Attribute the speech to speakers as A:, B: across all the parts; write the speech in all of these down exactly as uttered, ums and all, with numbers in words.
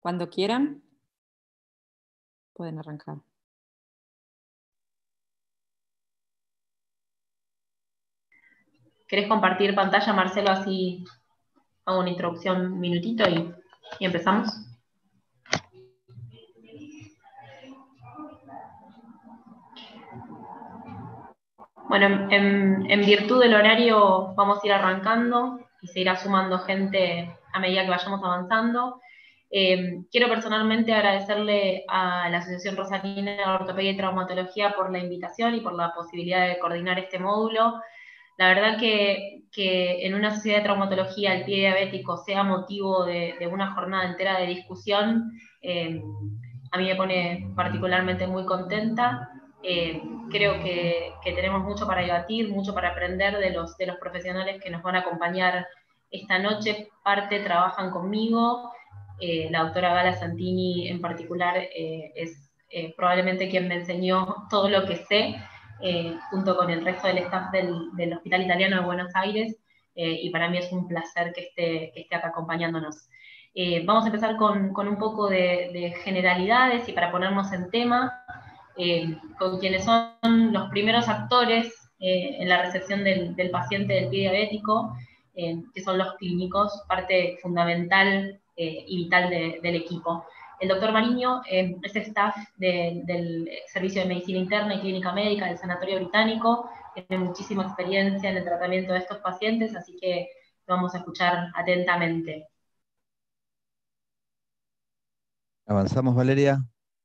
A: Cuando quieran, pueden arrancar.
B: ¿Querés compartir pantalla, Marcelo? Así hago una introducción un minutito y, y empezamos. Bueno, en, en, en virtud del horario vamos a ir arrancando y se irá sumando gente a medida que vayamos avanzando. Eh, quiero personalmente agradecerle a la Asociación Rosarina de Ortopedia y Traumatología por la invitación y por la posibilidad de coordinar este módulo. La verdad que, que en una sociedad de traumatología el pie diabético sea motivo de, de una jornada entera de discusión, eh, a mí me pone particularmente muy contenta. Eh, creo que, que tenemos mucho para debatir, mucho para aprender de los, de los profesionales que nos van a acompañar esta noche. Parte trabajan conmigo, eh, la doctora Gala Santini en particular eh, es eh, probablemente quien me enseñó todo lo que sé, eh, junto con el resto del staff del, del Hospital Italiano de Buenos Aires, eh, y para mí es un placer que esté, que esté acá acompañándonos. Eh, vamos a empezar con, con un poco de, de generalidades y para ponernos en tema, eh, con quienes son los primeros actores eh, en la recepción del, del paciente del pie diabético, eh, que son los clínicos, parte fundamental eh, y vital de, del equipo. El doctor Mariño eh, es staff de, del Servicio de Medicina Interna y Clínica Médica del Sanatorio Británico, tiene muchísima experiencia en el tratamiento de estos pacientes, así que lo vamos a escuchar atentamente.
C: ¿Avanzamos, Valeria?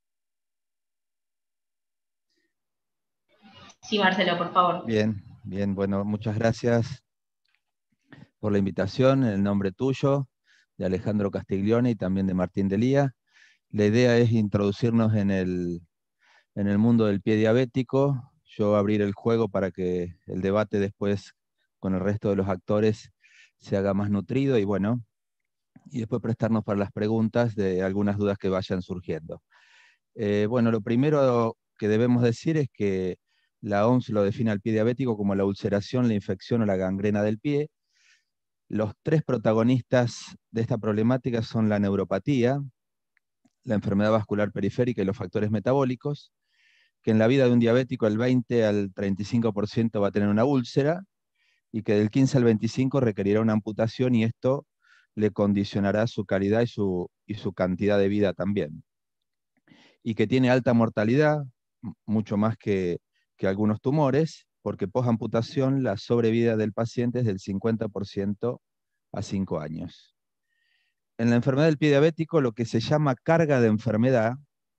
B: Sí, Marcelo, por favor.
C: Bien, bien, bueno, muchas gracias por la invitación, en el nombre tuyo, de Alejandro Castiglione y también de Martín Delía. La idea es introducirnos en el, en el mundo del pie diabético, yo abrir el juego para que el debate después con el resto de los actores se haga más nutrido y bueno, y después prestarnos para las preguntas de algunas dudas que vayan surgiendo. Eh, bueno, lo primero que debemos decir es que la O M S lo define al pie diabético como la ulceración, la infección o la gangrena del pie. Los tres protagonistas de esta problemática son la neuropatía, la enfermedad vascular periférica y los factores metabólicos, que en la vida de un diabético el veinte al treinta y cinco por ciento va a tener una úlcera y que del quince al veinticinco por ciento requerirá una amputación y esto le condicionará su calidad y su, y su cantidad de vida también. Y que tiene alta mortalidad, mucho más que, que algunos tumores, porque posamputación la sobrevida del paciente es del cincuenta por ciento a cinco años. En la enfermedad del pie diabético, lo que se llama carga de enfermedad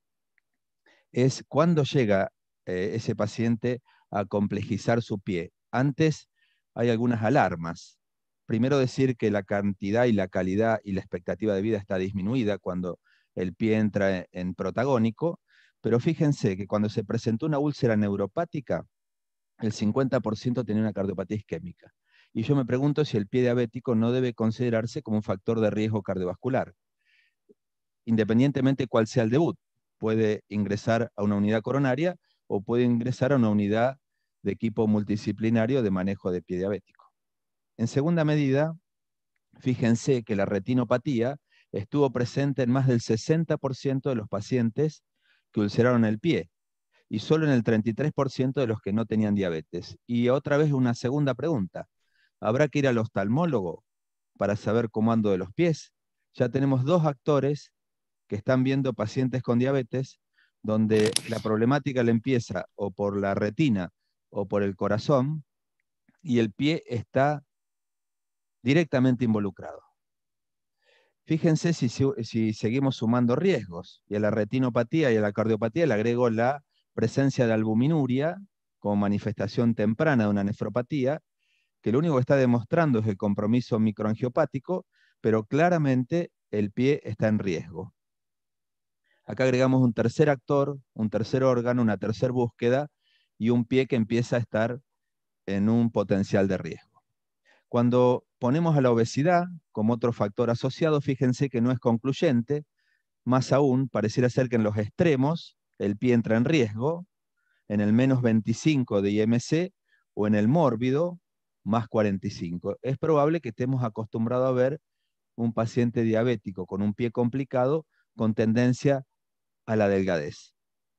C: es cuando llega eh, ese paciente a complejizar su pie. Antes hay algunas alarmas. Primero decir que la cantidad y la calidad y la expectativa de vida está disminuida cuando el pie entra en protagónico, pero fíjense que cuando se presentó una úlcera neuropática, el cincuenta por ciento tenía una cardiopatía isquémica. Y yo me pregunto si el pie diabético no debe considerarse como un factor de riesgo cardiovascular, independientemente cuál sea el debut. Puede ingresar a una unidad coronaria o puede ingresar a una unidad de equipo multidisciplinario de manejo de pie diabético. En segunda medida, fíjense que la retinopatía estuvo presente en más del sesenta por ciento de los pacientes que ulceraron el pie y solo en el treinta y tres por ciento de los que no tenían diabetes. Y otra vez una segunda pregunta, ¿habrá que ir al oftalmólogo para saber cómo ando de los pies? Ya tenemos dos actores que están viendo pacientes con diabetes donde la problemática le empieza o por la retina o por el corazón y el pie está directamente involucrado. Fíjense si, si seguimos sumando riesgos, y a la retinopatía y a la cardiopatía le agrego la presencia de albuminuria como manifestación temprana de una nefropatía, que lo único que está demostrando es el compromiso microangiopático, pero claramente el pie está en riesgo. Acá agregamos un tercer actor, un tercer órgano, una tercera búsqueda, y un pie que empieza a estar en un potencial de riesgo. Cuando ponemos a la obesidad como otro factor asociado, fíjense que no es concluyente, más aún, pareciera ser que en los extremos el pie entra en riesgo, en el menos veinticinco de I M C o en el mórbido, más cuarenta y cinco. Es probable que estemos acostumbrados a ver un paciente diabético con un pie complicado con tendencia a la delgadez.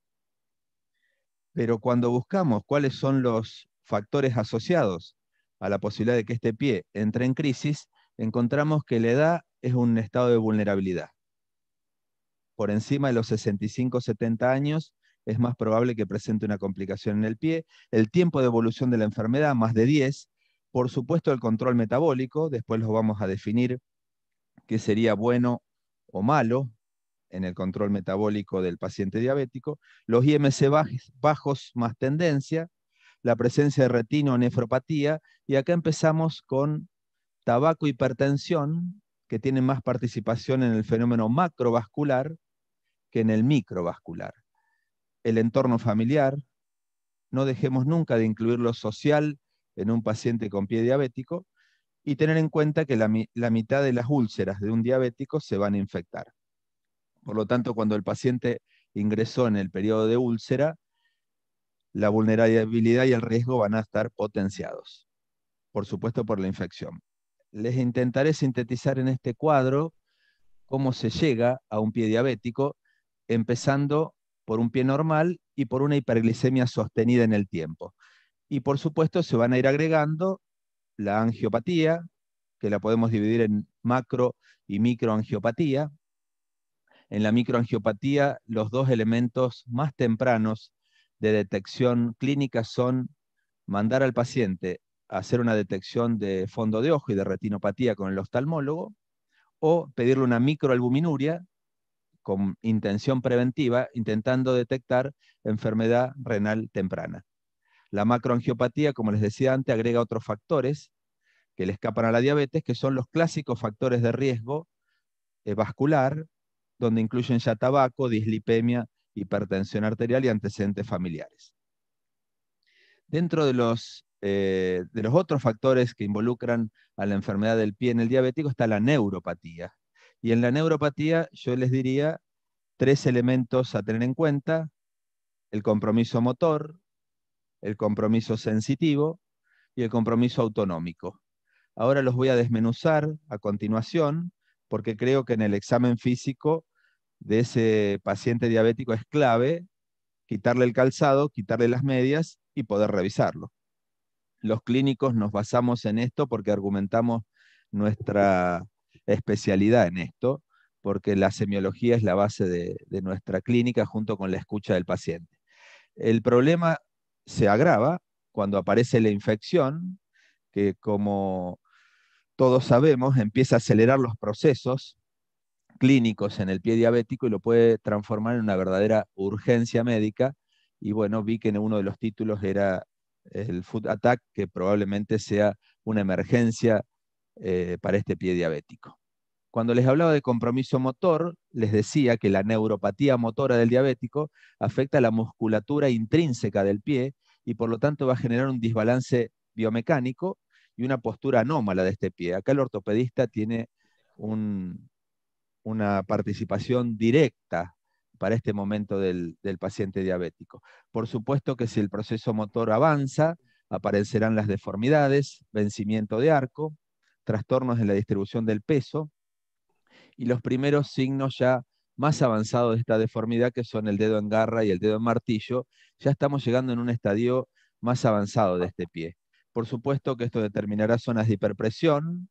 C: Pero cuando buscamos cuáles son los factores asociados a la posibilidad de que este pie entre en crisis, encontramos que la edad es un estado de vulnerabilidad. Por encima de los sesenta y cinco a setenta años es más probable que presente una complicación en el pie. El tiempo de evolución de la enfermedad, más de diez. Por supuesto, el control metabólico, después lo vamos a definir qué sería bueno o malo en el control metabólico del paciente diabético. Los I M C bajos más tendencia, la presencia de retino o nefropatía, y acá empezamos con tabaco, hipertensión, que tiene más participación en el fenómeno macrovascular que en el microvascular. El entorno familiar, no dejemos nunca de incluir lo social en un paciente con pie diabético, y tener en cuenta que la, la mitad de las úlceras de un diabético se van a infectar. Por lo tanto, cuando el paciente ingresó en el periodo de úlcera, la vulnerabilidad y el riesgo van a estar potenciados, por supuesto por la infección. Les intentaré sintetizar en este cuadro cómo se llega a un pie diabético, empezando por un pie normal y por una hiperglicemia sostenida en el tiempo. Y por supuesto se van a ir agregando la angiopatía, que la podemos dividir en macro y microangiopatía. En la microangiopatía, los dos elementos más tempranos de detección clínica son mandar al paciente a hacer una detección de fondo de ojo y de retinopatía con el oftalmólogo, o pedirle una microalbuminuria con intención preventiva, intentando detectar enfermedad renal temprana. La macroangiopatía, como les decía antes, agrega otros factores que le escapan a la diabetes, que son los clásicos factores de riesgo eh, vascular, donde incluyen ya tabaco, dislipemia, hipertensión arterial y antecedentes familiares. Dentro de los, eh, de los otros factores que involucran a la enfermedad del pie en el diabético está la neuropatía. Y en la neuropatía yo les diría tres elementos a tener en cuenta: el compromiso motor, el compromiso sensitivo y el compromiso autonómico. Ahora los voy a desmenuzar a continuación, porque creo que en el examen físico de ese paciente diabético es clave quitarle el calzado, quitarle las medias y poder revisarlo. Los clínicos nos basamos en esto porque argumentamos nuestra especialidad en esto, porque la semiología es la base de, de nuestra clínica junto con la escucha del paciente. El problema se agrava cuando aparece la infección, que como todos sabemos empieza a acelerar los procesos clínicos en el pie diabético y lo puede transformar en una verdadera urgencia médica. Y bueno, vi que en uno de los títulos era el foot attack, que probablemente sea una emergencia eh, para este pie diabético. Cuando les hablaba de compromiso motor, les decía que la neuropatía motora del diabético afecta a la musculatura intrínseca del pie y por lo tanto va a generar un desbalance biomecánico y una postura anómala de este pie. Acá el ortopedista tiene un, una participación directa para este momento del, del paciente diabético. Por supuesto que si el proceso motor avanza, aparecerán las deformidades, vencimiento de arco, trastornos en la distribución del peso, y los primeros signos ya más avanzados de esta deformidad, que son el dedo en garra y el dedo en martillo, ya estamos llegando en un estadio más avanzado de este pie. Por supuesto que esto determinará zonas de hiperpresión,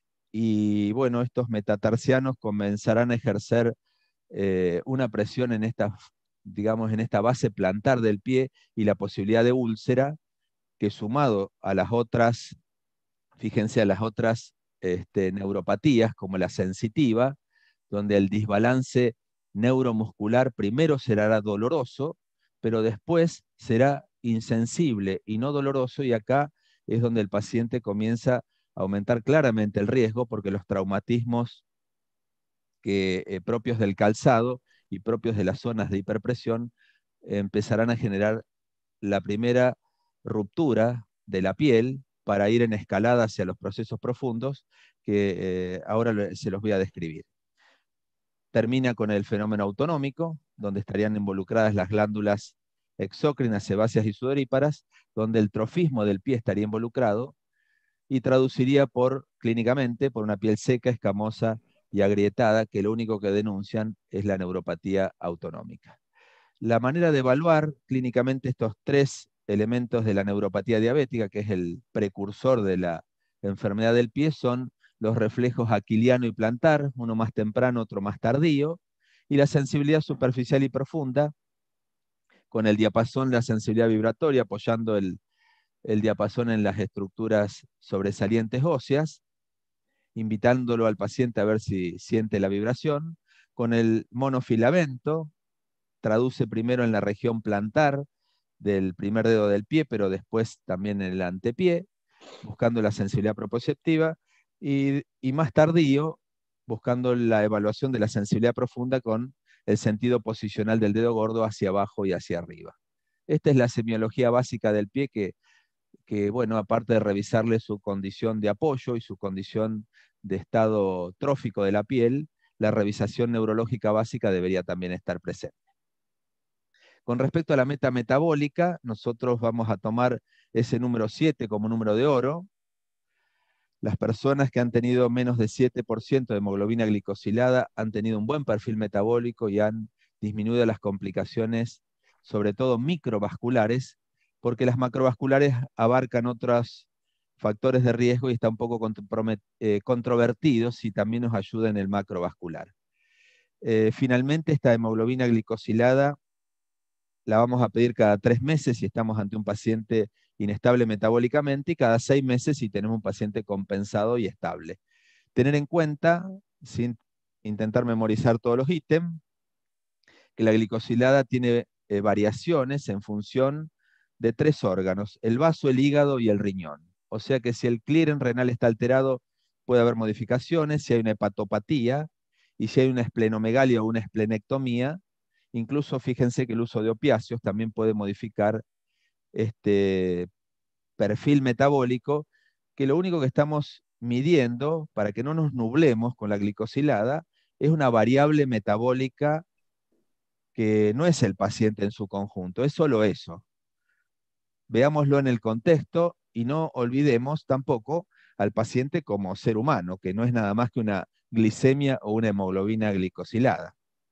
C: y bueno, estos metatarsianos comenzarán a ejercer eh, una presión en esta, digamos, en esta base plantar del pie y la posibilidad de úlcera, que sumado a las otras, fíjense, a las otras este, neuropatías, como la sensitiva, donde el desbalance neuromuscular primero será doloroso, pero después será insensible y no doloroso, y acá es donde el paciente comienza a aumentar claramente el riesgo, porque los traumatismos que, eh, propios del calzado y propios de las zonas de hiperpresión eh, empezarán a generar la primera ruptura de la piel para ir en escalada hacia los procesos profundos que eh, ahora se los voy a describir. Termina con el fenómeno autonómico, donde estarían involucradas las glándulas exócrinas, sebáceas y sudoríparas, donde el trofismo del pie estaría involucrado, y traduciría por, clínicamente por una piel seca, escamosa y agrietada, que lo único que denuncian es la neuropatía autonómica. La manera de evaluar clínicamente estos tres elementos de la neuropatía diabética, que es el precursor de la enfermedad del pie, son los reflejos aquiliano y plantar, uno más temprano, otro más tardío, y la sensibilidad superficial y profunda, con el diapasón, la sensibilidad vibratoria, apoyando el, el diapasón en las estructuras sobresalientes óseas, invitándolo al paciente a ver si siente la vibración, con el monofilamento, traduce primero en la región plantar del primer dedo del pie, pero después también en el antepié, buscando la sensibilidad proprioceptiva, y, y más tardío, buscando la evaluación de la sensibilidad profunda con el sentido posicional del dedo gordo hacia abajo y hacia arriba. Esta es la semiología básica del pie que, que, bueno, aparte de revisarle su condición de apoyo y su condición de estado trófico de la piel, la revisación neurológica básica debería también estar presente. Con respecto a la meta metabólica, nosotros vamos a tomar ese número siete como número de oro. Las personas que han tenido menos de siete por ciento de hemoglobina glicosilada han tenido un buen perfil metabólico y han disminuido las complicaciones, sobre todo microvasculares, porque las macrovasculares abarcan otros factores de riesgo y está un poco eh, controvertidos y también nos ayuda en el macrovascular. Eh, finalmente, esta hemoglobina glicosilada la vamos a pedir cada tres meses si estamos ante un paciente inestable metabólicamente y cada seis meses si tenemos un paciente compensado y estable. Tener en cuenta, sin intentar memorizar todos los ítems, que la glicosilada tiene eh, variaciones en función de tres órganos, el vaso, el hígado y el riñón. O sea que si el clearance renal está alterado, puede haber modificaciones, si hay una hepatopatía, y si hay una esplenomegalia o una esplenectomía. Incluso fíjense que el uso de opiáceos también puede modificar este perfil metabólico, que lo único que estamos midiendo, para que no nos nublemos con la glicosilada, es una variable metabólica que no es el paciente en su conjunto, es solo eso. Veámoslo en el contexto y no olvidemos tampoco al paciente como ser humano, que no es nada más que una glicemia o una hemoglobina glicosilada.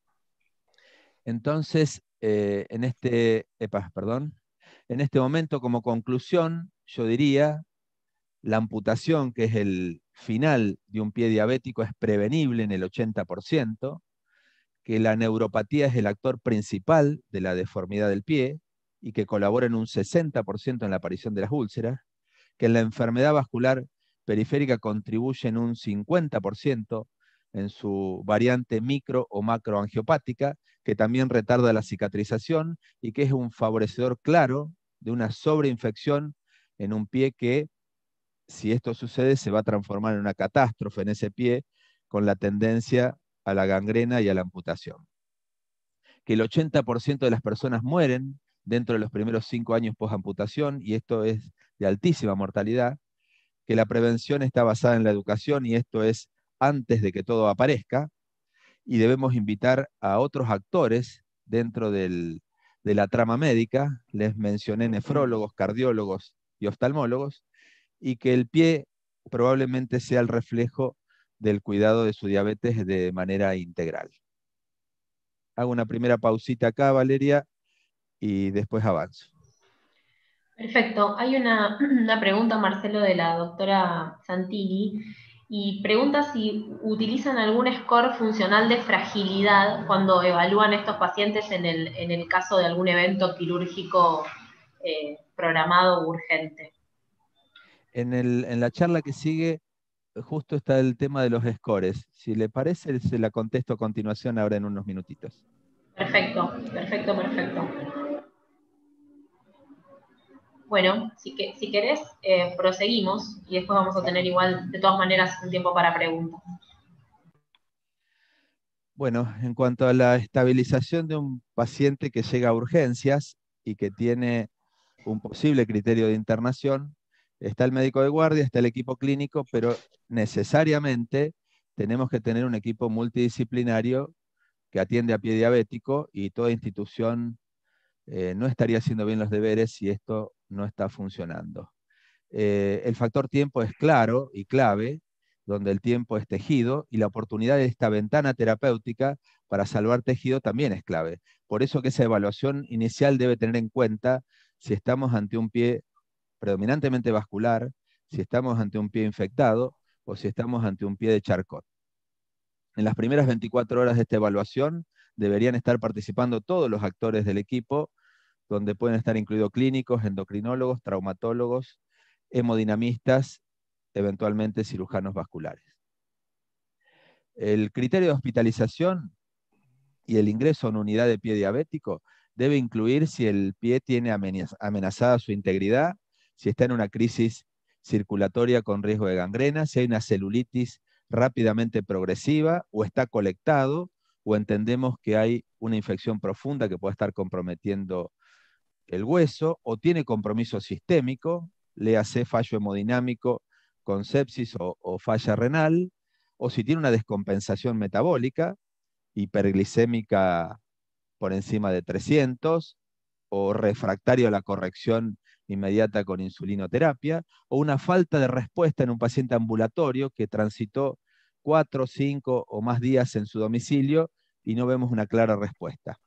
C: Entonces, eh, en, este, epa, perdón, en este momento, como conclusión, yo diría, la amputación, que es el final de un pie diabético, es prevenible en el ochenta por ciento, que la neuropatía es el actor principal de la deformidad del pie y que colabora en un sesenta por ciento en la aparición de las úlceras, que la enfermedad vascular periférica contribuye en un cincuenta por ciento en su variante micro o macroangiopática, que también retarda la cicatrización y que es un favorecedor claro de una sobreinfección en un pie que, si esto sucede, se va a transformar en una catástrofe en ese pie, con la tendencia a la gangrena y a la amputación. Que el ochenta por ciento de las personas mueren dentro de los primeros cinco años post-amputación, y esto es de altísima mortalidad. Que la prevención está basada en la educación, y esto es antes de que todo aparezca, y debemos invitar a otros actores dentro del, de la trama médica, les mencioné nefrólogos, cardiólogos y oftalmólogos, y que el pie probablemente sea el reflejo del cuidado de su diabetes de manera integral. Hago una primera pausita acá, Valeria, y después avanzo.
B: Perfecto. Hay una, una pregunta, Marcelo, de la doctora Santilli, y pregunta si utilizan algún score funcional de fragilidad cuando evalúan estos pacientes en el, en el caso de algún evento quirúrgico eh, programado o urgente.
C: En, el, en la charla que sigue, justo está el tema de los scores. Si le parece, se la contesto a continuación ahora en unos minutitos.
B: Perfecto, perfecto, perfecto. Bueno, si, que, si querés, eh, proseguimos y después vamos a tener igual, de todas maneras, un tiempo para preguntas.
C: Bueno, en cuanto a la estabilización de un paciente que llega a urgencias y que tiene un posible criterio de internación, está el médico de guardia, está el equipo clínico, pero necesariamente tenemos que tener un equipo multidisciplinario que atiende a pie diabético, y toda institución eh, no estaría haciendo bien los deberes si esto no está funcionando. Eh, el factor tiempo es claro y clave, donde el tiempo es tejido, y la oportunidad de esta ventana terapéutica para salvar tejido también es clave. Por eso que esa evaluación inicial debe tener en cuenta si estamos ante un pie predominantemente vascular, si estamos ante un pie infectado o si estamos ante un pie de Charcot. En las primeras veinticuatro horas de esta evaluación deberían estar participando todos los actores del equipo, donde pueden estar incluidos clínicos, endocrinólogos, traumatólogos, hemodinamistas, eventualmente cirujanos vasculares. El criterio de hospitalización y el ingreso a una unidad de pie diabético debe incluir si el pie tiene amenazada su integridad, si está en una crisis circulatoria con riesgo de gangrena, si hay una celulitis rápidamente progresiva, o está colectado, o entendemos que hay una infección profunda que puede estar comprometiendo el hueso, o tiene compromiso sistémico, léase fallo hemodinámico con sepsis o, o falla renal, o si tiene una descompensación metabólica, hiperglicémica por encima de trescientos, o refractario a la corrección inmediata con insulinoterapia, o una falta de respuesta en un paciente ambulatorio que transitó cuatro, cinco o más días en su domicilio y no vemos una clara respuesta.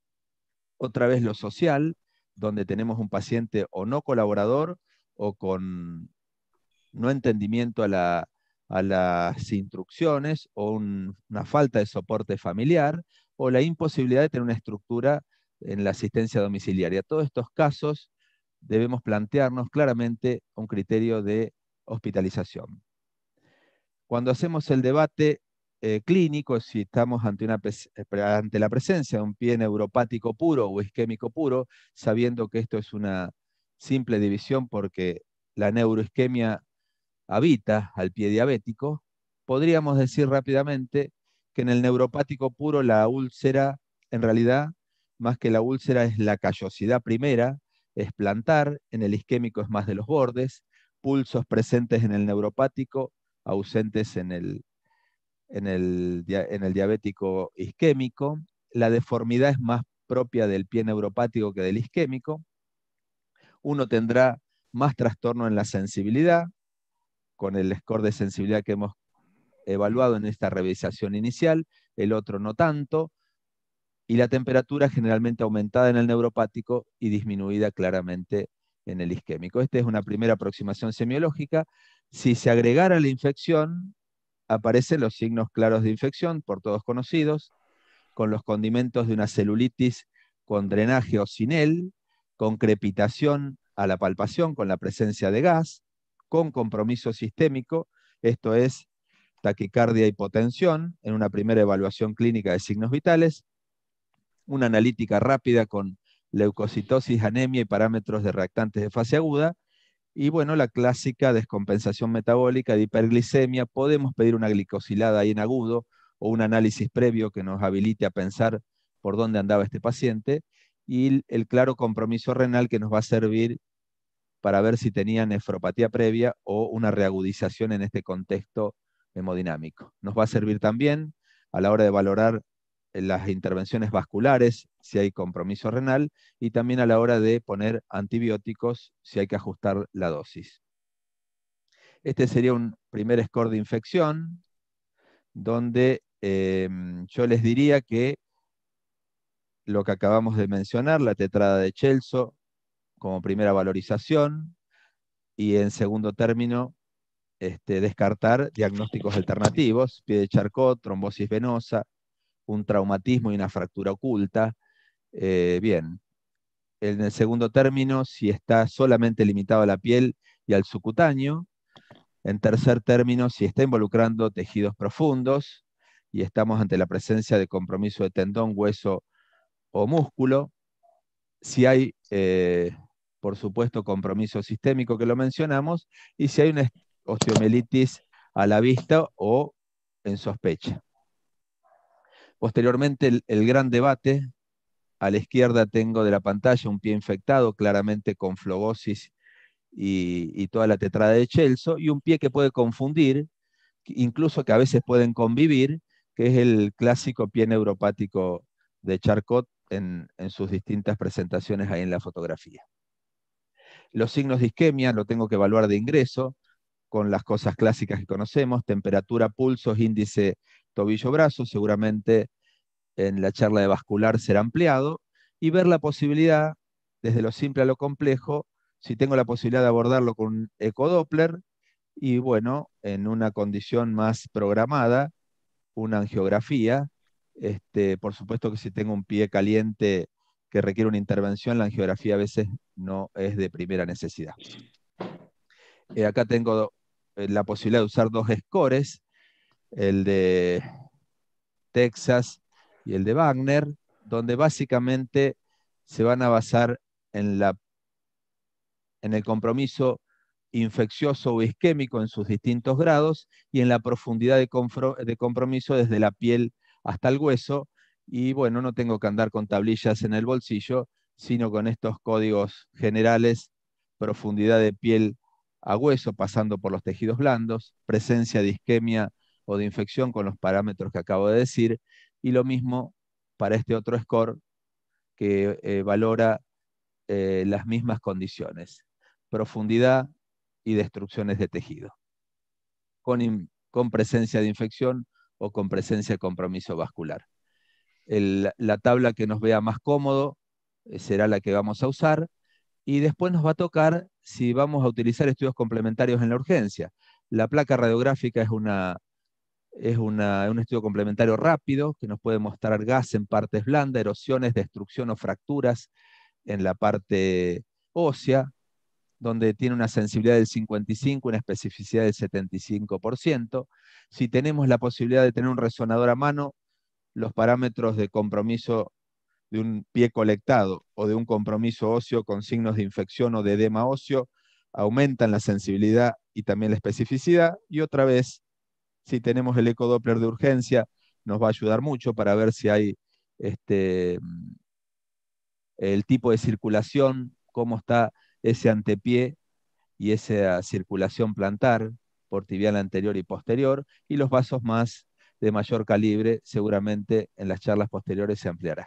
C: Otra vez lo social, donde tenemos un paciente o no colaborador o con no entendimiento a, la, a las instrucciones, o un, una falta de soporte familiar, o la imposibilidad de tener una estructura en la asistencia domiciliaria. Todos estos casos debemos plantearnos claramente un criterio de hospitalización. Cuando hacemos el debate eh, clínico, si estamos ante, una, ante la presencia de un pie neuropático puro o isquémico puro, sabiendo que esto es una simple división porque la neuroisquemia habita al pie diabético, podríamos decir rápidamente que en el neuropático puro la úlcera, en realidad, más que la úlcera, es la callosidad primera, es plantar, en el isquémico es más de los bordes, pulsos presentes en el neuropático, ausentes en el, en el, en el diabético isquémico, la deformidad es más propia del pie neuropático que del isquémico, uno tendrá más trastorno en la sensibilidad, con el score de sensibilidad que hemos evaluado en esta revisación inicial, el otro no tanto, y la temperatura generalmente aumentada en el neuropático y disminuida claramente en el isquémico. Esta es una primera aproximación semiológica. Si se agregara la infección, aparecen los signos claros de infección, por todos conocidos, con los condimentos de una celulitis con drenaje o sinel, con crepitación a la palpación, con la presencia de gas, con compromiso sistémico, esto es taquicardia y hipotensión, en una primera evaluación clínica de signos vitales, una analítica rápida con leucocitosis, anemia y parámetros de reactantes de fase aguda, y bueno, la clásica descompensación metabólica de hiperglicemia. Podemos pedir una glicosilada ahí en agudo, o un análisis previo que nos habilite a pensar por dónde andaba este paciente, y el claro compromiso renal que nos va a servir para ver si tenía nefropatía previa o una reagudización en este contexto hemodinámico. Nos va a servir también a la hora de valorar las intervenciones vasculares, si hay compromiso renal, y también a la hora de poner antibióticos, si hay que ajustar la dosis. Este sería un primer score de infección, donde eh, yo les diría que lo que acabamos de mencionar, la tetrada de Celso, como primera valorización, y en segundo término, este, descartar diagnósticos alternativos, pie de Charcot, trombosis venosa, un traumatismo y una fractura oculta. Eh, bien, en el segundo término, si está solamente limitado a la piel y al subcutáneo. En tercer término, si está involucrando tejidos profundos y estamos ante la presencia de compromiso de tendón, hueso o músculo. Si hay, eh, por supuesto, compromiso sistémico que lo mencionamos, y si hay una osteomielitis a la vista o en sospecha. Posteriormente, el, el gran debate. A la izquierda tengo de la pantalla un pie infectado, claramente con flogosis y, y toda la tetrada de Celso, y un pie que puede confundir, incluso que a veces pueden convivir, que es el clásico pie neuropático de Charcot en, en sus distintas presentaciones ahí en la fotografía. Los signos de isquemia lo tengo que evaluar de ingreso, con las cosas clásicas que conocemos, temperatura, pulsos, índice, tobillo, brazo, seguramente en la charla de vascular será ampliado, y ver la posibilidad, desde lo simple a lo complejo, si tengo la posibilidad de abordarlo con un ecodoppler, y bueno, en una condición más programada, una angiografía. Este, por supuesto que si tengo un pie caliente que requiere una intervención, la angiografía a veces no es de primera necesidad. Eh, acá tengo eh, la posibilidad de usar dos scores, el de Texas y el de Wagner, donde básicamente se van a basar en, la, en el compromiso infeccioso o isquémico en sus distintos grados y en la profundidad de, de compromiso desde la piel hasta el hueso. Y bueno, no tengo que andar con tablillas en el bolsillo, sino con estos códigos generales: profundidad de piel a hueso pasando por los tejidos blandos, presencia de isquemia o de infección con los parámetros que acabo de decir, y lo mismo para este otro score que eh, valora eh, las mismas condiciones: profundidad y destrucciones de tejido, con, con presencia de infección o con presencia de compromiso vascular. El, la tabla que nos vea más cómodo eh, será la que vamos a usar, y después nos va a tocar si vamos a utilizar estudios complementarios en la urgencia. La placa radiográfica es, una, es una, un estudio complementario rápido que nos puede mostrar gas en partes blandas, erosiones, destrucción o fracturas en la parte ósea, donde tiene una sensibilidad del cincuenta y cinco por ciento, una especificidad del setenta y cinco por ciento. Si tenemos la posibilidad de tener un resonador a mano, los parámetros de compromiso de un pie colectado o de un compromiso óseo con signos de infección o de edema óseo aumentan la sensibilidad y también la especificidad. Y otra vez, si tenemos el ecodoppler de urgencia, nos va a ayudar mucho para ver si hay este, el tipo de circulación, cómo está ese antepié y esa circulación plantar por tibial anterior y posterior, y los vasos más de mayor calibre seguramente en las charlas posteriores se ampliará.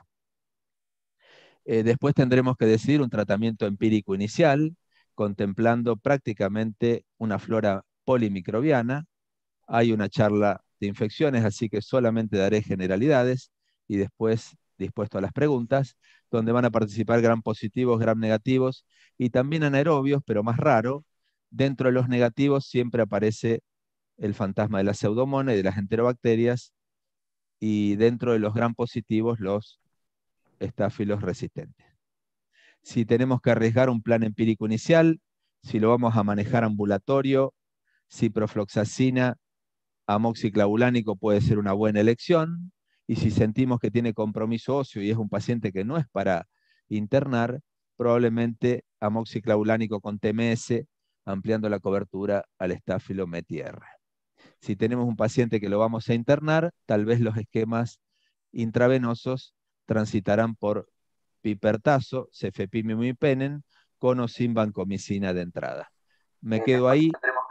C: Eh, después tendremos que decidir un tratamiento empírico inicial, contemplando prácticamente una flora polimicrobiana. Hay una charla de infecciones, así que solamente daré generalidades, y después dispuesto a las preguntas, donde van a participar gram positivos, gram negativos, y también anaerobios, pero más raro. Dentro de los negativos siempre aparece el fantasma de la pseudomonas y de las enterobacterias, y dentro de los gram positivos los estáfilos resistentes. Si tenemos que arriesgar un plan empírico inicial, si lo vamos a manejar ambulatorio, ciprofloxacina, amoxiclavulánico puede ser una buena elección, y si sentimos que tiene compromiso óseo y es un paciente que no es para internar, probablemente amoxiclavulánico con T M S, ampliando la cobertura al estáfilo M E T I R. Si tenemos un paciente que lo vamos a internar, tal vez los esquemas intravenosos transitarán por pipertazo, cefepime-imipenen, con o sin vancomicina de entrada. Me quedo ahí.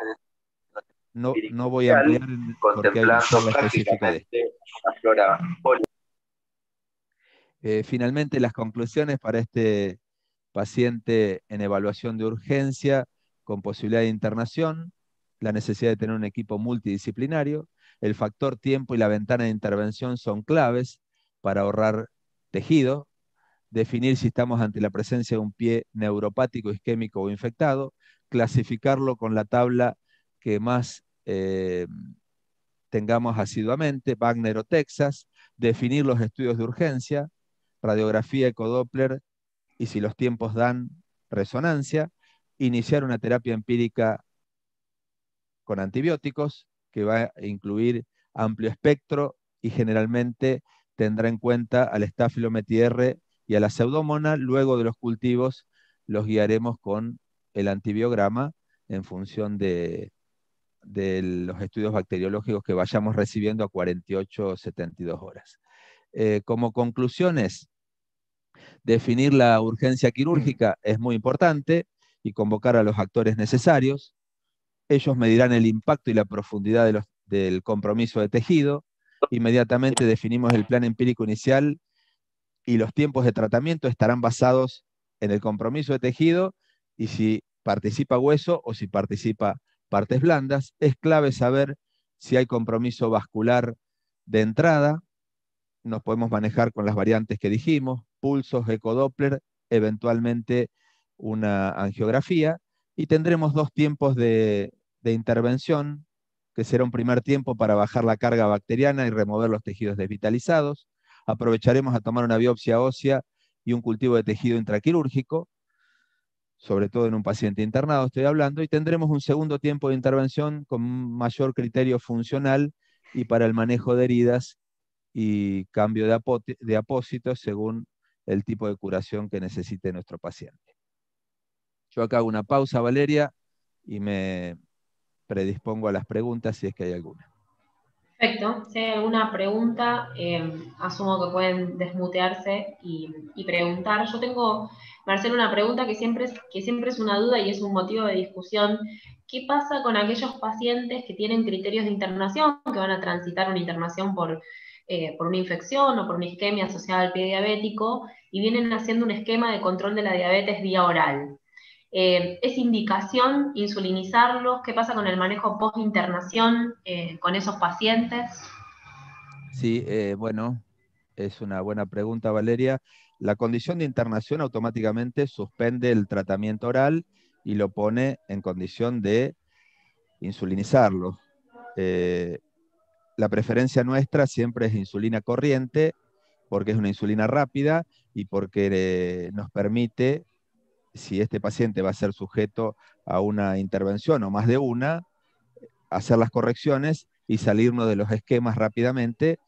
C: No, no voy a ampliar porque hay una charla específica de esto. Eh, finalmente, las conclusiones para este paciente en evaluación de urgencia con posibilidad de internación: la necesidad de tener un equipo multidisciplinario, el factor tiempo y la ventana de intervención son claves para ahorrar tejido, definir si estamos ante la presencia de un pie neuropático, isquémico o infectado, clasificarlo con la tabla que más eh, tengamos asiduamente, Wagner o Texas, definir los estudios de urgencia, radiografía, ecodoppler, y si los tiempos dan, resonancia, iniciar una terapia empírica con antibióticos, que va a incluir amplio espectro y generalmente tendrá en cuenta al estáfilo M E T I R y a la pseudomonas. Luego de los cultivos los guiaremos con el antibiograma en función de, de los estudios bacteriológicos que vayamos recibiendo a cuarenta y ocho o setenta y dos horas. Eh, como conclusiones, definir la urgencia quirúrgica es muy importante y convocar a los actores necesarios. Ellos medirán el impacto y la profundidad de los, del compromiso de tejido. Inmediatamente definimos el plan empírico inicial y los tiempos de tratamiento estarán basados en el compromiso de tejido y si participa hueso o si participa partes blandas. Es clave saber si hay compromiso vascular de entrada. Nos podemos manejar con las variantes que dijimos, pulsos, ecodoppler, eventualmente una angiografía, y tendremos dos tiempos de, de intervención, que será un primer tiempo para bajar la carga bacteriana y remover los tejidos desvitalizados. Aprovecharemos a tomar una biopsia ósea y un cultivo de tejido intraquirúrgico, sobre todo en un paciente internado estoy hablando, y tendremos un segundo tiempo de intervención con mayor criterio funcional y para el manejo de heridas y cambio de, de apósitos según el tipo de curación que necesite nuestro paciente. Yo acá hago una pausa, Valeria, y me predispongo a las preguntas si es que hay alguna.
B: Perfecto. Si hay alguna pregunta, eh, asumo que pueden desmutearse y, y preguntar. Yo tengo, Marcelo, una pregunta que siempre, es, que siempre es una duda y es un motivo de discusión. ¿Qué pasa con aquellos pacientes que tienen criterios de internación, que van a transitar una internación por, eh, por una infección o por una isquemia asociada al pie diabético y vienen haciendo un esquema de control de la diabetes vía oral? Eh, ¿Es indicación insulinizarlos? ¿Qué pasa con el manejo post-internación eh, con esos pacientes?
C: Sí, eh, bueno, es una buena pregunta, Valeria. La condición de internación automáticamente suspende el tratamiento oral y lo pone en condición de insulinizarlo. Eh, la preferencia nuestra siempre es insulina corriente, porque es una insulina rápida y porque eh, nos permite, si este paciente va a ser sujeto a una intervención o más de una, hacer las correcciones y salirnos de los esquemas rápidamente,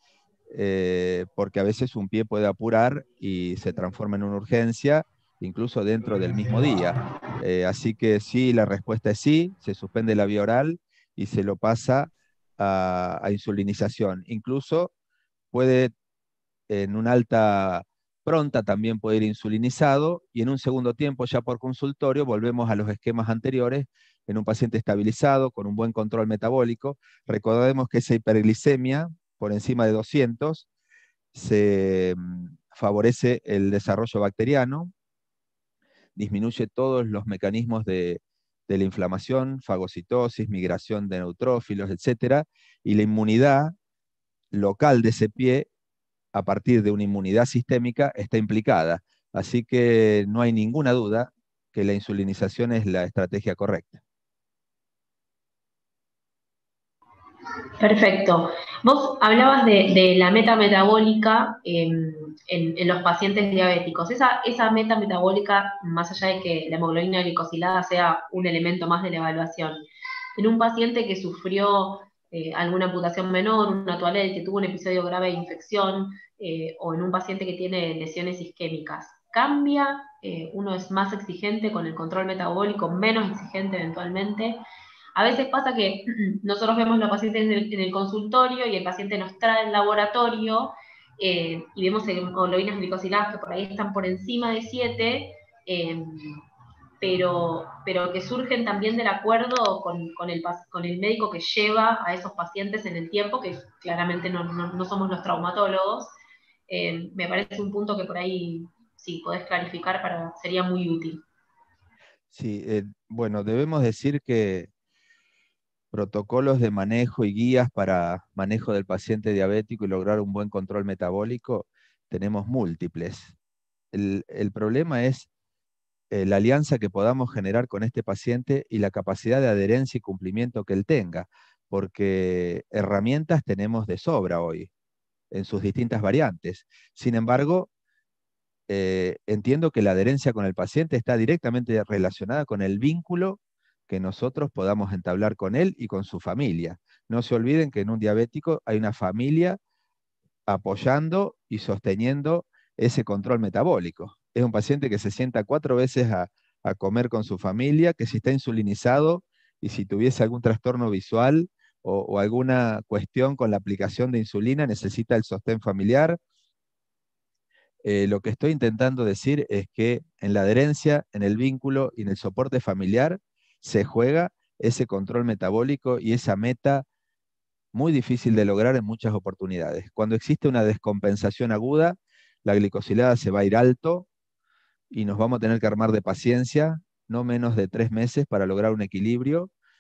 C: eh, porque a veces un pie puede apurar y se transforma en una urgencia, incluso dentro del mismo día. Eh, así que sí, la respuesta es sí, se suspende la vía oral y se lo pasa a, a insulinización. Incluso puede, en una alta pronta, también puede ir insulinizado, y en un segundo tiempo, ya por consultorio, volvemos a los esquemas anteriores en un paciente estabilizado, con un buen control metabólico. Recordemos que esa hiperglicemia por encima de doscientos se mm, favorece el desarrollo bacteriano, disminuye todos los mecanismos de, de la inflamación, fagocitosis, migración de neutrófilos, etcétera, y la inmunidad local de ese pie, a partir de una inmunidad sistémica, está implicada. Así que no hay ninguna duda que la insulinización es la estrategia correcta.
B: Perfecto. Vos hablabas de, de la meta metabólica en, en, en los pacientes diabéticos. Esa, esa meta metabólica, más allá de que la hemoglobina glicosilada sea un elemento más de la evaluación, en un paciente que sufrió eh, alguna amputación menor, una toalete, que tuvo un episodio grave de infección, eh, o en un paciente que tiene lesiones isquémicas, ¿cambia? Eh, ¿Uno es más exigente con el control metabólico, menos exigente eventualmente? A veces pasa que nosotros vemos los pacientes en el, en el consultorio y el paciente nos trae el laboratorio eh, y vemos hemoglobinas glicosiladas que por ahí están por encima de siete, eh, pero, pero que surgen también del acuerdo con, con, el, con el médico que lleva a esos pacientes en el tiempo, que claramente no, no, no somos los traumatólogos. Eh, me parece un punto que por ahí, si podés clarificar, para, sería muy útil.
C: Sí, eh, bueno, debemos decir que protocolos de manejo y guías para manejo del paciente diabético y lograr un buen control metabólico tenemos múltiples. El, el problema es eh, la alianza que podamos generar con este paciente y la capacidad de adherencia y cumplimiento que él tenga, porque herramientas tenemos de sobra hoy, en sus distintas variantes. Sin embargo, eh, entiendo que la adherencia con el paciente está directamente relacionada con el vínculo que nosotros podamos entablar con él y con su familia. No se olviden que en un diabético hay una familia apoyando y sosteniendo ese control metabólico. Es un paciente que se sienta cuatro veces a, a comer con su familia, que si está insulinizado y si tuviese algún trastorno visual o, o alguna cuestión con la aplicación de insulina, necesita el sostén familiar. Eh, lo que estoy intentando decir es que en la adherencia, en el vínculo y en el soporte familiar se juega ese control metabólico y esa meta muy difícil de lograr en muchas oportunidades. Cuando existe una descompensación aguda, la glicosilada se va a ir alto y nos vamos a tener que armar de paciencia, no menos de tres meses para lograr un equilibrio.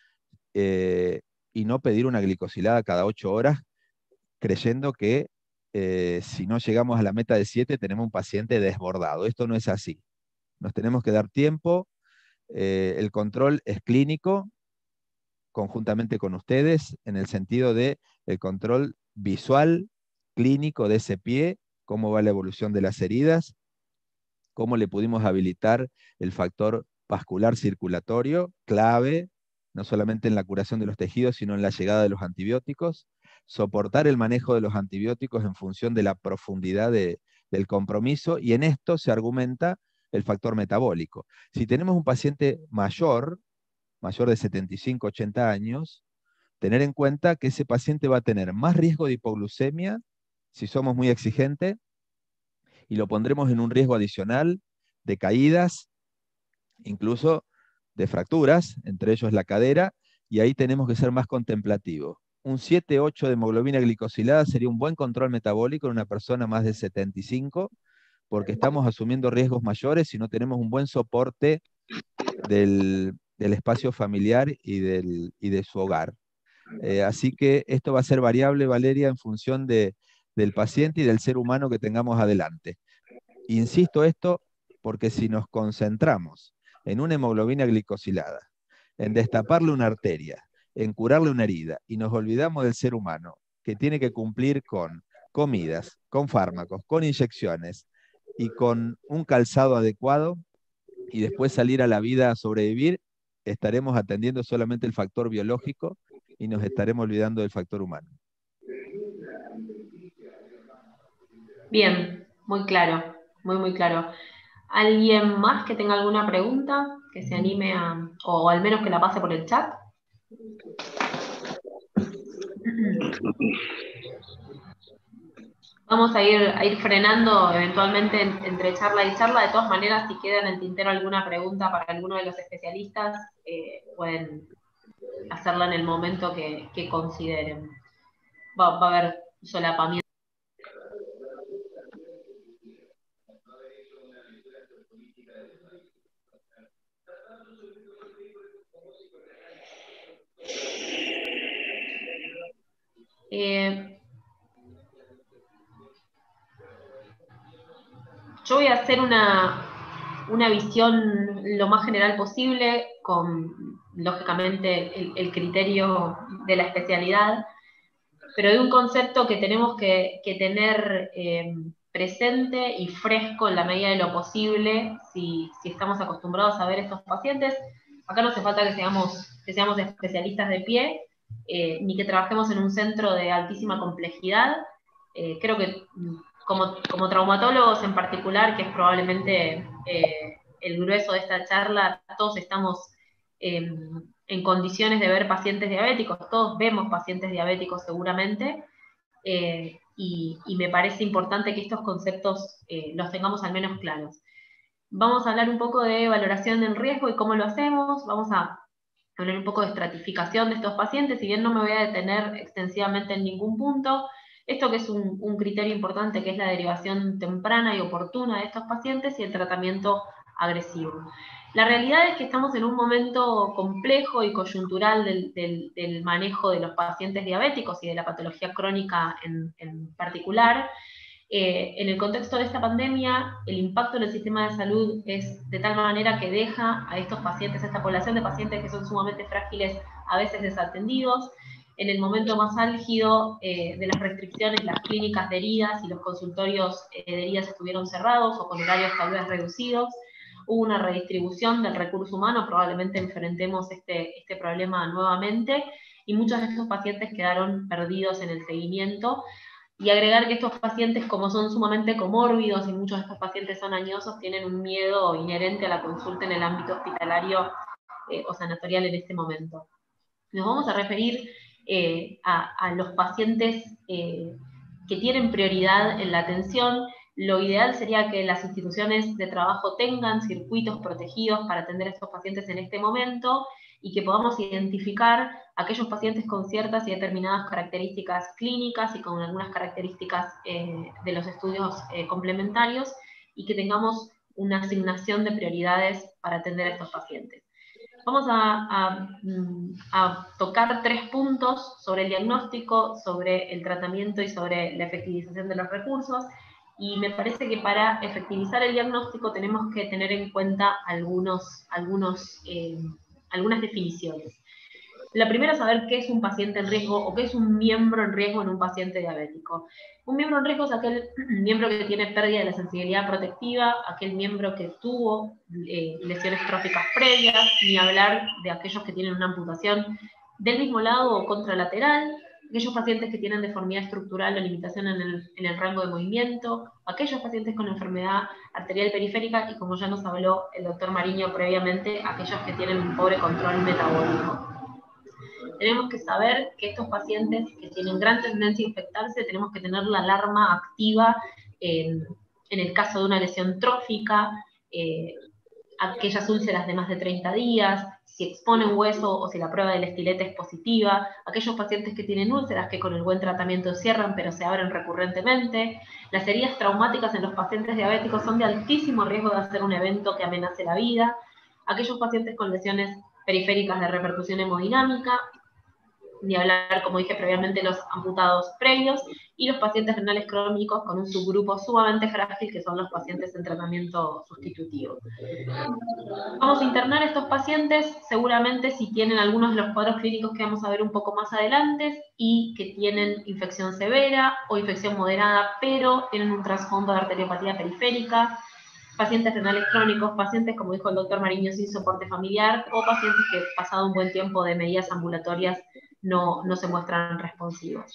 C: eh, y no pedir una glicosilada cada ocho horas, creyendo que eh, si no llegamos a la meta de siete tenemos un paciente desbordado. Esto no es así. Nos tenemos que dar tiempo. Eh, el control es clínico, conjuntamente con ustedes, en el sentido de el control visual, clínico de ese pie, cómo va la evolución de las heridas, cómo le pudimos habilitar el factor vascular circulatorio, clave, no solamente en la curación de los tejidos, sino en la llegada de los antibióticos, soportar el manejo de los antibióticos en función de la profundidad de, del compromiso, y en esto se argumenta el factor metabólico. Si tenemos un paciente mayor, mayor de setenta y cinco, ochenta años, tener en cuenta que ese paciente va a tener más riesgo de hipoglucemia si somos muy exigentes, y lo pondremos en un riesgo adicional de caídas, incluso de fracturas, entre ellos la cadera, y ahí tenemos que ser más contemplativos. Un siete ocho de hemoglobina glicosilada sería un buen control metabólico en una persona más de setenta y cinco, porque estamos asumiendo riesgos mayores si no tenemos un buen soporte del, del espacio familiar y, del, y de su hogar. Eh, así que esto va a ser variable, Valeria, en función de, del paciente y del ser humano que tengamos adelante. Insisto esto porque si nos concentramos en una hemoglobina glicosilada, en destaparle una arteria, en curarle una herida, y nos olvidamos del ser humano, que tiene que cumplir con comidas, con fármacos, con inyecciones y con un calzado adecuado, y después salir a la vida a sobrevivir, estaremos atendiendo solamente el factor biológico y nos estaremos olvidando del factor humano.
B: Bien, muy claro, muy, muy claro. ¿Alguien más que tenga alguna pregunta, que se anime a, o al menos que la pase por el chat? Vamos a ir, a ir frenando eventualmente en, entre charla y charla. De todas maneras, si queda en el tintero alguna pregunta para alguno de los especialistas, eh, pueden hacerla en el momento que, que consideren. Va, va a haber solapamiento. Eh, yo voy a hacer una, una visión lo más general posible, con lógicamente el, el criterio de la especialidad, pero de un concepto que tenemos que, que tener eh, presente y fresco en la medida de lo posible, si, si estamos acostumbrados a ver estos pacientes. Acá no hace falta que seamos, que seamos especialistas de pie, eh, ni que trabajemos en un centro de altísima complejidad. Eh, creo que como, como traumatólogos en particular, que es probablemente eh, el grueso de esta charla, todos estamos eh, en condiciones de ver pacientes diabéticos, todos vemos pacientes diabéticos seguramente, eh, y, y me parece importante que estos conceptos eh, los tengamos al menos claros. Vamos a hablar un poco de valoración del riesgo y cómo lo hacemos, vamos a hablar un poco de estratificación de estos pacientes, si bien no me voy a detener extensivamente en ningún punto. Esto que es un, un criterio importante, que es la derivación temprana y oportuna de estos pacientes y el tratamiento agresivo. La realidad es que estamos en un momento complejo y coyuntural del, del, del manejo de los pacientes diabéticos y de la patología crónica en, en particular. Eh, en el contexto de esta pandemia, el impacto en el sistema de salud es de tal manera que deja a estos pacientes, a esta población de pacientes que son sumamente frágiles, a veces desatendidos. En el momento más álgido eh, de las restricciones, las clínicas de heridas y los consultorios eh, de heridas estuvieron cerrados o con horarios tal vez reducidos. Hubo una redistribución del recurso humano, probablemente enfrentemos este, este problema nuevamente, y muchos de estos pacientes quedaron perdidos en el seguimiento. Y agregar que estos pacientes, como son sumamente comórbidos y muchos de estos pacientes son añosos, tienen un miedo inherente a la consulta en el ámbito hospitalario eh, o sanatorial en este momento. Nos vamos a referir eh, a, a los pacientes eh, que tienen prioridad en la atención. Lo ideal sería que las instituciones de trabajo tengan circuitos protegidos para atender a estos pacientes en este momento, y que podamos identificar aquellos pacientes con ciertas y determinadas características clínicas y con algunas características eh, de los estudios eh, complementarios, y que tengamos una asignación de prioridades para atender a estos pacientes. Vamos a, a, a tocar tres puntos sobre el diagnóstico, sobre el tratamiento y sobre la efectivización de los recursos. Y me parece que para efectivizar el diagnóstico tenemos que tener en cuenta algunos, algunos, eh, algunas definiciones. La primera es saber qué es un paciente en riesgo o qué es un miembro en riesgo en un paciente diabético. Un miembro en riesgo es aquel miembro que tiene pérdida de la sensibilidad protectiva, aquel miembro que tuvo eh, lesiones tróficas previas, ni hablar de aquellos que tienen una amputación del mismo lado o contralateral, aquellos pacientes que tienen deformidad estructural o limitación en el, en el rango de movimiento, aquellos pacientes con enfermedad arterial periférica y, como ya nos habló el doctor Mariño previamente, aquellos que tienen un pobre control metabólico. Tenemos que saber que estos pacientes que tienen gran tendencia a infectarse, tenemos que tener la alarma activa en, en el caso de una lesión trófica, eh, aquellas úlceras de más de treinta días, si exponen hueso o si la prueba del estilete es positiva, aquellos pacientes que tienen úlceras que con el buen tratamiento cierran pero se abren recurrentemente. Las heridas traumáticas en los pacientes diabéticos son de altísimo riesgo de hacer un evento que amenace la vida. Aquellos pacientes con lesiones periféricas de repercusión hemodinámica, ni hablar, como dije previamente, los amputados previos, y los pacientes renales crónicos con un subgrupo sumamente frágil, que son los pacientes en tratamiento sustitutivo. Vamos a internar a estos pacientes, seguramente si tienen algunos de los cuadros clínicos que vamos a ver un poco más adelante, y que tienen infección severa o infección moderada, pero tienen un trasfondo de arteriopatía periférica, pacientes renales crónicos, pacientes, como dijo el doctor Mariño, sin soporte familiar, o pacientes que, pasado un buen tiempo de medidas ambulatorias, no, no se muestran responsivos.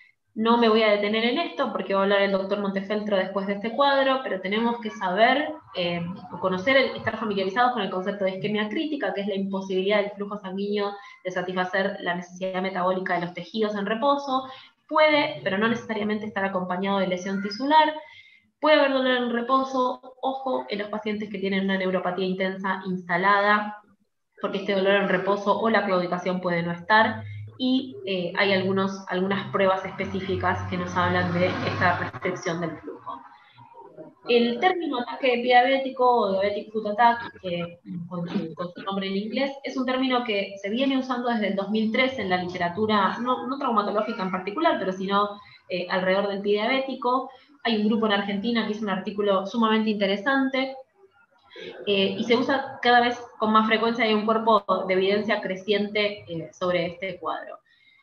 B: No me voy a detener en esto porque va a hablar el doctor Montefeltro después de este cuadro, pero tenemos que saber, eh, conocer, estar familiarizados con el concepto de isquemia crítica, que es la imposibilidad del flujo sanguíneo de satisfacer la necesidad metabólica de los tejidos en reposo. Puede, pero no necesariamente, estar acompañado de lesión tisular. Puede haber dolor en reposo, ojo, en los pacientes que tienen una neuropatía intensa instalada, porque este dolor en reposo o la claudicación puede no estar, y eh, hay algunos, algunas pruebas específicas que nos hablan de esta restricción del flujo. El término ataque diabético o diabetic foot attack, que, con, su, con su nombre en inglés, es un término que se viene usando desde el dos mil tres en la literatura, no, no traumatológica en particular, pero sino eh, alrededor del pie diabético. Hay un grupo en Argentina que hizo un artículo sumamente interesante, eh, y se usa cada vez con más frecuencia. Hay un cuerpo de evidencia creciente eh, sobre este cuadro.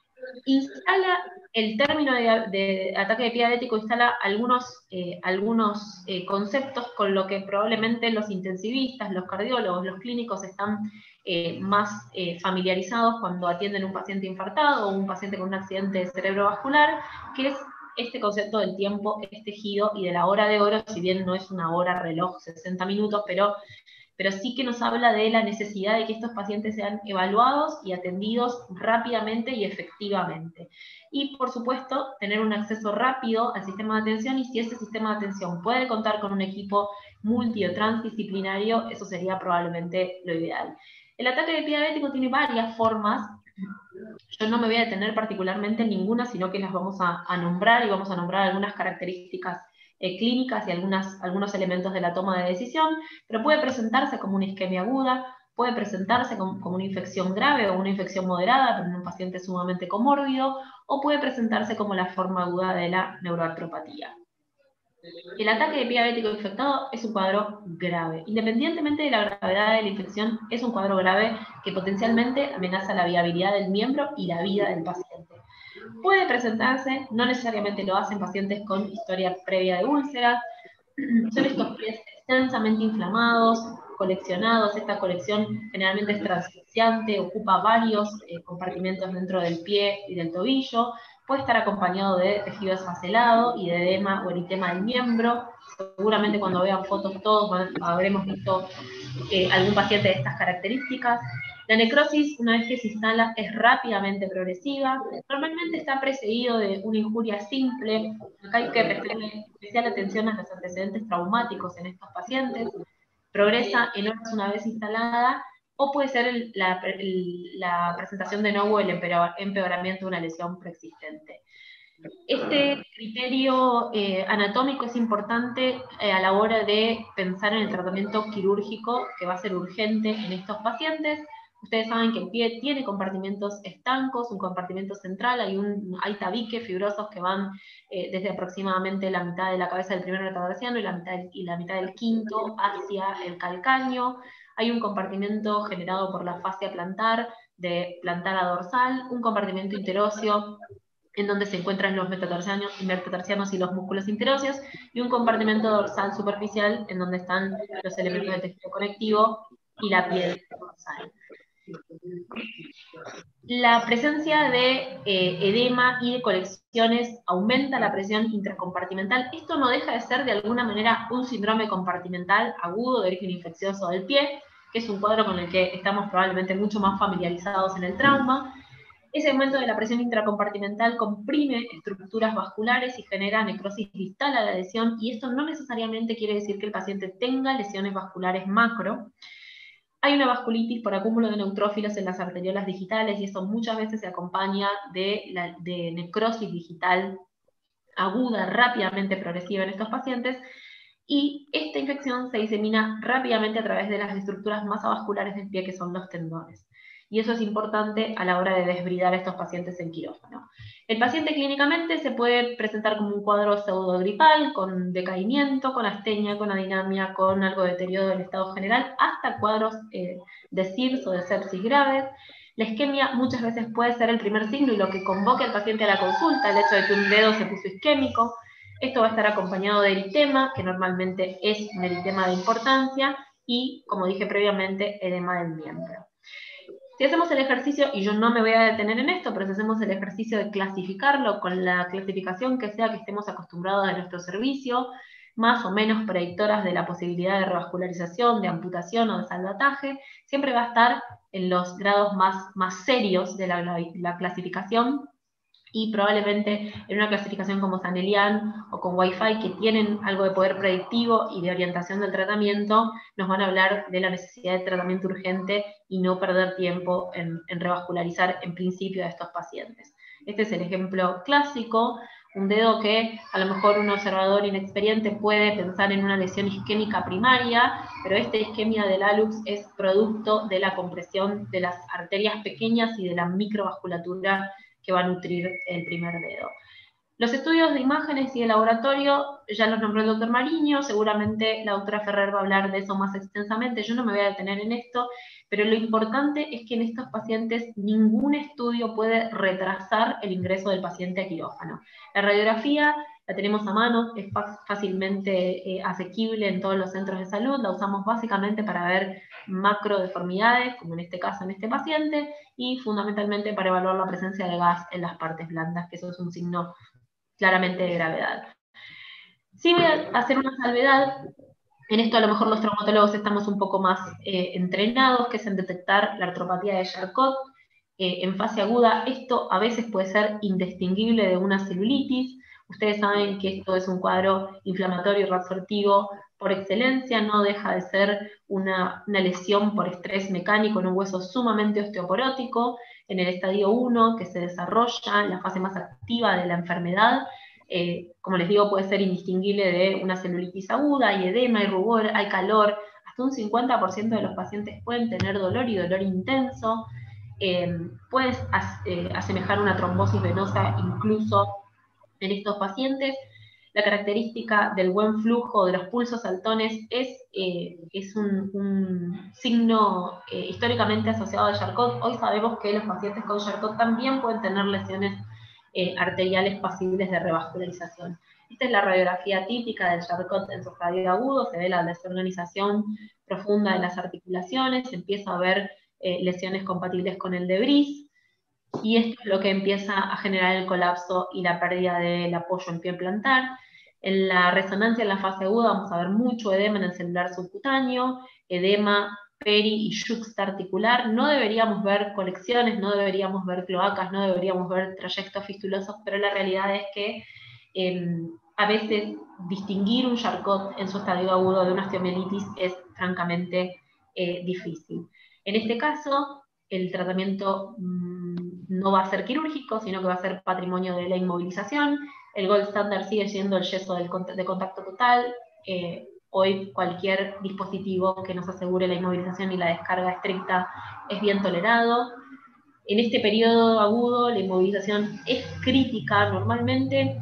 B: Instala el término de, de ataque de pie diabético, instala algunos, eh, algunos eh, conceptos con lo que probablemente los intensivistas, los cardiólogos, los clínicos están eh, más eh, familiarizados cuando atienden un paciente infartado o un paciente con un accidente cerebrovascular, que es este concepto del tiempo es tejido y de la hora de oro, si bien no es una hora reloj, sesenta minutos, pero pero sí que nos habla de la necesidad de que estos pacientes sean evaluados y atendidos rápidamente y efectivamente. Y, por supuesto, tener un acceso rápido al sistema de atención, y si ese sistema de atención puede contar con un equipo multi o transdisciplinario, eso sería probablemente lo ideal. El ataque de pie diabético tiene varias formas. Yo no me voy a detener particularmente en ninguna, sino que las vamos a, a nombrar, y vamos a nombrar algunas características Eh, clínicas y algunas, algunos elementos de la toma de decisión, pero puede presentarse como una isquemia aguda, puede presentarse como, como una infección grave o una infección moderada, pero en un paciente sumamente comórbido, o puede presentarse como la forma aguda de la neuroartropatía. El ataque de pie diabético infectado es un cuadro grave. Independientemente de la gravedad de la infección, es un cuadro grave que potencialmente amenaza la viabilidad del miembro y la vida del paciente. Puede presentarse, no necesariamente lo hacen, pacientes con historia previa de úlceras. Son estos pies extensamente inflamados, coleccionados. Esta colección generalmente es transficiante, ocupa varios eh, compartimentos dentro del pie y del tobillo. Puede estar acompañado de tejido esfacelado y de edema o eritema del miembro. Seguramente cuando vean fotos todos habremos visto eh, algún paciente de estas características. La necrosis, una vez que se instala, es rápidamente progresiva. Normalmente está precedido de una injuria simple. Acá hay que prestarle especial atención a los antecedentes traumáticos en estos pacientes. Progresa en horas una vez instalada, o puede ser el, la, el, la presentación de nuevo, el empeoramiento de una lesión preexistente. Este criterio eh, anatómico es importante eh, a la hora de pensar en el tratamiento quirúrgico, que va a ser urgente en estos pacientes. Ustedes saben que el pie tiene compartimentos estancos, un compartimento central, hay, un, hay tabiques fibrosos que van eh, desde aproximadamente la mitad de la cabeza del primer metatarsiano y la mitad del, y la mitad del quinto hacia el calcáneo. Hay un compartimento generado por la fascia plantar, de plantar a dorsal, un compartimento interóseo en donde se encuentran los metatarsianos, metatarsianos y los músculos interóseos, y un compartimento dorsal superficial en donde están los elementos del tejido conectivo y la piel dorsal. La presencia de eh, edema y de colecciones aumenta la presión intracompartimental. Esto no deja de ser de alguna manera un síndrome compartimental agudo de origen infeccioso del pie, que es un cuadro con el que estamos probablemente mucho más familiarizados en el trauma. Ese aumento de la presión intracompartimental comprime estructuras vasculares y genera necrosis distal a la lesión, y esto no necesariamente quiere decir que el paciente tenga lesiones vasculares macro. Hay una vasculitis por acúmulo de neutrófilos en las arteriolas digitales, y esto muchas veces se acompaña de, la, de necrosis digital aguda, rápidamente progresiva en estos pacientes, y esta infección se disemina rápidamente a través de las estructuras más avasculares del pie, que son los tendones. Y eso es importante a la hora de desbridar a estos pacientes en quirófano. El paciente clínicamente se puede presentar como un cuadro pseudogripal, con decaimiento, con astenia, con adinamia, con algo de deterioro del estado general, hasta cuadros eh, de S I R S o de sepsis graves. La isquemia muchas veces puede ser el primer signo y lo que convoque al paciente a la consulta, el hecho de que un dedo se puso isquémico. Esto va a estar acompañado de eritema, que normalmente es un eritema de importancia, y, como dije previamente, edema del miembro. Si hacemos el ejercicio, y yo no me voy a detener en esto, pero si hacemos el ejercicio de clasificarlo con la clasificación que sea que estemos acostumbrados a nuestro servicio, más o menos predictoras de la posibilidad de revascularización, de amputación o de salvataje, siempre va a estar en los grados más, más serios de la, la, la clasificación, y probablemente en una clasificación como Sanelian o con Wi-Fi, que tienen algo de poder predictivo y de orientación del tratamiento, nos van a hablar de la necesidad de tratamiento urgente y no perder tiempo en, en revascularizar en principio a estos pacientes. Este es el ejemplo clásico, un dedo que a lo mejor un observador inexperiente puede pensar en una lesión isquémica primaria, pero esta isquemia del hallux es producto de la compresión de las arterias pequeñas y de la microvasculatura que va a nutrir el primer dedo. Los estudios de imágenes y de laboratorio, ya los nombró el doctor Mariño, seguramente la doctora Ferrer va a hablar de eso más extensamente, yo no me voy a detener en esto, pero lo importante es que en estos pacientes ningún estudio puede retrasar el ingreso del paciente a quirófano. La radiografía la tenemos a mano, es fácilmente eh, asequible en todos los centros de salud, la usamos básicamente para ver macro deformidades, como en este caso en este paciente, y fundamentalmente para evaluar la presencia de gas en las partes blandas, que eso es un signo claramente de gravedad. Sí voy a hacer una salvedad, en esto a lo mejor los traumatólogos estamos un poco más eh, entrenados, que es en detectar la artropatía de Charcot eh, en fase aguda. Esto a veces puede ser indistinguible de una celulitis. Ustedes saben que esto es un cuadro inflamatorio y reabsortivo por excelencia, no deja de ser una, una lesión por estrés mecánico en un hueso sumamente osteoporótico, en el estadio uno, que se desarrolla en la fase más activa de la enfermedad. Eh, como les digo, puede ser indistinguible de una celulitis aguda, hay edema, hay rubor, hay calor, hasta un cincuenta por ciento de los pacientes pueden tener dolor y dolor intenso, eh, puede as, eh, asemejar una trombosis venosa incluso en estos pacientes. La característica del buen flujo de los pulsos saltones es, eh, es un, un signo eh, históricamente asociado a Charcot. Hoy sabemos que los pacientes con Charcot también pueden tener lesiones eh, arteriales pasibles de revascularización. Esta es la radiografía típica del Charcot en su estadio agudo, se ve la desorganización profunda de las articulaciones, se empieza a ver eh, lesiones compatibles con el debris, y esto es lo que empieza a generar el colapso y la pérdida del apoyo en pie plantar. En la resonancia en la fase aguda vamos a ver mucho edema en el celular subcutáneo, edema peri y yuxtaarticular. No deberíamos ver colecciones, no deberíamos ver cloacas, no deberíamos ver trayectos fistulosos, pero la realidad es que eh, a veces distinguir un Charcot en su estadio agudo de una osteomielitis es francamente eh, difícil. En este caso, el tratamiento mmm, no va a ser quirúrgico, sino que va a ser patrimonio de la inmovilización. El gold standard sigue siendo el yeso del, de contacto total, eh, hoy cualquier dispositivo que nos asegure la inmovilización y la descarga estricta es bien tolerado. En este periodo agudo la inmovilización es crítica normalmente.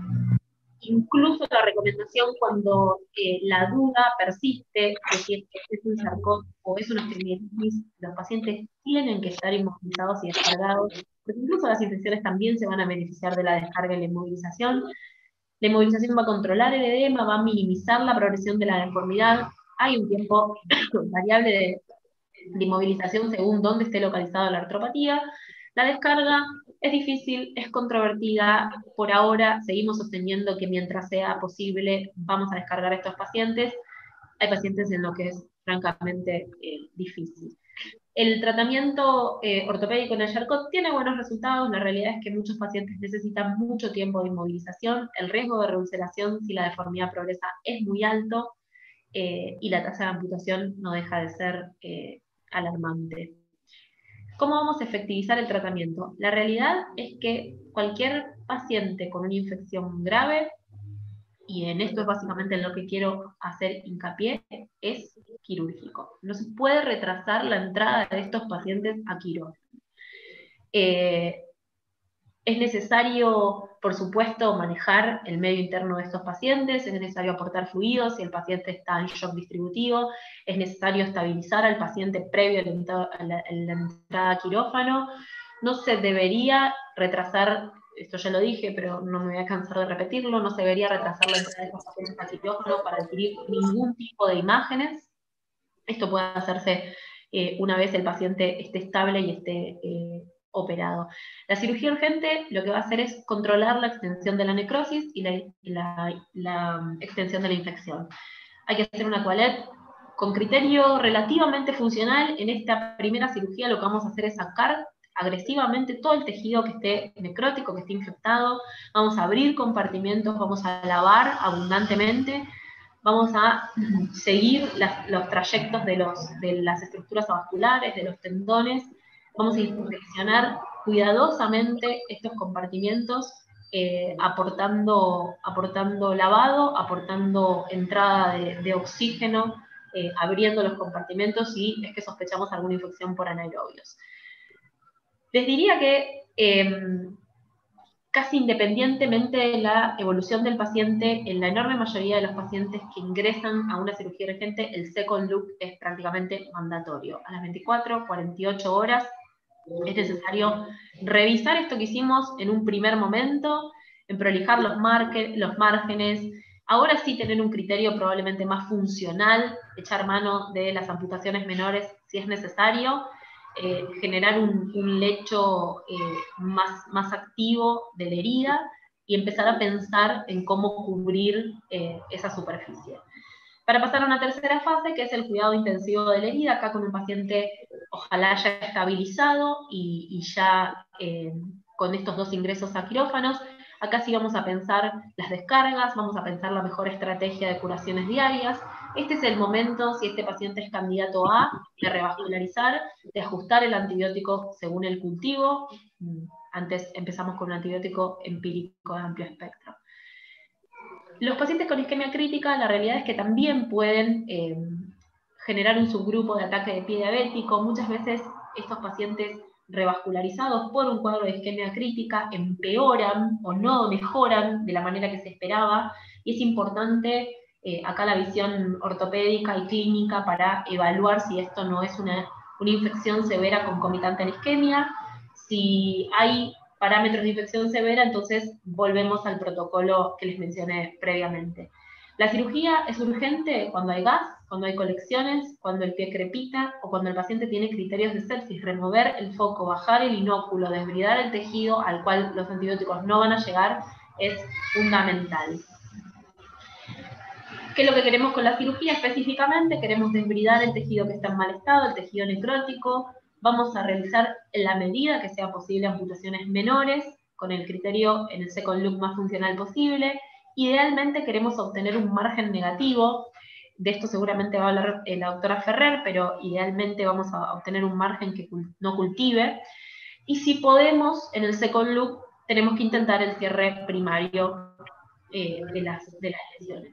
B: Incluso la recomendación cuando eh, la duda persiste de si es un sarcoma o es una osteomielitis, los pacientes tienen que estar inmovilizados y descargados, porque incluso las infecciones también se van a beneficiar de la descarga y la inmovilización. La inmovilización va a controlar el edema, va a minimizar la progresión de la deformidad. Hay un tiempo variable de, de inmovilización según dónde esté localizada la artropatía. La descarga es difícil, es controvertida. Por ahora seguimos sosteniendo que mientras sea posible vamos a descargar a estos pacientes. Hay pacientes en los que es francamente eh, difícil. El tratamiento eh, ortopédico en el Charcot tiene buenos resultados. La realidad es que muchos pacientes necesitan mucho tiempo de inmovilización. El riesgo de reulceración si la deformidad progresa es muy alto eh, y la tasa de amputación no deja de ser eh, alarmante. ¿Cómo vamos a efectivizar el tratamiento? La realidad es que cualquier paciente con una infección grave, y en esto es básicamente en lo que quiero hacer hincapié, es quirúrgico. No se puede retrasar la entrada de estos pacientes a quirófano. Eh, es necesario, por supuesto, manejar el medio interno de estos pacientes, es necesario aportar fluidos si el paciente está en shock distributivo, es necesario estabilizar al paciente previo a la, a la entrada a quirófano. No se debería retrasar, esto ya lo dije, pero no me voy a cansar de repetirlo, no se debería retrasar la entrada de estos pacientes a quirófano para adquirir ningún tipo de imágenes. Esto puede hacerse eh, una vez el paciente esté estable y esté eh, operado. La cirugía urgente lo que va a hacer es controlar la extensión de la necrosis y la, la, la extensión de la infección. Hay que hacer una Qualet con criterio relativamente funcional. En esta primera cirugía lo que vamos a hacer es sacar agresivamente todo el tejido que esté necrótico, que esté infectado. Vamos a abrir compartimentos, vamos a lavar abundantemente, vamos a seguir las, los trayectos de, los, de las estructuras vasculares, de los tendones. Vamos a inspeccionar cuidadosamente estos compartimientos, eh, aportando, aportando lavado, aportando entrada de, de oxígeno, eh, abriendo los compartimentos si es que sospechamos alguna infección por anaerobios. Les diría que eh, casi independientemente de la evolución del paciente, en la enorme mayoría de los pacientes que ingresan a una cirugía urgente, el second look es prácticamente mandatorio. A las veinticuatro, cuarenta y ocho horas es necesario revisar esto que hicimos en un primer momento, en prolijar los, los márgenes, ahora sí tener un criterio probablemente más funcional, echar mano de las amputaciones menores si es necesario, eh, generar un, un lecho eh, más, más activo de la herida y empezar a pensar en cómo cubrir eh, esa superficie. Para pasar a una tercera fase, que es el cuidado intensivo de la herida, acá con un paciente ojalá ya estabilizado y, y ya eh, con estos dos ingresos a quirófanos. Acá sí vamos a pensar las descargas, vamos a pensar la mejor estrategia de curaciones diarias. Este es el momento, si este paciente es candidato A, de revascularizar, de ajustar el antibiótico según el cultivo. Antes empezamos con un antibiótico empírico de amplio espectro. Los pacientes con isquemia crítica, la realidad es que también pueden eh, generar un subgrupo de ataque de pie diabético. Muchas veces estos pacientes revascularizados por un cuadro de isquemia crítica empeoran o no mejoran de la manera que se esperaba, y es importante eh, acá la visión ortopédica y clínica para evaluar si esto no es una, una infección severa concomitante a la isquemia. Si hay parámetros de infección severa, entonces volvemos al protocolo que les mencioné previamente. La cirugía es urgente cuando hay gas, cuando hay colecciones, cuando el pie crepita o cuando el paciente tiene criterios de sepsis. Remover el foco, bajar el inóculo, desbridar el tejido al cual los antibióticos no van a llegar es fundamental. ¿Qué es lo que queremos con la cirugía específicamente? Queremos desbridar el tejido que está en mal estado, el tejido necrótico. Vamos a realizar en la medida que sea posible amputaciones menores, con el criterio en el second look más funcional posible. Idealmente queremos obtener un margen negativo. De esto seguramente va a hablar la doctora Ferrer, pero idealmente vamos a obtener un margen que no cultive. Y si podemos, en el second look, tenemos que intentar el cierre primario eh, de, las, de las lesiones.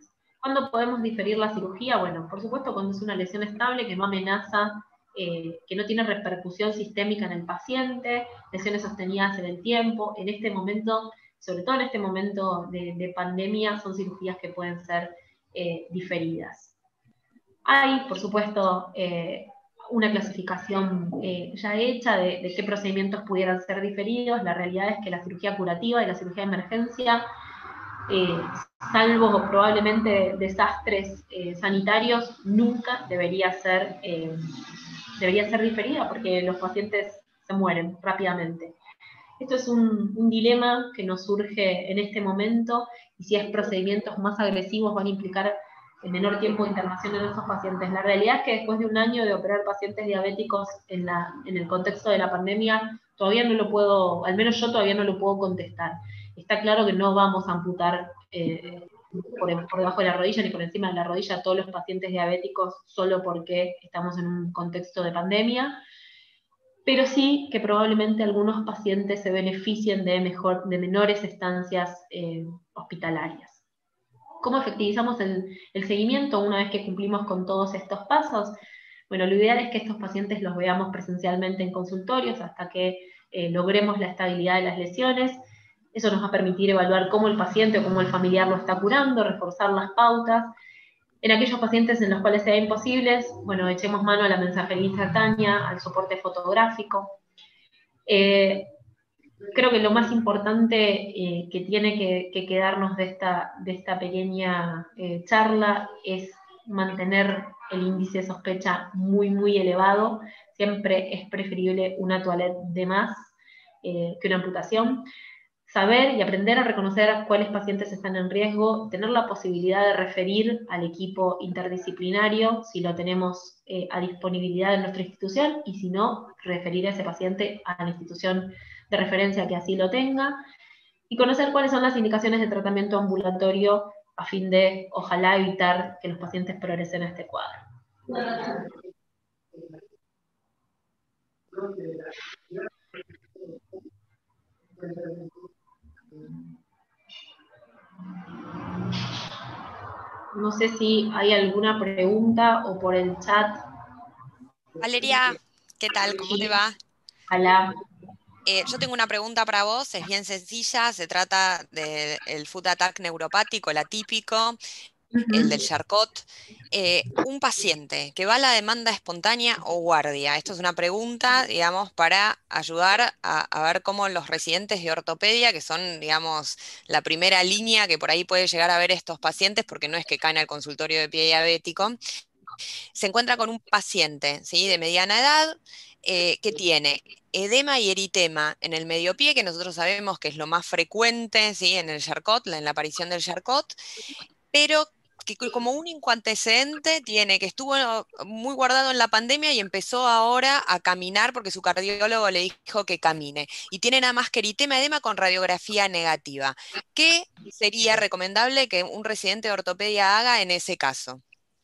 B: ¿Cuándo podemos diferir la cirugía? Bueno, por supuesto cuando es una lesión estable que no amenaza, eh, que no tiene repercusión sistémica en el paciente, lesiones sostenidas en el tiempo. En este momento, sobre todo en este momento de, de pandemia, son cirugías que pueden ser eh, diferidas. Hay, por supuesto, eh, una clasificación eh, ya hecha de, de qué procedimientos pudieran ser diferidos. La realidad es que la cirugía curativa y la cirugía de emergencia, eh, salvo probablemente desastres eh, sanitarios, nunca debería ser, eh, debería ser diferida porque los pacientes se mueren rápidamente. Esto es un, un dilema que nos surge en este momento, y si es procedimientos más agresivos van a implicar el menor tiempo de internación en esos pacientes. La realidad es que después de un año de operar pacientes diabéticos en, la, en el contexto de la pandemia, todavía no lo puedo, al menos yo todavía no lo puedo contestar. Está claro que no vamos a amputar eh, por, por debajo de la rodilla ni por encima de la rodilla a todos los pacientes diabéticos solo porque estamos en un contexto de pandemia, pero sí que probablemente algunos pacientes se beneficien de, mejor, de menores estancias eh, hospitalarias. ¿Cómo efectivizamos el, el seguimiento una vez que cumplimos con todos estos pasos? Bueno, lo ideal es que estos pacientes los veamos presencialmente en consultorios hasta que eh, logremos la estabilidad de las lesiones. Eso nos va a permitir evaluar cómo el paciente o cómo el familiar lo está curando, reforzar las pautas. En aquellos pacientes en los cuales sea imposible, bueno, echemos mano a la mensajería instantánea, al soporte fotográfico. Eh, creo que lo más importante eh, que tiene que, que quedarnos de esta, de esta pequeña eh, charla es mantener el índice de sospecha muy, muy elevado. Siempre es preferible una toilette de más eh, que una amputación. Saber y aprender a reconocer cuáles pacientes están en riesgo, tener la posibilidad de referir al equipo interdisciplinario si lo tenemos eh, a disponibilidad en nuestra institución, y si no, referir a ese paciente a la institución de referencia que así lo tenga, y conocer cuáles son las indicaciones de tratamiento ambulatorio a fin de, ojalá, evitar que los pacientes progresen a este cuadro. No sé si hay alguna pregunta o por el chat.
D: Valeria, ¿qué tal? ¿Cómo te va?
B: Hola.
D: Eh, yo tengo una pregunta para vos, es bien sencilla, se trata del foot attack neuropático, el atípico, uh-huh. el del Charcot. Eh, un paciente que va a la demanda espontánea o guardia, esto es una pregunta, digamos, para ayudar a, a ver cómo los residentes de ortopedia, que son, digamos, la primera línea que por ahí puede llegar a ver estos pacientes, porque no es que caen al consultorio de pie diabético, se encuentra con un paciente, ¿sí?, de mediana edad, eh, que tiene edema y eritema en el medio pie, que nosotros sabemos que es lo más frecuente, ¿sí?, en el Charcot, en la aparición del Charcot, pero que como único antecedente tiene que estuvo muy guardado en la pandemia y empezó ahora a caminar porque su cardiólogo le dijo que camine. Y tiene nada más que eritema, edema con radiografía negativa. ¿Qué sería recomendable que un residente de ortopedia haga en ese caso?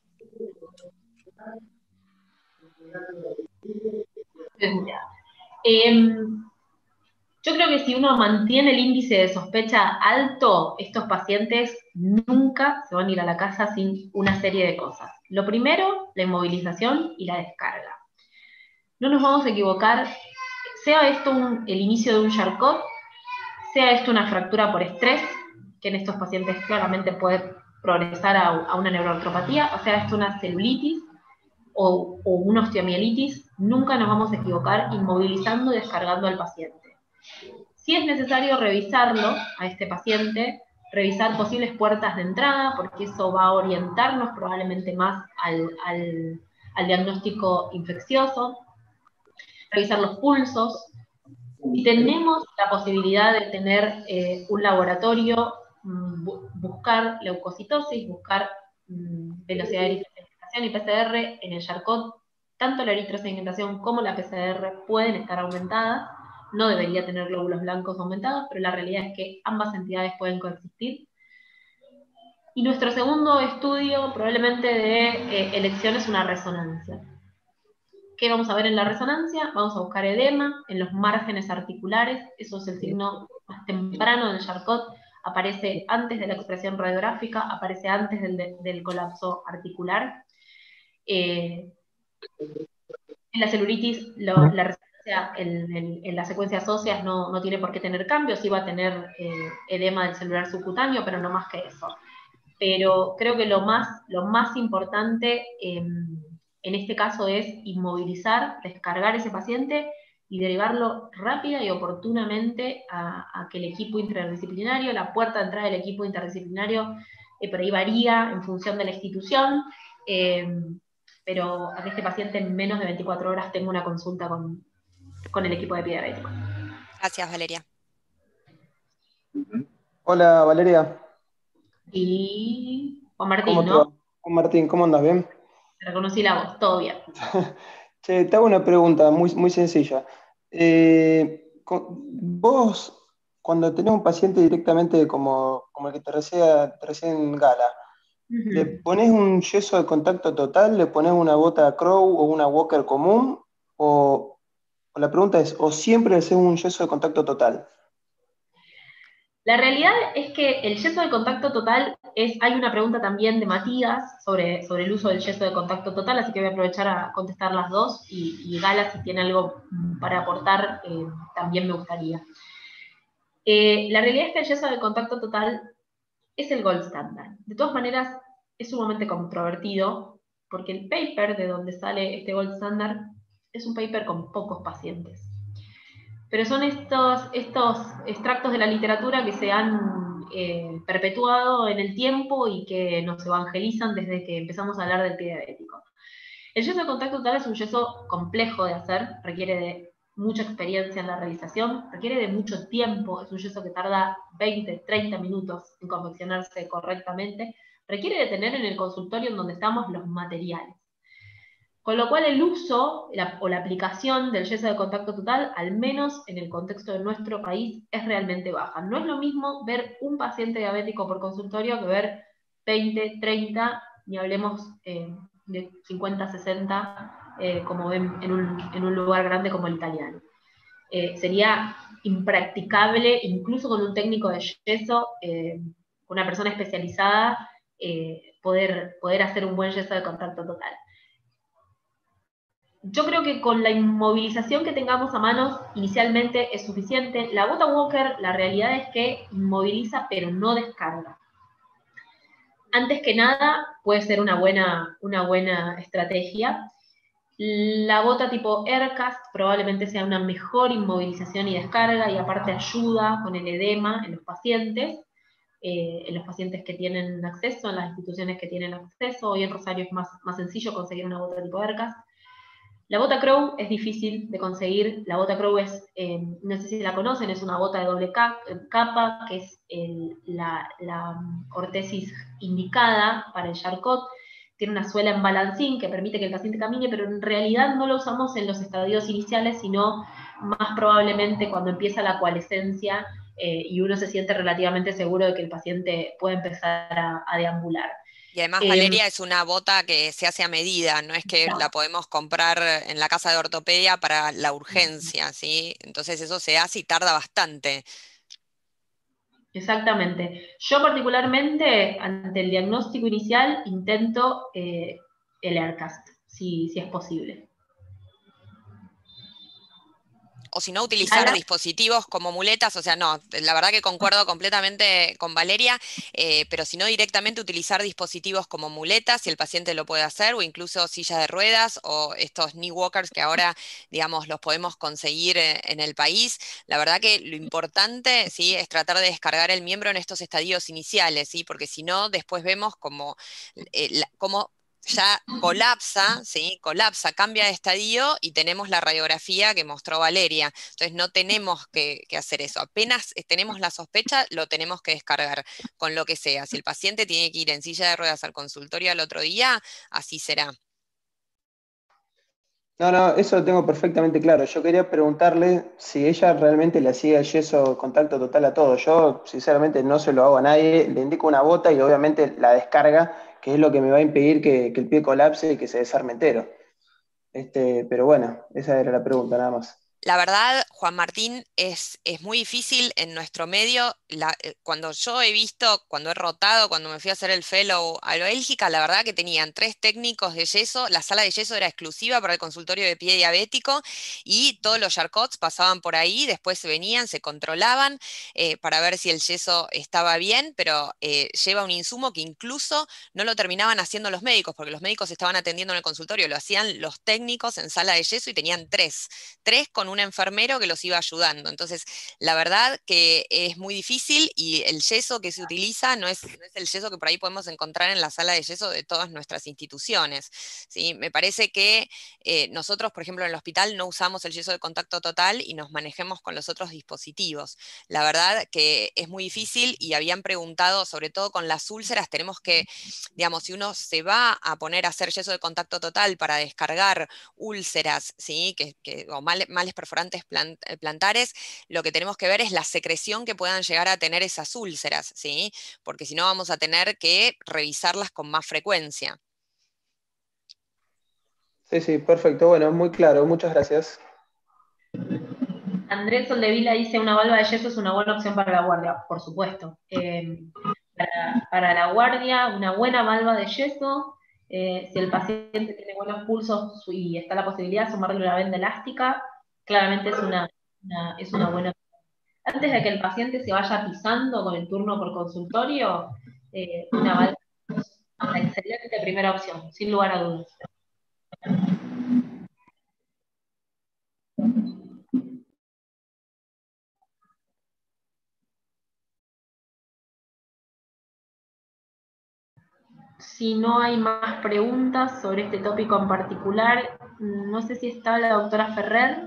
B: Eh, yo creo que si uno mantiene el índice de sospecha alto, estos pacientes nunca se van a ir a la casa sin una serie de cosas. Lo primero, la inmovilización y la descarga. No nos vamos a equivocar, sea esto un, el inicio de un Charcot, sea esto una fractura por estrés, que en estos pacientes claramente puede progresar a, a una neuroartropatía, o sea esto una celulitis, O, o una osteomielitis, nunca nos vamos a equivocar inmovilizando y descargando al paciente. Si es necesario revisarlo a este paciente, revisar posibles puertas de entrada, porque eso va a orientarnos probablemente más al, al, al diagnóstico infeccioso, revisar los pulsos. Si tenemos la posibilidad de tener eh, un laboratorio, bu buscar leucocitosis, buscar mm, velocidad de eritrosedimentación y P C R en el Charcot, tanto la eritrosedimentación como la P C R pueden estar aumentadas. No debería tener glóbulos blancos aumentados, pero la realidad es que ambas entidades pueden coexistir. Y nuestro segundo estudio, probablemente de eh, elección, es una resonancia. ¿Qué vamos a ver en la resonancia? Vamos a buscar edema en los márgenes articulares, eso es el signo más temprano del Charcot. aparece antes de la expresión radiográfica, aparece antes del, del colapso articular. Eh, en la celulitis, lo, la resonancia en, en, en las secuencias óseas no, no tiene por qué tener cambios, sí va a tener eh, edema del celular subcutáneo, pero no más que eso. Pero creo que lo más, lo más importante eh, en este caso es inmovilizar, descargar ese paciente y derivarlo rápida y oportunamente a, a que el equipo interdisciplinario, la puerta de entrada del equipo interdisciplinario, eh, por ahí varía en función de la institución, eh, pero a que este paciente en menos de veinticuatro horas tenga una consulta con, con el equipo de pie diabético.
D: Gracias, Valeria.
E: Hola, Valeria.
B: Y Juan Martín,
E: ¿Cómo te
B: ¿no?
E: va? Juan Martín, ¿cómo andas? ¿Bien?
B: Reconocí la voz, todo bien.
E: Che, te hago una pregunta muy, muy sencilla. Eh, co- vos, cuando tenés un paciente directamente como, como el que te recea, te recea en Gala, ¿le
B: Uh-huh.
E: pones un yeso de contacto total? ¿Le pones una bota Crow o una Walker común? O, o la pregunta es, ¿o siempre haces un yeso de contacto total?
B: La realidad es que el yeso de contacto total es, hay una pregunta también de Matías sobre, sobre el uso del yeso de contacto total, así que voy a aprovechar a contestar las dos, y, y Gala, si tiene algo para aportar, eh, también me gustaría. Eh, la realidad es que el yeso de contacto total es el gold standard. De todas maneras, es sumamente controvertido, porque el paper de donde sale este gold standard es un paper con pocos pacientes. Pero son estos, estos extractos de la literatura que se han eh, perpetuado en el tiempo y que nos evangelizan desde que empezamos a hablar del pie diabético. El yeso de contacto total es un yeso complejo de hacer, requiere de mucha experiencia en la realización, requiere de mucho tiempo, es un yeso que tarda veinte, treinta minutos en confeccionarse correctamente, requiere de tener en el consultorio en donde estamos los materiales. Con lo cual el uso la, o la aplicación del yeso de contacto total, al menos en el contexto de nuestro país, es realmente baja. No es lo mismo ver un paciente diabético por consultorio que ver veinte, treinta, ni hablemos eh, de cincuenta, sesenta, eh, como ven en un, en un lugar grande como el italiano. Eh, sería impracticable, incluso con un técnico de yeso, eh, una persona especializada, eh, poder, poder hacer un buen yeso de contacto total. Yo creo que con la inmovilización que tengamos a manos inicialmente es suficiente. La bota Walker, la realidad es que inmoviliza pero no descarga. Antes que nada, puede ser una buena, una buena estrategia. La bota tipo Aircast probablemente sea una mejor inmovilización y descarga, y aparte ayuda con el edema en los pacientes, eh, en los pacientes que tienen acceso, en las instituciones que tienen acceso. Hoy en Rosario es más, más sencillo conseguir una bota tipo Aircast. La bota Crow es difícil de conseguir. La bota Crow es, eh, no sé si la conocen, es una bota de doble capa, que es el, la, la ortesis indicada para el Charcot. Tiene una suela en balancín que permite que el paciente camine, pero en realidad no lo usamos en los estadios iniciales, sino más probablemente cuando empieza la coalescencia eh, y uno se siente relativamente seguro de que el paciente puede empezar a, a deambular.
D: Y además,
B: Eh,
D: Valeria, es una bota que se hace a medida, no es que
B: no.
D: la podemos comprar en la casa de ortopedia para la urgencia, ¿sí? Entonces eso se hace y tarda bastante.
B: Exactamente. Yo particularmente, ante el diagnóstico inicial, intento eh, el Aircast, si, si es posible.
D: O si no, utilizar
B: Gala.
D: dispositivos como muletas, o sea, no, la verdad que concuerdo completamente con Valeria, eh, pero si no, directamente utilizar dispositivos como muletas, si el paciente lo puede hacer, o incluso silla de ruedas, o estos knee walkers que ahora, digamos, los podemos conseguir en, en el país. La verdad que lo importante, ¿sí?, es tratar de descargar el miembro en estos estadios iniciales, ¿sí?, porque si no, después vemos como, eh, la, como ya colapsa, ¿sí? Colapsa, cambia de estadio y tenemos la radiografía que mostró Valeria. Entonces no tenemos que, que hacer eso. Apenas tenemos la sospecha, lo tenemos que descargar con lo que sea. Si el paciente tiene que ir en silla de ruedas al consultorio al otro día, así será.
E: No, no, eso lo tengo perfectamente claro. Yo quería preguntarle si ella realmente le hacía el yeso contacto total a todo. Yo, sinceramente, no se lo hago a nadie. Le indico una bota y obviamente la descarga, que es lo que me va a impedir que, que el pie colapse y que se desarme entero. Este, pero bueno, esa era la pregunta, nada más.
D: La verdad, Juan Martín, es, es muy difícil en nuestro medio. La- eh, cuando yo he visto, cuando he rotado, cuando me fui a hacer el fellow a Bélgica, la verdad que tenían tres técnicos de yeso. La sala de yeso era exclusiva para el consultorio de pie diabético y todos los charcots pasaban por ahí, después se venían, se controlaban eh, para ver si el yeso estaba bien, pero eh, lleva un insumo que incluso no lo terminaban haciendo los médicos, porque los médicos estaban atendiendo en el consultorio, lo hacían los técnicos en sala de yeso y tenían tres tres con un enfermero que los iba ayudando. Entonces, la verdad que es muy difícil y el yeso que se utiliza no es, no es el yeso que por ahí podemos encontrar en la sala de yeso de todas nuestras instituciones, ¿sí? Me parece que eh, nosotros, por ejemplo, en el hospital no usamos el yeso de contacto total y nos manejemos con los otros dispositivos. La verdad que es muy difícil y habían preguntado, sobre todo con las úlceras, tenemos que, digamos, si uno se va a poner a hacer yeso de contacto total para descargar úlceras, ¿sí? que, que, o males, males perforantes plant, plantares, lo que tenemos que ver es la secreción que puedan llegar a tener esas úlceras, ¿sí? Porque si no vamos a tener que revisarlas con más frecuencia.
E: Sí, sí, perfecto. Bueno, muy claro. Muchas gracias.
B: Andrés Soldevila dice, una valva de yeso es una buena opción para la guardia, por supuesto. Eh, para, para la guardia, una buena valva de yeso, eh, si el paciente tiene buenos pulsos y está la posibilidad de sumarle una venda elástica, claramente es una, una, es una buena opción. Antes de que el paciente se vaya pisando con el turno por consultorio, eh, una valva es una excelente primera opción, sin lugar a dudas. Si no hay más preguntas sobre este tópico en particular, no sé si está la doctora Ferrer.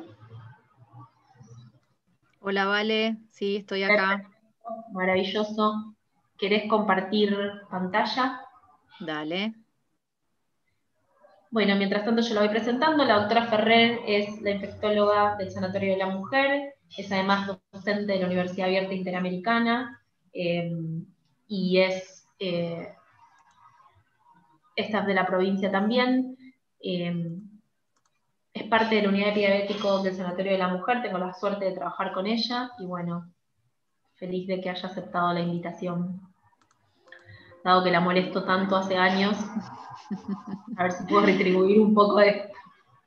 A: Hola, Vale, sí, estoy acá.
B: Maravilloso. ¿Querés compartir pantalla?
A: Dale.
B: Bueno, mientras tanto yo la voy presentando. La doctora Ferrer es la infectóloga del Sanatorio de la Mujer, es además docente de la Universidad Abierta Interamericana eh, y es eh, staff de la provincia también. Eh, es parte de la unidad de diabético del Sanatorio de la Mujer, tengo la suerte de trabajar con ella y bueno, feliz de que haya aceptado la invitación. Dado que la molesto tanto hace años, a ver si puedo retribuir un poco de esto.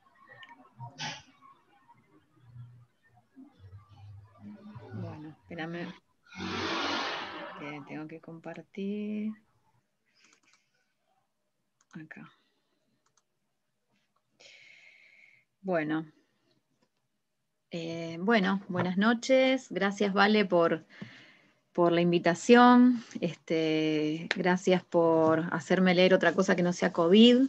A: Bueno, espérame. Que tengo que compartir. Acá. Bueno. Eh, bueno, buenas noches. Gracias, Vale, por, por la invitación. Este, gracias por hacerme leer otra cosa que no sea COVID.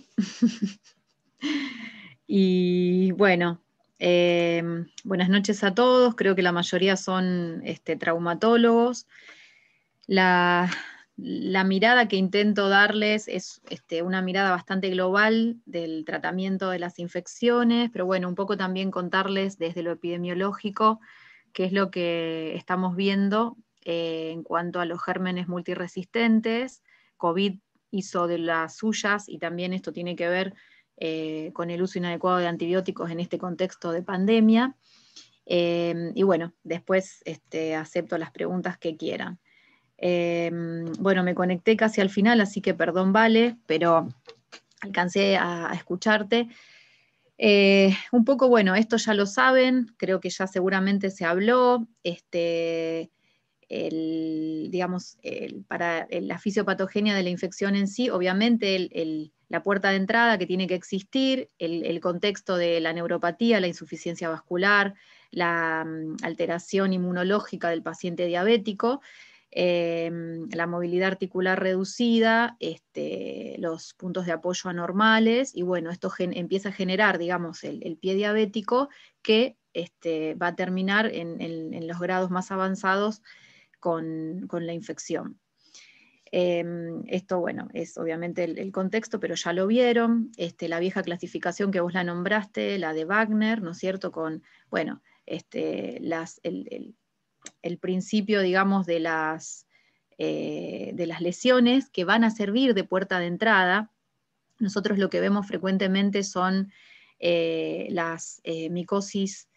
A: Y bueno, eh, buenas noches a todos. Creo que la mayoría son este, traumatólogos. La, la mirada que intento darles es este, una mirada bastante global del tratamiento de las infecciones, pero bueno, un poco también contarles desde lo epidemiológico qué es lo que estamos viendo eh, en cuanto a los gérmenes multiresistentes. COVID hizo de las suyas y también esto tiene que ver eh, con el uso inadecuado de antibióticos en este contexto de pandemia. Eh, y bueno, después este, acepto las preguntas que quieran. Eh, bueno, me conecté casi al final, así que perdón, Vale, pero alcancé a, a escucharte. Eh, un poco, bueno, esto ya lo saben, creo que ya seguramente se habló, este, el, digamos, el, para la fisiopatogenia de la infección en sí, obviamente el, el, la puerta de entrada que tiene que existir, el, el contexto de la neuropatía, la insuficiencia vascular, la um, alteración inmunológica del paciente diabético, eh, la movilidad articular reducida, este, los puntos de apoyo anormales, y bueno, esto gen, empieza a generar, digamos, el, el pie diabético que este, va a terminar en, en, en los grados más avanzados con, con la infección. Eh, esto, bueno, es obviamente el, el contexto, pero ya lo vieron, este, la vieja clasificación que vos la nombraste, la de Wagner, ¿no es cierto?, con, bueno, este, las, el, el, el principio, digamos, de las, eh, de las lesiones que van a servir de puerta de entrada. Nosotros lo que vemos frecuentemente son eh, las eh, micosis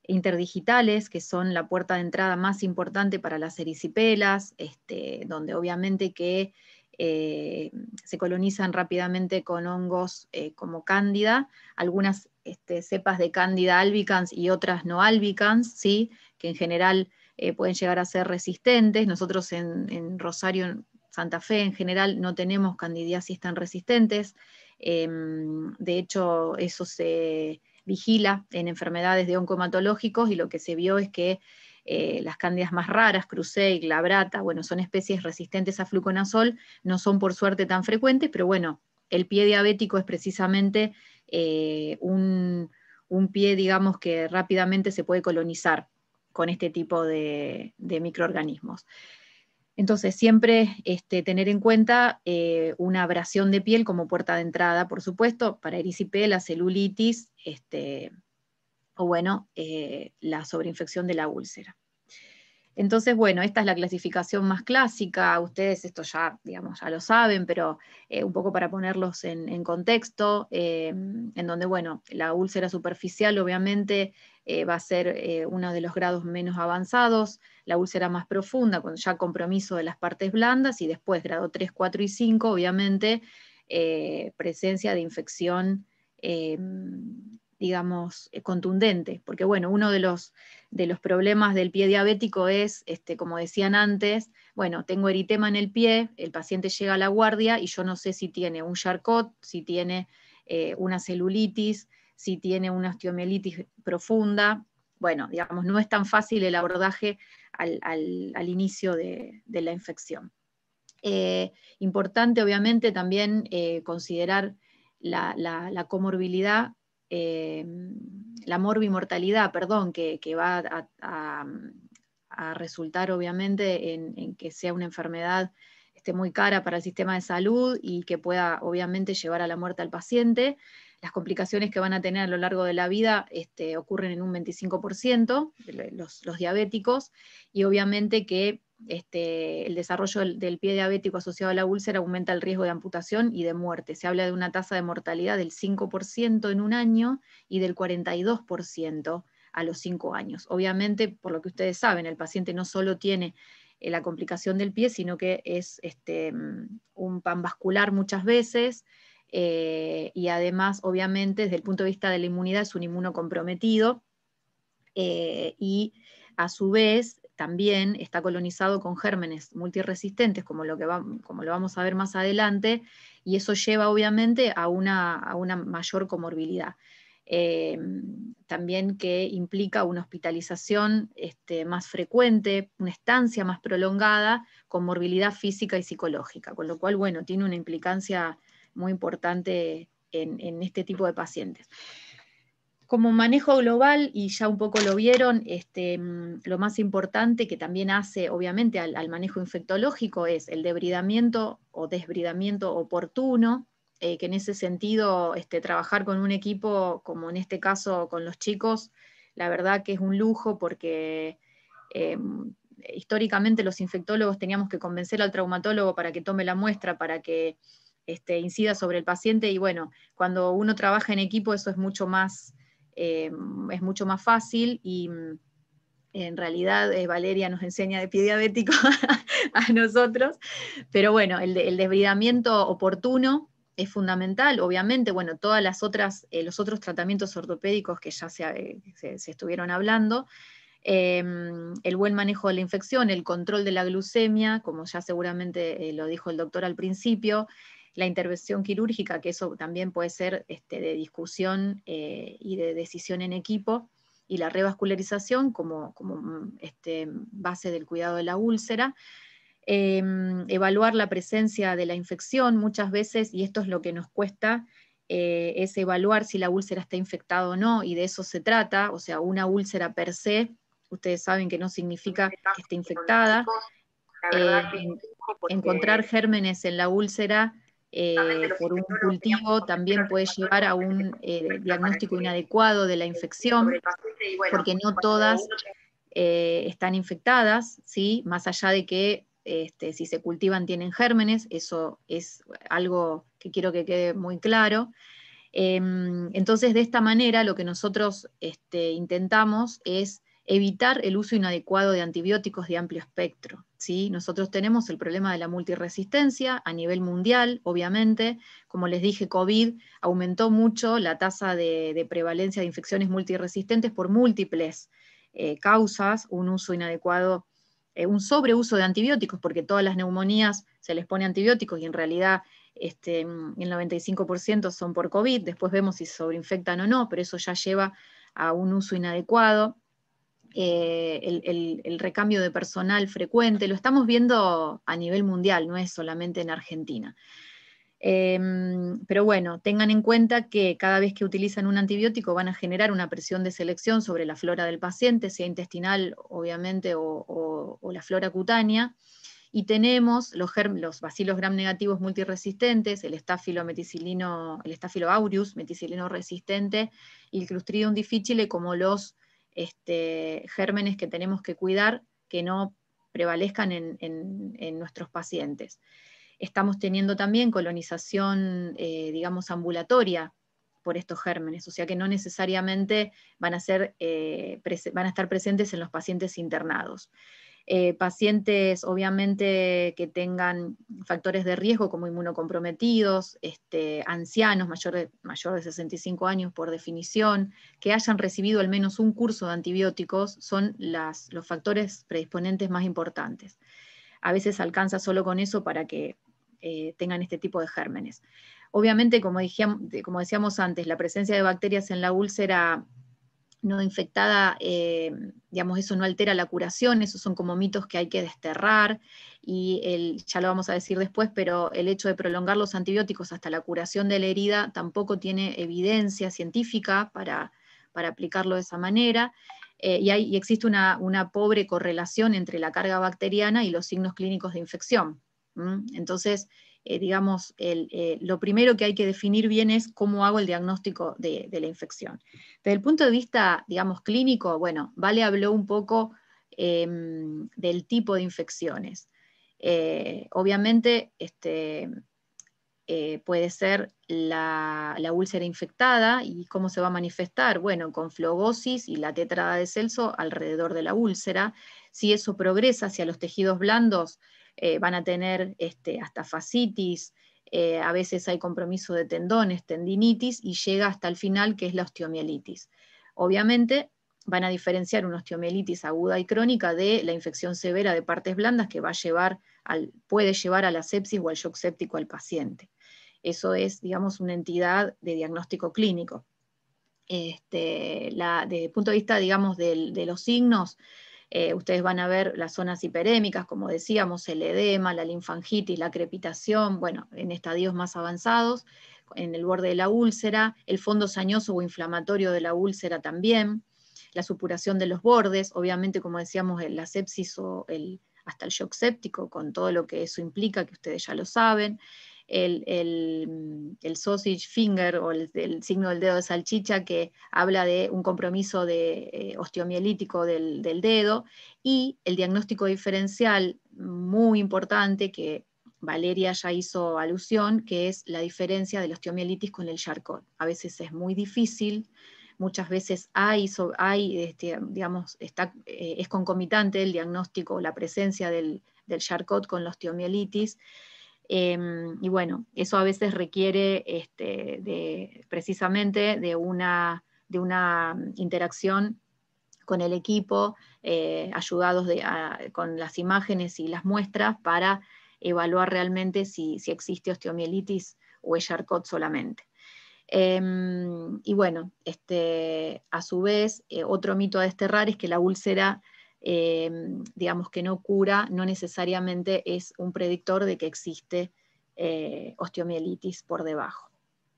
A: interdigitales, que son la puerta de entrada más importante para las ericipelas, este, donde obviamente que eh, se colonizan rápidamente con hongos eh, como cándida, algunas este, cepas de cándida albicans y otras no albicans, ¿sí? Que en general eh, pueden llegar a ser resistentes. Nosotros en, en Rosario, en Santa Fe en general, no tenemos candidiasis tan resistentes. Eh, de hecho, eso se vigila en enfermedades de oncohematológicos, y lo que se vio es que eh, las cándidas más raras, Cruzei, glabrata, bueno, son especies resistentes a fluconazol, no son por suerte tan frecuentes, pero bueno, el pie diabético es precisamente eh, un, un pie, digamos, que rápidamente se puede colonizar con este tipo de, de microorganismos. Entonces, siempre este, tener en cuenta eh, una abrasión de piel como puerta de entrada, por supuesto, para erisipela, celulitis, este, o bueno, eh, la sobreinfección de la úlcera. Entonces, bueno, esta es la clasificación más clásica, ustedes esto ya, digamos, ya lo saben, pero eh, un poco para ponerlos en, en contexto, eh, en donde, bueno, la úlcera superficial obviamente eh, va a ser eh, uno de los grados menos avanzados, la úlcera más profunda, con ya compromiso de las partes blandas, y después grado tres, cuatro y cinco, obviamente, eh, presencia de infección, eh, digamos, contundente, porque bueno, uno de los, de los problemas del pie diabético es, este, como decían antes, bueno, tengo eritema en el pie, el paciente llega a la guardia y yo no sé si tiene un Charcot, si tiene eh, una celulitis, si tiene una osteomielitis profunda. Bueno, digamos, no es tan fácil el abordaje al, al, al inicio de, de la infección. Eh, importante, obviamente, también eh, considerar la, la, la comorbilidad, eh, la morbimortalidad, perdón, que, que va a, a, a resultar, obviamente, en, en que sea una enfermedad este, muy cara para el sistema de salud y que pueda, obviamente, llevar a la muerte al paciente. Las complicaciones que van a tener a lo largo de la vida este, ocurren en un veinticinco por ciento, los, los diabéticos, y obviamente que Este, el desarrollo del, del pie diabético asociado a la úlcera aumenta el riesgo de amputación y de muerte. Se habla de una tasa de mortalidad del cinco por ciento en un año y del cuarenta y dos por ciento a los cinco años. Obviamente, por lo que ustedes saben, el paciente no solo tiene eh, la complicación del pie, sino que es este, un panvascular muchas veces, eh, y además, obviamente, desde el punto de vista de la inmunidad, es un inmunocomprometido, eh, y a su vez también está colonizado con gérmenes multiresistentes, como lo, que va, como lo vamos a ver más adelante, y eso lleva obviamente a una, a una mayor comorbilidad. Eh, también que implica una hospitalización este, más frecuente, una estancia más prolongada, con morbilidad física y psicológica, con lo cual, bueno, tiene una implicancia muy importante en, en este tipo de pacientes. Como manejo global, y ya un poco lo vieron, este, lo más importante que también hace obviamente al, al manejo infectológico es el debridamiento o desbridamiento oportuno, eh, que en ese sentido este, trabajar con un equipo, como en este caso con los chicos, la verdad que es un lujo, porque eh, históricamente los infectólogos teníamos que convencer al traumatólogo para que tome la muestra, para que este, incida sobre el paciente, y bueno, cuando uno trabaja en equipo eso es mucho más... Eh, es mucho más fácil, y en realidad eh, Valeria nos enseña de pie diabético a nosotros, pero bueno, el, de, el desbridamiento oportuno es fundamental, obviamente, bueno, todas las otras, eh, los otros tratamientos ortopédicos que ya se, eh, se, se estuvieron hablando, eh, el buen manejo de la infección, el control de la glucemia, como ya seguramente eh, lo dijo el doctor al principio, la intervención quirúrgica, que eso también puede ser este, de discusión eh, y de decisión en equipo, y la revascularización como, como este, base del cuidado de la úlcera. Eh, evaluar la presencia de la infección muchas veces, y esto es lo que nos cuesta, eh, es evaluar si la úlcera está infectada o no, y de eso se trata. O sea, una úlcera per se, ustedes saben que no significa que esté infectada. Eh, encontrar gérmenes en la úlcera Eh, por un cultivo también puede llevar a un eh, diagnóstico inadecuado de la infección, porque no todas eh, están infectadas, ¿sí? Más allá de que este, si se cultivan tienen gérmenes, eso es algo que quiero que quede muy claro. Entonces, de esta manera, lo que nosotros este, intentamos es evitar el uso inadecuado de antibióticos de amplio espectro, ¿sí? Nosotros tenemos el problema de la multiresistencia a nivel mundial, obviamente. Como les dije, COVID aumentó mucho la tasa de, de prevalencia de infecciones multirresistentes por múltiples eh, causas, un uso inadecuado, eh, un sobreuso de antibióticos, porque todas las neumonías se les pone antibióticos y en realidad este, el noventa y cinco por ciento son por COVID, después vemos si se sobreinfectan o no, pero eso ya lleva a un uso inadecuado. Eh, el, el, el recambio de personal frecuente, lo estamos viendo a nivel mundial, no es solamente en Argentina. Eh, pero bueno, tengan en cuenta que cada vez que utilizan un antibiótico van a generar una presión de selección sobre la flora del paciente, sea intestinal, obviamente, o, o, o la flora cutánea, y tenemos los, los bacilos gram negativos multiresistentes, el Staphylo meticilino, el Staphylo aureus meticilino resistente, y el Clostridium difficile como los Este, gérmenes que tenemos que cuidar que no prevalezcan en, en, en nuestros pacientes. Estamos teniendo también colonización, eh, digamos, ambulatoria por estos gérmenes, o sea que no necesariamente van a, ser, eh, van a estar presentes en los pacientes internados. Eh, pacientes obviamente que tengan factores de riesgo como inmunocomprometidos, este, ancianos mayor de, mayor de sesenta y cinco años por definición, que hayan recibido al menos un curso de antibióticos, son las, los factores predisponentes más importantes. A veces alcanza solo con eso para que eh, tengan este tipo de gérmenes. Obviamente, como, dijamos, como decíamos antes, la presencia de bacterias en la úlcera no infectada, eh, digamos, eso no altera la curación, esos son como mitos que hay que desterrar, y el, ya lo vamos a decir después, pero el hecho de prolongar los antibióticos hasta la curación de la herida tampoco tiene evidencia científica para, para aplicarlo de esa manera, eh, y, hay, y existe una, una pobre correlación entre la carga bacteriana y los signos clínicos de infección. ¿Mm? Entonces, eh, digamos, el, eh, lo primero que hay que definir bien es cómo hago el diagnóstico de, de la infección. Desde el punto de vista, digamos, clínico, bueno, Vale habló un poco eh, del tipo de infecciones. Eh, obviamente, este, eh, puede ser la, la úlcera infectada, y cómo se va a manifestar, bueno, con flebosis y la tétrada de Celso alrededor de la úlcera. Si eso progresa hacia los tejidos blandos, eh, van a tener este, hasta fascitis, eh, a veces hay compromiso de tendones, tendinitis, y llega hasta el final, que es la osteomielitis. Obviamente van a diferenciar una osteomielitis aguda y crónica de la infección severa de partes blandas, que va a llevar al, puede llevar a la sepsis o al shock séptico al paciente. Eso es, digamos, una entidad de diagnóstico clínico. Este, la, desde el punto de vista, digamos, del, de los signos, eh, ustedes van a ver las zonas hiperémicas, como decíamos, el edema, la linfangitis, la crepitación, bueno, en estadios más avanzados, en el borde de la úlcera, el fondo sañoso o inflamatorio de la úlcera también, la supuración de los bordes, obviamente, como decíamos, la sepsis o el, hasta el shock séptico, con todo lo que eso implica, que ustedes ya lo saben, el, el, el sausage finger, o el, el signo del dedo de salchicha, que habla de un compromiso de, eh, osteomielítico del, del dedo, y el diagnóstico diferencial muy importante, que Valeria ya hizo alusión, que es la diferencia de la osteomielitis con el Charcot. A veces es muy difícil, muchas veces hay, hay este, digamos, está, eh, es concomitante el diagnóstico, la presencia del, del Charcot con la osteomielitis, eh, y bueno, eso a veces requiere este, de, precisamente de una, de una interacción con el equipo, eh, ayudados de, a, con las imágenes y las muestras, para evaluar realmente si, si existe osteomielitis o es Charcot solamente. Eh, y bueno, este, a su vez, eh, otro mito a desterrar es que la úlcera, eh, digamos, que no cura, no necesariamente es un predictor de que existe eh, osteomielitis por debajo.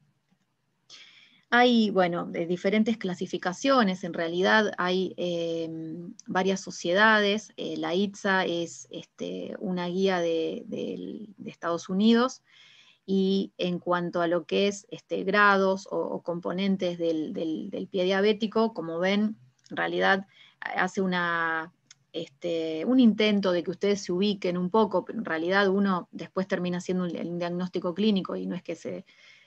A: Hay, bueno, de diferentes clasificaciones, en realidad hay eh, varias sociedades. Eh, la I T S A es este, una guía de, de, de Estados Unidos, y en cuanto a lo que es este, grados o, o componentes del, del, del pie diabético, como ven, en realidad hace una, este, un intento de que ustedes se ubiquen un poco, pero en realidad uno después termina haciendo un, un diagnóstico clínico, y no es que se,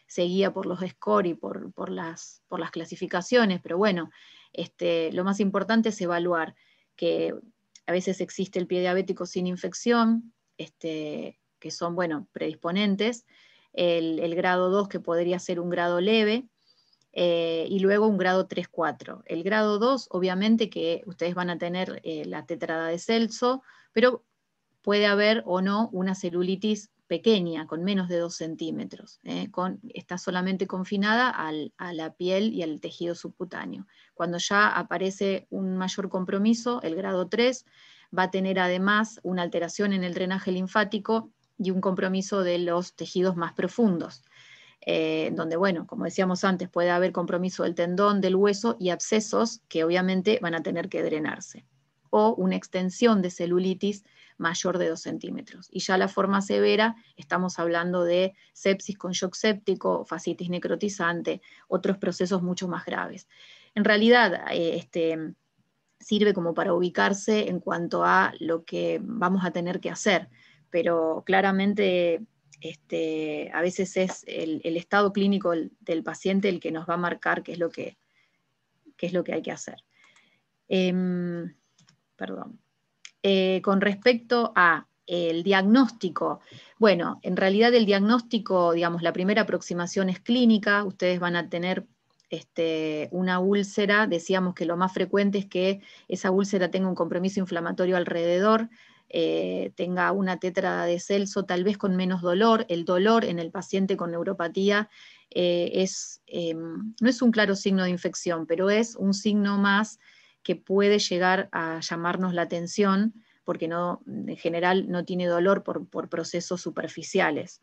A: se guía por los scores y por, por, las, por las clasificaciones, pero bueno, este, lo más importante es evaluar que a veces existe el pie diabético sin infección, este, que son, bueno, predisponentes, el, el grado dos que podría ser un grado leve, eh, y luego un grado tres cuatro. El grado dos, obviamente que ustedes van a tener eh, la tetrada de Celso, pero puede haber o no una celulitis pequeña, con menos de dos centímetros, ¿eh? con, está solamente confinada al, a la piel y al tejido subcutáneo. Cuando ya aparece un mayor compromiso, el grado tres, va a tener además una alteración en el drenaje linfático y un compromiso de los tejidos más profundos, eh, donde, bueno, como decíamos antes, puede haber compromiso del tendón, del hueso y abscesos que obviamente van a tener que drenarse, o una extensión de celulitis mayor de dos centímetros. Y ya la forma severa, estamos hablando de sepsis con shock séptico, fascitis necrotizante, otros procesos mucho más graves. En realidad, eh, este, sirve como para ubicarse en cuanto a lo que vamos a tener que hacer, pero claramente este, a veces es el, el estado clínico del, del paciente el que nos va a marcar qué es lo que, qué es lo que hay que hacer. Eh, perdón. Eh, con respecto a el diagnóstico, bueno, en realidad el diagnóstico, digamos, la primera aproximación es clínica, ustedes van a tener este, una úlcera, decíamos que lo más frecuente es que esa úlcera tenga un compromiso inflamatorio alrededor, eh, tenga una tétrada de Celso, tal vez con menos dolor. El dolor en el paciente con neuropatía eh, es, eh, no es un claro signo de infección, pero es un signo más que puede llegar a llamarnos la atención, porque no, en general no tiene dolor por, por procesos superficiales.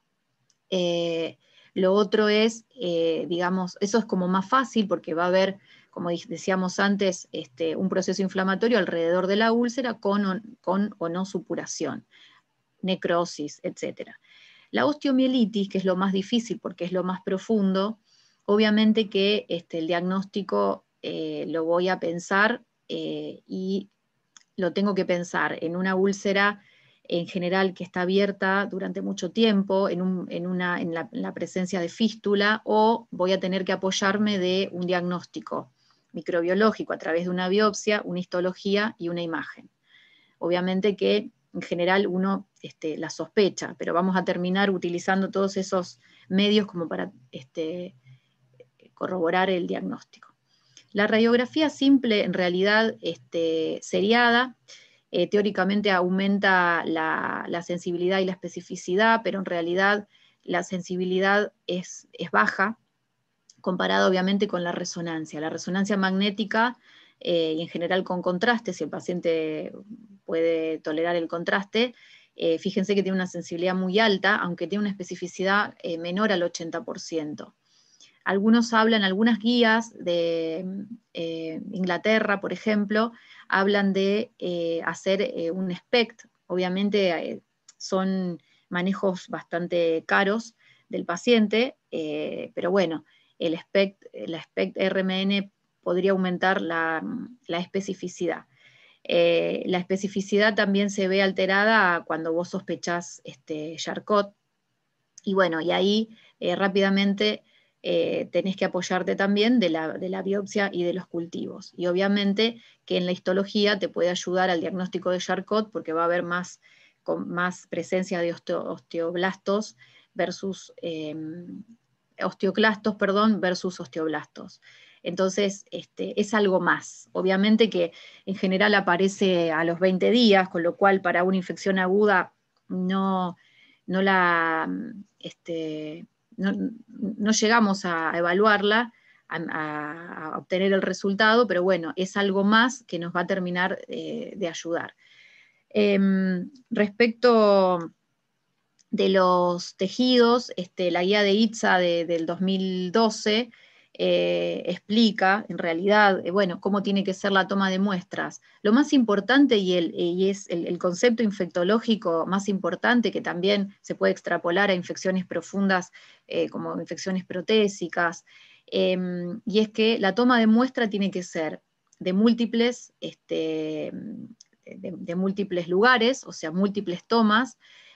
A: Eh, lo otro es, eh, digamos, eso es como más fácil, porque va a haber, como decíamos antes, este, un proceso inflamatorio alrededor de la úlcera con o, con o no supuración, necrosis, etcétera. La osteomielitis, que es lo más difícil porque es lo más profundo, obviamente que este, el diagnóstico eh, lo voy a pensar eh, y lo tengo que pensar en una úlcera en general que está abierta durante mucho tiempo, en, un, en, una, en, la, en la presencia de fístula, o voy a tener que apoyarme de un diagnóstico microbiológico a través de una biopsia, una histología y una imagen. Obviamente que en general uno este, la sospecha, pero vamos a terminar utilizando todos esos medios como para este, corroborar el diagnóstico. La radiografía simple, en realidad este, seriada, eh, teóricamente aumenta la, la sensibilidad y la especificidad, pero en realidad la sensibilidad es, es baja, comparada obviamente con la resonancia. La resonancia magnética, eh, y en general con contraste, si el paciente puede tolerar el contraste, eh, fíjense que tiene una sensibilidad muy alta, aunque tiene una especificidad eh, menor al ochenta por ciento. Algunos hablan, algunas guías de eh, Inglaterra, por ejemplo, hablan de eh, hacer eh, un S P E C T. Obviamente eh, son manejos bastante caros del paciente, eh, pero bueno, el S P E C T, la S P E C T R M N podría aumentar la, la especificidad. Eh, la especificidad también se ve alterada cuando vos sospechás este, Charcot, y bueno, y ahí eh, rápidamente eh, tenés que apoyarte también de la, de la biopsia y de los cultivos. Y obviamente que en la histología te puede ayudar al diagnóstico de Charcot, porque va a haber más, con más presencia de osteo, osteoblastos versus eh, osteoclastos, perdón, versus osteoblastos. Entonces, este, es algo más. Obviamente que en general aparece a los veinte días, con lo cual para una infección aguda no, no, la, este, no, no llegamos a evaluarla, a, a, a obtener el resultado, pero bueno, es algo más que nos va a terminar eh, de ayudar. Eh, respecto de los tejidos, este, la guía de I T S A de, del dos mil doce eh, explica, en realidad, eh, bueno, cómo tiene que ser la toma de muestras. Lo más importante, y, el, y es el, el concepto infectológico más importante, que también se puede extrapolar a infecciones profundas eh, como infecciones protésicas, eh, y es que la toma de muestra tiene que ser de múltiples, este, de, de múltiples lugares, o sea, múltiples tomas,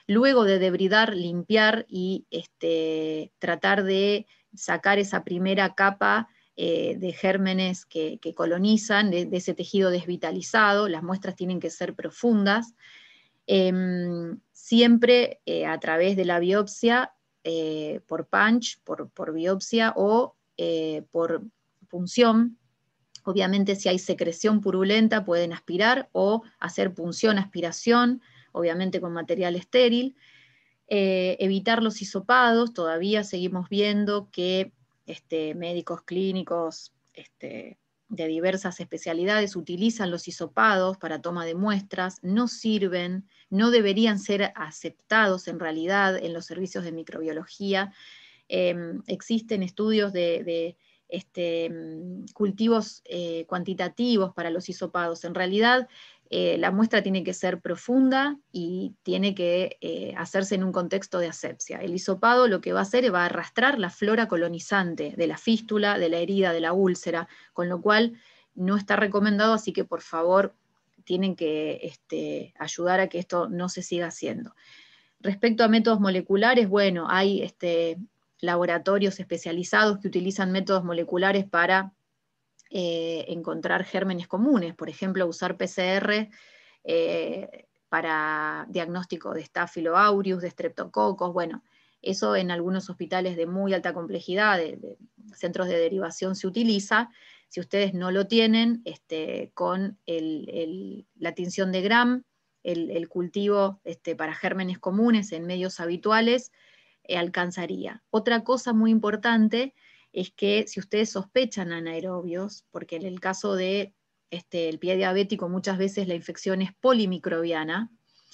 A: luego de debridar, limpiar y este, tratar de sacar esa primera capa eh, de gérmenes que, que colonizan, de, de ese tejido desvitalizado. Las muestras tienen que ser profundas. Eh, siempre eh, a través de la biopsia, eh, por punch, por, por biopsia o eh, por punción. Obviamente si hay secreción purulenta pueden aspirar o hacer punción, aspiración, obviamente con material estéril. Eh, evitar los hisopados, todavía seguimos viendo que este, médicos clínicos este, de diversas especialidades utilizan los hisopados para toma de muestras, no sirven, no deberían ser aceptados en realidad en los servicios de microbiología. Eh, existen estudios de, de este, cultivos eh, cuantitativos para los hisopados. En realidad, eh, la muestra tiene que ser profunda y tiene que eh, hacerse en un contexto de asepsia. El hisopado lo que va a hacer es va a arrastrar la flora colonizante de la fístula, de la herida, de la úlcera, con lo cual no está recomendado, así que por favor tienen que este, ayudar a que esto no se siga haciendo. Respecto a métodos moleculares, bueno, hay este, laboratorios especializados que utilizan métodos moleculares para eh, encontrar gérmenes comunes, por ejemplo, usar P C R eh, para diagnóstico de Staphylo aureus, de streptococos, bueno, eso en algunos hospitales de muy alta complejidad, de, de centros de derivación se utiliza. Si ustedes no lo tienen, este, con el, el, la tinción de Gram, el, el cultivo este, para gérmenes comunes en medios habituales, eh, alcanzaría. Otra cosa muy importante es que si ustedes sospechan anaerobios, porque en el caso de este, el pie diabético muchas veces la infección es polimicrobiana,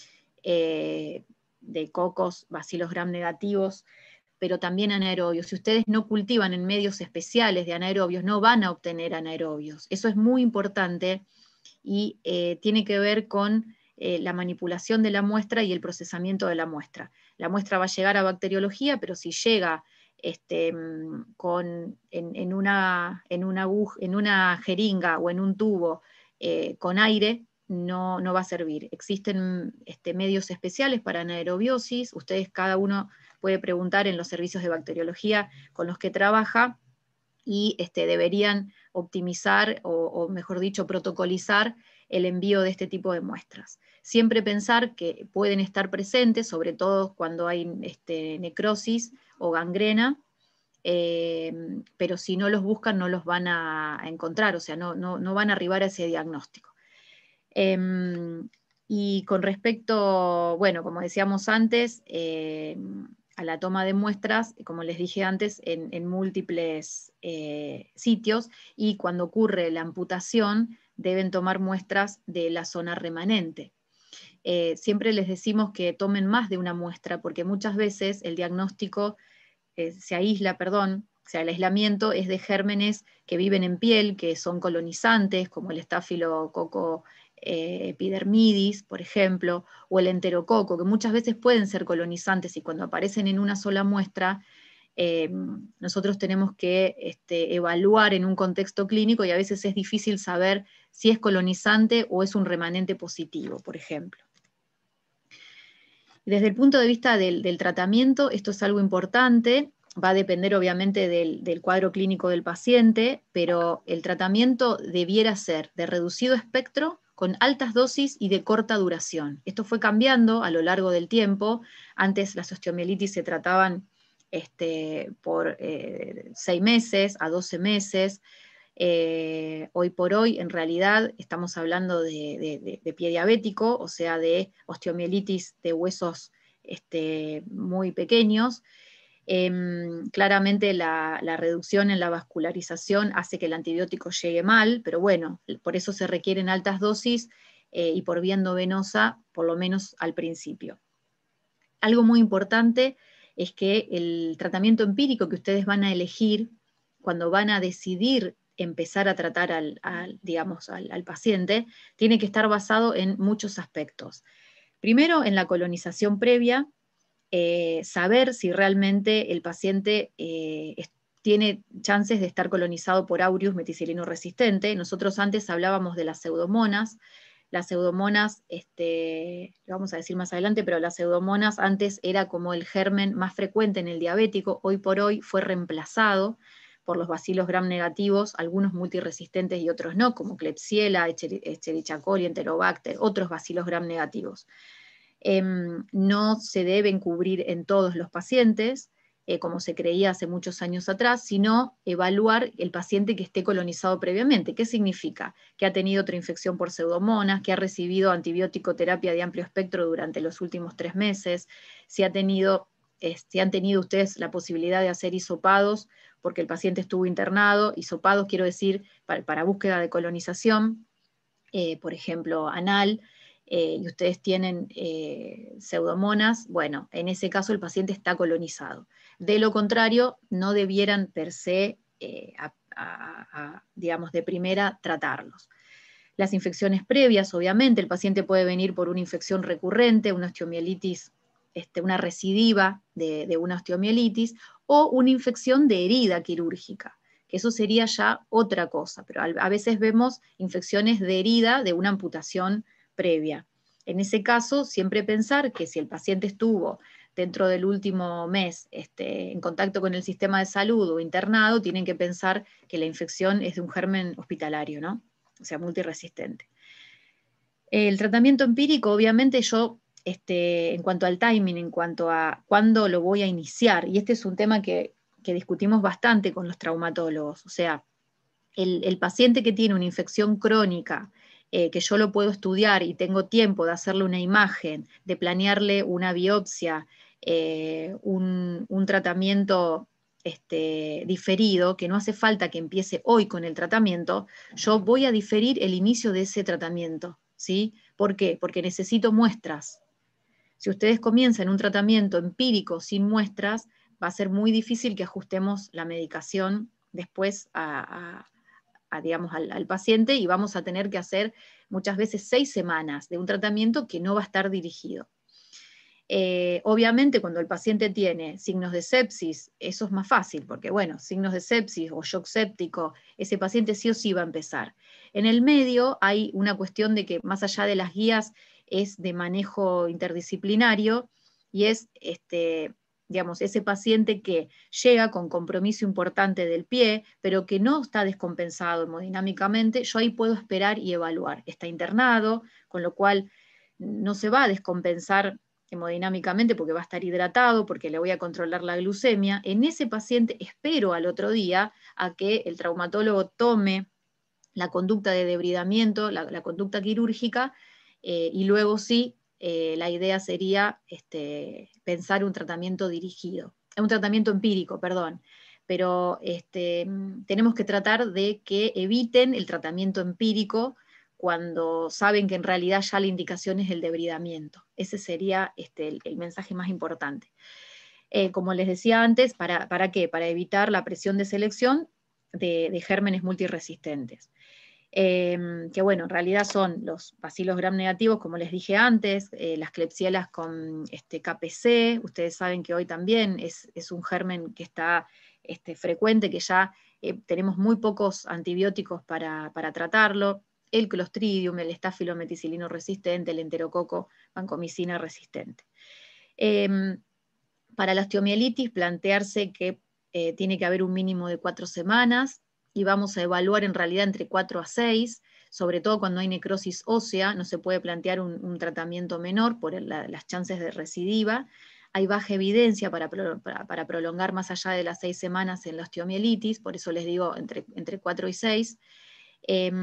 A: eh, de cocos, bacilos gram negativos, pero también anaerobios. Si ustedes no cultivan en medios especiales de anaerobios, no van a obtener anaerobios. Eso es muy importante y eh, tiene que ver con eh, la manipulación de la muestra y el procesamiento de la muestra. La muestra va a llegar a bacteriología, pero si llega este, con, en, en, una, en, una aguja, en una jeringa o en un tubo eh, con aire, no, no va a servir. Existen este, medios especiales para anaerobiosis, ustedes cada uno puede preguntar en los servicios de bacteriología con los que trabaja, y este, deberían optimizar o, o mejor dicho protocolizar el envío de este tipo de muestras. Siempre pensar que pueden estar presentes, sobre todo cuando hay este, necrosis o gangrena, eh, pero si no los buscan no los van a, a encontrar, o sea, no, no, no van a arribar a ese diagnóstico. Eh, y con respecto, bueno, como decíamos antes, eh, a la toma de muestras, como les dije antes, en, en múltiples eh, sitios, y cuando ocurre la amputación deben tomar muestras de la zona remanente. Eh, siempre les decimos que tomen más de una muestra, porque muchas veces el diagnóstico eh, se aísla, perdón, o sea, el aislamiento es de gérmenes que viven en piel, que son colonizantes, como el estafilococo Eh, epidermidis, por ejemplo, o el enterococo, que muchas veces pueden ser colonizantes y cuando aparecen en una sola muestra, eh, nosotros tenemos que este, evaluar en un contexto clínico y a veces es difícil saber si es colonizante o es un remanente positivo, por ejemplo. Desde el punto de vista del, del tratamiento, esto es algo importante, va a depender obviamente del, del cuadro clínico del paciente, pero el tratamiento debiera ser de reducido espectro, con altas dosis y de corta duración. Esto fue cambiando a lo largo del tiempo. Antes las osteomielitis se trataban este, por eh, seis meses a doce meses. Eh, hoy por hoy, en realidad, estamos hablando de, de, de, de pie diabético, o sea, de osteomielitis de huesos este, muy pequeños. Eh, claramente la, la reducción en la vascularización hace que el antibiótico llegue mal, pero bueno, por eso se requieren altas dosis eh, y por vía endovenosa, por lo menos al principio. Algo muy importante es que el tratamiento empírico que ustedes van a elegir cuando van a decidir empezar a tratar al, al, digamos, al, al paciente, tiene que estar basado en muchos aspectos. Primero, en la colonización previa, Eh, saber si realmente el paciente eh, es, tiene chances de estar colonizado por aureus meticilino resistente. Nosotros antes hablábamos de las pseudomonas, las pseudomonas, este, lo vamos a decir más adelante, pero las pseudomonas antes era como el germen más frecuente en el diabético, hoy por hoy fue reemplazado por los bacilos gram negativos, algunos multiresistentes y otros no, como Klebsiella, Escherichia coli, Enterobacter, otros bacilos gram negativos. Eh, no se deben cubrir en todos los pacientes, eh, como se creía hace muchos años atrás, sino evaluar el paciente que esté colonizado previamente. ¿Qué significa? Que ha tenido otra infección por pseudomonas, que ha recibido antibiótico terapia de amplio espectro durante los últimos tres meses, si, ha tenido, eh, si han tenido ustedes la posibilidad de hacer hisopados, porque el paciente estuvo internado, hisopados quiero decir para, para búsqueda de colonización, eh, por ejemplo, anal, eh, y ustedes tienen eh, pseudomonas, bueno, en ese caso el paciente está colonizado. De lo contrario, no debieran per se, eh, a, a, a, digamos, de primera, tratarlos. Las infecciones previas, obviamente, el paciente puede venir por una infección recurrente, una osteomielitis, este, una recidiva de, de una osteomielitis, o una infección de herida quirúrgica, que eso sería ya otra cosa, pero a veces vemos infecciones de herida de una amputación previa. En ese caso, siempre pensar que si el paciente estuvo dentro del último mes este, en contacto con el sistema de salud o internado, tienen que pensar que la infección es de un germen hospitalario, ¿no? O sea, multiresistente. El tratamiento empírico, obviamente yo, este, en cuanto al timing, en cuanto a cuándo lo voy a iniciar, y este es un tema que, que discutimos bastante con los traumatólogos, o sea, el, el paciente que tiene una infección crónica, eh, que yo lo puedo estudiar y tengo tiempo de hacerle una imagen, de planearle una biopsia, eh, un, un tratamiento este, diferido, que no hace falta que empiece hoy con el tratamiento, yo voy a diferir el inicio de ese tratamiento, ¿sí? ¿Por qué? Porque necesito muestras. Si ustedes comienzan un tratamiento empírico sin muestras, va a ser muy difícil que ajustemos la medicación después a, a A, digamos, al, al paciente, y vamos a tener que hacer muchas veces seis semanas de un tratamiento que no va a estar dirigido. Eh, obviamente cuando el paciente tiene signos de sepsis, eso es más fácil, porque bueno, signos de sepsis o shock séptico, ese paciente sí o sí va a empezar. En el medio hay una cuestión de que más allá de las guías es de manejo interdisciplinario, y es este, digamos, ese paciente que llega con compromiso importante del pie, pero que no está descompensado hemodinámicamente, yo ahí puedo esperar y evaluar. Está internado, con lo cual no se va a descompensar hemodinámicamente porque va a estar hidratado, porque le voy a controlar la glucemia. En ese paciente espero al otro día a que el traumatólogo tome la conducta de debridamiento, la, la conducta quirúrgica, eh, y luego sí, Eh, la idea sería este, pensar un tratamiento dirigido, un tratamiento empírico, perdón, pero este, tenemos que tratar de que eviten el tratamiento empírico cuando saben que en realidad ya la indicación es el debridamiento. Ese sería este, el, el mensaje más importante. Eh, como les decía antes, ¿para, ¿para qué? Para evitar la presión de selección de, de gérmenes multiresistentes. Eh, que bueno, en realidad son los bacilos gram negativos, como les dije antes, eh, las Klebsielas con este, K P C, ustedes saben que hoy también es, es un germen que está este, frecuente, que ya eh, tenemos muy pocos antibióticos para, para tratarlo, el Clostridium, el estafilometicilino resistente, el enterococo vancomicina resistente. Eh, para la osteomielitis, plantearse que eh, tiene que haber un mínimo de cuatro semanas, y vamos a evaluar en realidad entre cuatro a seis, sobre todo cuando hay necrosis ósea, no se puede plantear un, un tratamiento menor por la, las chances de recidiva. Hay baja evidencia para, para, para prolongar más allá de las seis semanas en la osteomielitis, por eso les digo entre, entre cuatro y seis, eh,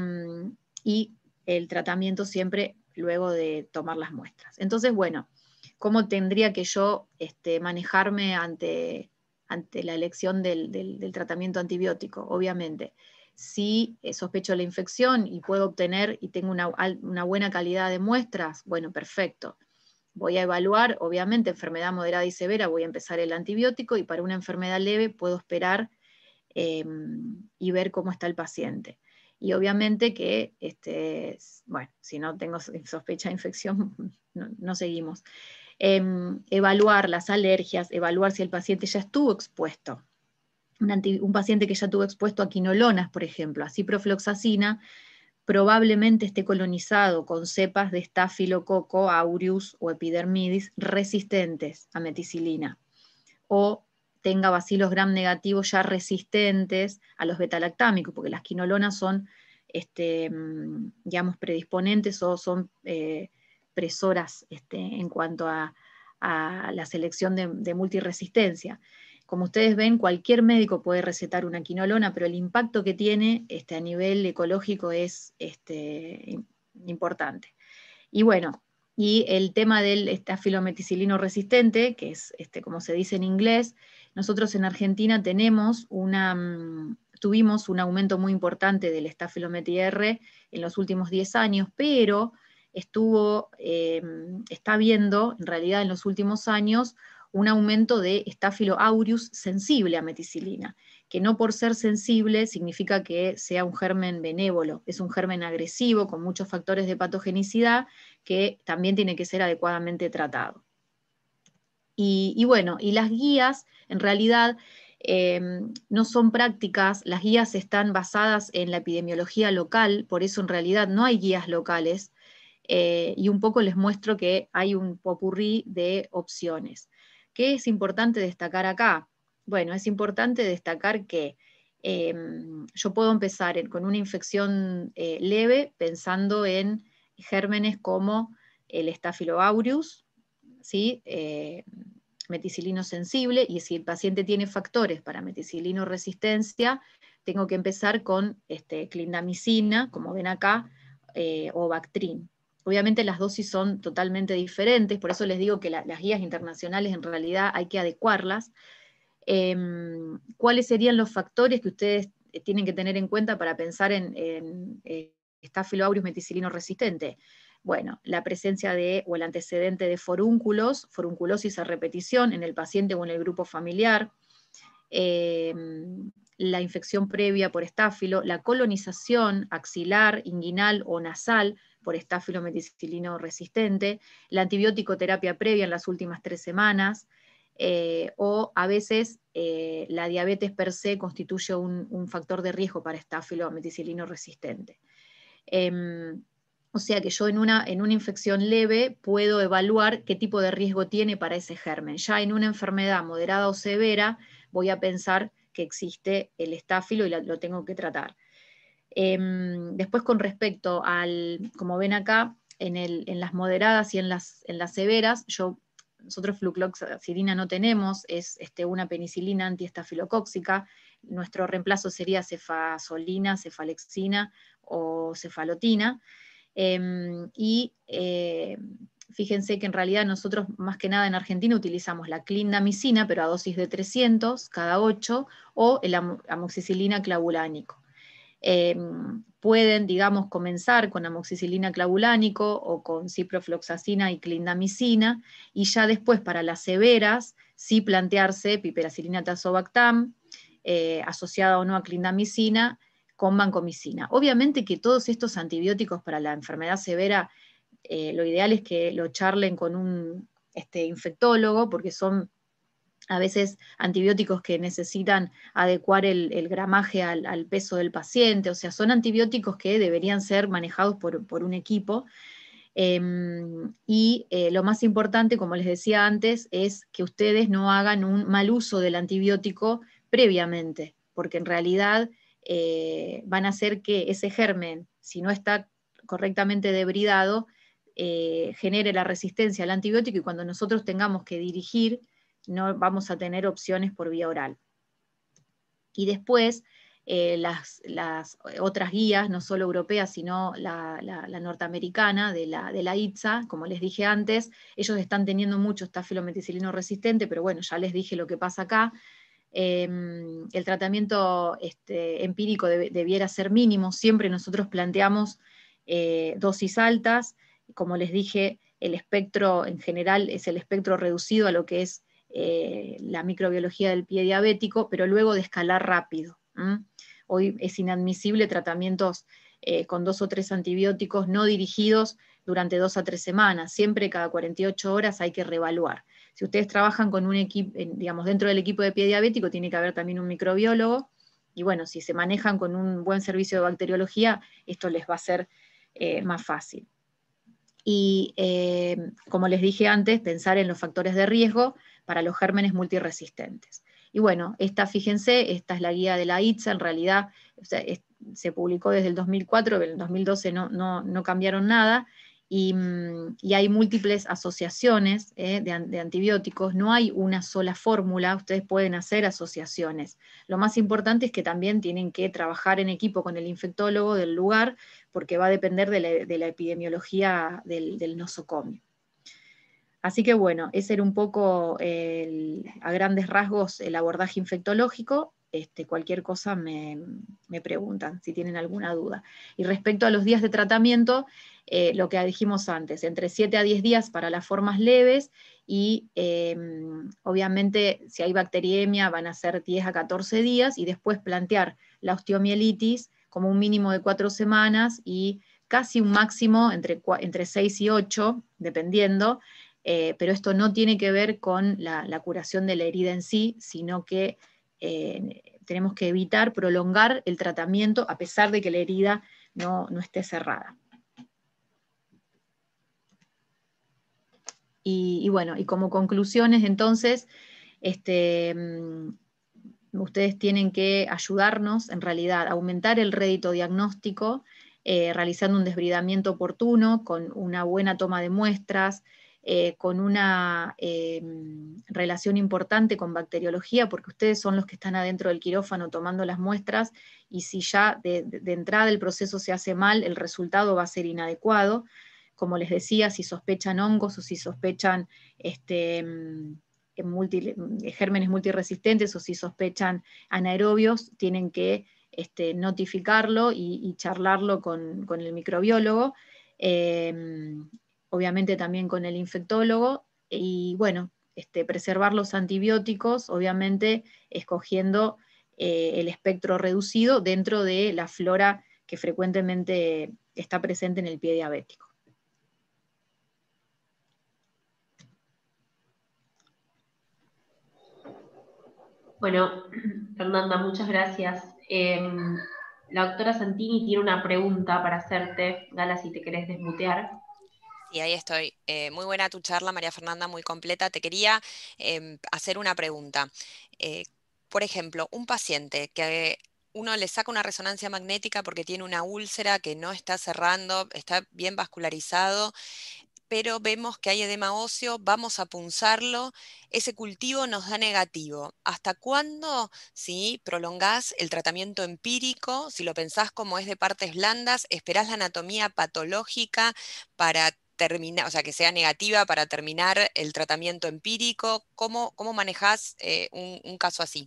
A: y el tratamiento siempre luego de tomar las muestras. Entonces, bueno, ¿cómo tendría que yo este, manejarme ante, ante la elección del, del, del tratamiento antibiótico? Obviamente, si sospecho la infección y puedo obtener y tengo una, una buena calidad de muestras, bueno, perfecto. Voy a evaluar, obviamente, enfermedad moderada y severa, voy a empezar el antibiótico, y para una enfermedad leve puedo esperar eh, y ver cómo está el paciente. Y obviamente que, este, bueno, si no tengo sospecha de infección, no, no seguimos. Eh, evaluar las alergias, evaluar si el paciente ya estuvo expuesto. Un, anti, un paciente que ya estuvo expuesto a quinolonas, por ejemplo, a ciprofloxacina, probablemente esté colonizado con cepas de Staphylococcus aureus o Epidermidis resistentes a meticilina, o tenga bacilos gram negativos ya resistentes a los betalactámicos, porque las quinolonas son, este, digamos, predisponentes o son eh, presoras este, en cuanto a, a la selección de, de multiresistencia. Como ustedes ven, cualquier médico puede recetar una quinolona, pero el impacto que tiene este, a nivel ecológico es este, importante. Y bueno, y el tema del estafilometicilino resistente, que es este, como se dice en inglés, nosotros en Argentina tenemos una, tuvimos un aumento muy importante del estafilometr en los últimos diez años, pero estuvo, eh, está habiendo, en realidad en los últimos años, un aumento de Staphylo aureus sensible a meticilina, que no por ser sensible significa que sea un germen benévolo, es un germen agresivo con muchos factores de patogenicidad que también tiene que ser adecuadamente tratado. Y, y bueno, y las guías en realidad eh, no son prácticas, las guías están basadas en la epidemiología local, por eso en realidad no hay guías locales, eh, y un poco les muestro que hay un popurrí de opciones. ¿Qué es importante destacar acá? Bueno, es importante destacar que eh, yo puedo empezar en, con una infección eh, leve pensando en gérmenes como el Staphylo aureus, ¿sí? eh, meticilino sensible, y si el paciente tiene factores para meticilino resistencia, tengo que empezar con este, clindamicina, como ven acá, eh, o Bactrim. Obviamente las dosis son totalmente diferentes, por eso les digo que la, las guías internacionales en realidad hay que adecuarlas. Eh, ¿Cuáles serían los factores que ustedes tienen que tener en cuenta para pensar en, en eh, Staphylo aureus meticilino resistente? Bueno, la presencia de, o el antecedente de forúnculos, forunculosis a repetición en el paciente o en el grupo familiar, eh, la infección previa por estáfilo, la colonización axilar, inguinal o nasal por estáfilo meticilino resistente, la antibiótico terapia previa en las últimas tres semanas, eh, o a veces eh, la diabetes per se constituye un, un factor de riesgo para estáfilo meticilino resistente. Eh, O sea que yo en una, en una infección leve puedo evaluar qué tipo de riesgo tiene para ese germen. Ya en una enfermedad moderada o severa voy a pensar que existe el estáfilo y lo, lo tengo que tratar. Eh, después con respecto al, como ven acá, en, el, en las moderadas y en las, en las severas, yo, nosotros flucloxacilina no tenemos, es este, una penicilina antiestafilocóxica. Nuestro reemplazo sería cefazolina, cefalexina o cefalotina. Eh, y eh, fíjense que en realidad nosotros más que nada en Argentina utilizamos la clindamicina, pero a dosis de trescientos cada ocho, o el am amoxicilina clavulánico. Eh, pueden, digamos, comenzar con amoxicilina clavulánico o con ciprofloxacina y clindamicina, y ya después para las severas sí plantearse piperacilina tazobactam, eh, asociada o no a clindamicina, con vancomicina. Obviamente que todos estos antibióticos para la enfermedad severa, eh, lo ideal es que lo charlen con un este, infectólogo, porque son a veces antibióticos que necesitan adecuar el, el gramaje al, al peso del paciente, o sea, son antibióticos que deberían ser manejados por, por un equipo. Eh, y eh, lo más importante, como les decía antes, es que ustedes no hagan un mal uso del antibiótico previamente, porque en realidad eh, van a hacer que ese germen, si no está correctamente debridado, eh, genere la resistencia al antibiótico, y cuando nosotros tengamos que dirigir, no vamos a tener opciones por vía oral. Y después, eh, las, las otras guías, no solo europeas, sino la, la, la norteamericana, de la, de la I T S A, como les dije antes, ellos están teniendo mucho estafilometicilino resistente, pero bueno, ya les dije lo que pasa acá. Eh, el tratamiento este, empírico deb, debiera ser mínimo, siempre nosotros planteamos eh, dosis altas, como les dije, el espectro en general es el espectro reducido a lo que es eh, la microbiología del pie diabético, pero luego de escalar rápido. ¿Mm? Hoy es inadmisible tratamientos eh, con dos o tres antibióticos no dirigidos durante dos a tres semanas, siempre cada cuarenta y ocho horas hay que reevaluar. Si ustedes trabajan con un equipo, digamos, dentro del equipo de pie diabético, tiene que haber también un microbiólogo, y bueno, si se manejan con un buen servicio de bacteriología, esto les va a ser eh, más fácil. Y eh, como les dije antes, pensar en los factores de riesgo para los gérmenes multiresistentes. Y bueno, esta, fíjense, esta es la guía de la I T S A, en realidad o sea, es, se publicó desde el dos mil cuatro, en el dos mil doce no, no, no cambiaron nada, y, y hay múltiples asociaciones eh, de, de antibióticos, no hay una sola fórmula, ustedes pueden hacer asociaciones. Lo más importante es que también tienen que trabajar en equipo con el infectólogo del lugar, porque va a depender de la, de la epidemiología del, del nosocomio. Así que bueno, ese era un poco, el, a grandes rasgos, el abordaje infectológico. Este, cualquier cosa me, me preguntan si tienen alguna duda. Y respecto a los días de tratamiento, eh, lo que dijimos antes, entre siete a diez días para las formas leves, y eh, obviamente si hay bacteriemia van a ser diez a catorce días, y después plantear la osteomielitis como un mínimo de cuatro semanas y casi un máximo entre, entre seis y ocho, dependiendo, eh, pero esto no tiene que ver con la, la curación de la herida en sí, sino que eh, tenemos que evitar prolongar el tratamiento a pesar de que la herida no, no esté cerrada. Y, y bueno, y como conclusiones entonces, este, ustedes tienen que ayudarnos en realidad a aumentar el rédito diagnóstico, eh, realizando un desbridamiento oportuno, con una buena toma de muestras, eh, con una eh, relación importante con bacteriología, porque ustedes son los que están adentro del quirófano tomando las muestras, y si ya de, de entrada el proceso se hace mal, el resultado va a ser inadecuado. Como les decía, si sospechan hongos o si sospechan este, multi, gérmenes multiresistentes o si sospechan anaerobios, tienen que este, notificarlo y, y charlarlo con, con el microbiólogo, eh, obviamente también con el infectólogo, y bueno, este, preservar los antibióticos, obviamente escogiendo eh, el espectro reducido dentro de la flora que frecuentemente está presente en el pie diabético.
B: Bueno, Fernanda, muchas gracias. Eh, la doctora Santini tiene una pregunta para hacerte. Gala, si te querés desmutear.
D: Sí, ahí estoy. Eh, muy buena tu charla, María Fernanda, muy completa. Te quería eh, hacer una pregunta. Eh, por ejemplo, un paciente que uno le saca una resonancia magnética porque tiene una úlcera que no está cerrando, está bien vascularizado, pero vemos que hay edema óseo, vamos a punzarlo, ese cultivo nos da negativo. ¿Hasta cuándo, si prolongás el tratamiento empírico, si lo pensás como es de partes blandas, esperás la anatomía patológica para terminar, o sea, que sea negativa para terminar el tratamiento empírico? ¿Cómo, cómo manejás eh, un, un caso así?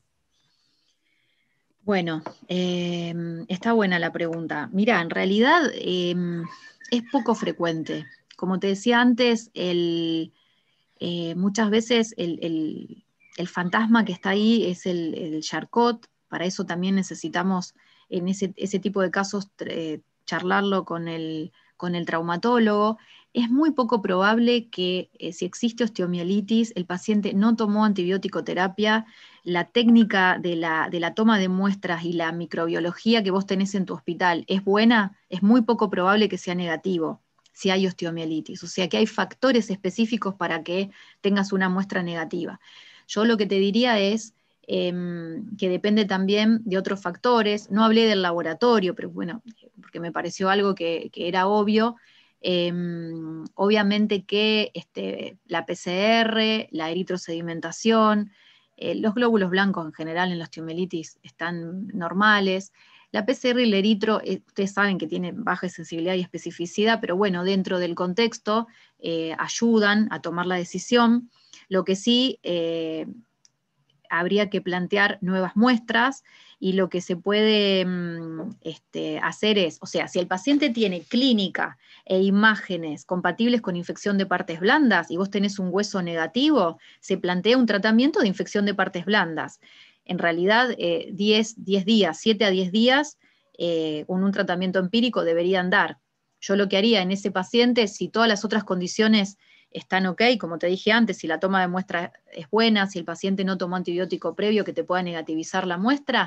A: Bueno, eh, está buena la pregunta. Mira, en realidad eh, es poco frecuente. Como te decía antes, el, eh, muchas veces el, el, el fantasma que está ahí es el, el Charcot. Para eso también necesitamos, en ese, ese tipo de casos, eh, charlarlo con el, con el traumatólogo. Es muy poco probable que eh, si existe osteomielitis, el paciente no tomó antibiótico terapia. La técnica de la, de la toma de muestras y la microbiología que vos tenés en tu hospital es buena, es muy poco probable que sea negativo si hay osteomielitis. O sea que hay factores específicos para que tengas una muestra negativa. Yo lo que te diría es eh, que depende también de otros factores. No hablé del laboratorio, pero bueno, porque me pareció algo que, que era obvio. Eh, obviamente que este, la P C R, la eritrosedimentación, eh, los glóbulos blancos en general en la osteomielitis están normales. La P C R y el eritro, eh, ustedes saben que tiene baja sensibilidad y especificidad, pero bueno, dentro del contexto eh, ayudan a tomar la decisión. Lo que sí eh, habría que plantear nuevas muestras, y lo que se puede mm, este, hacer es, o sea, si el paciente tiene clínica e imágenes compatibles con infección de partes blandas y vos tenés un hueso negativo, se plantea un tratamiento de infección de partes blandas. En realidad, eh, diez, diez días, siete a diez días, eh, con un tratamiento empírico deberían dar. Yo lo que haría en ese paciente, si todas las otras condiciones están ok, como te dije antes, si la toma de muestra es buena, si el paciente no tomó antibiótico previo que te pueda negativizar la muestra,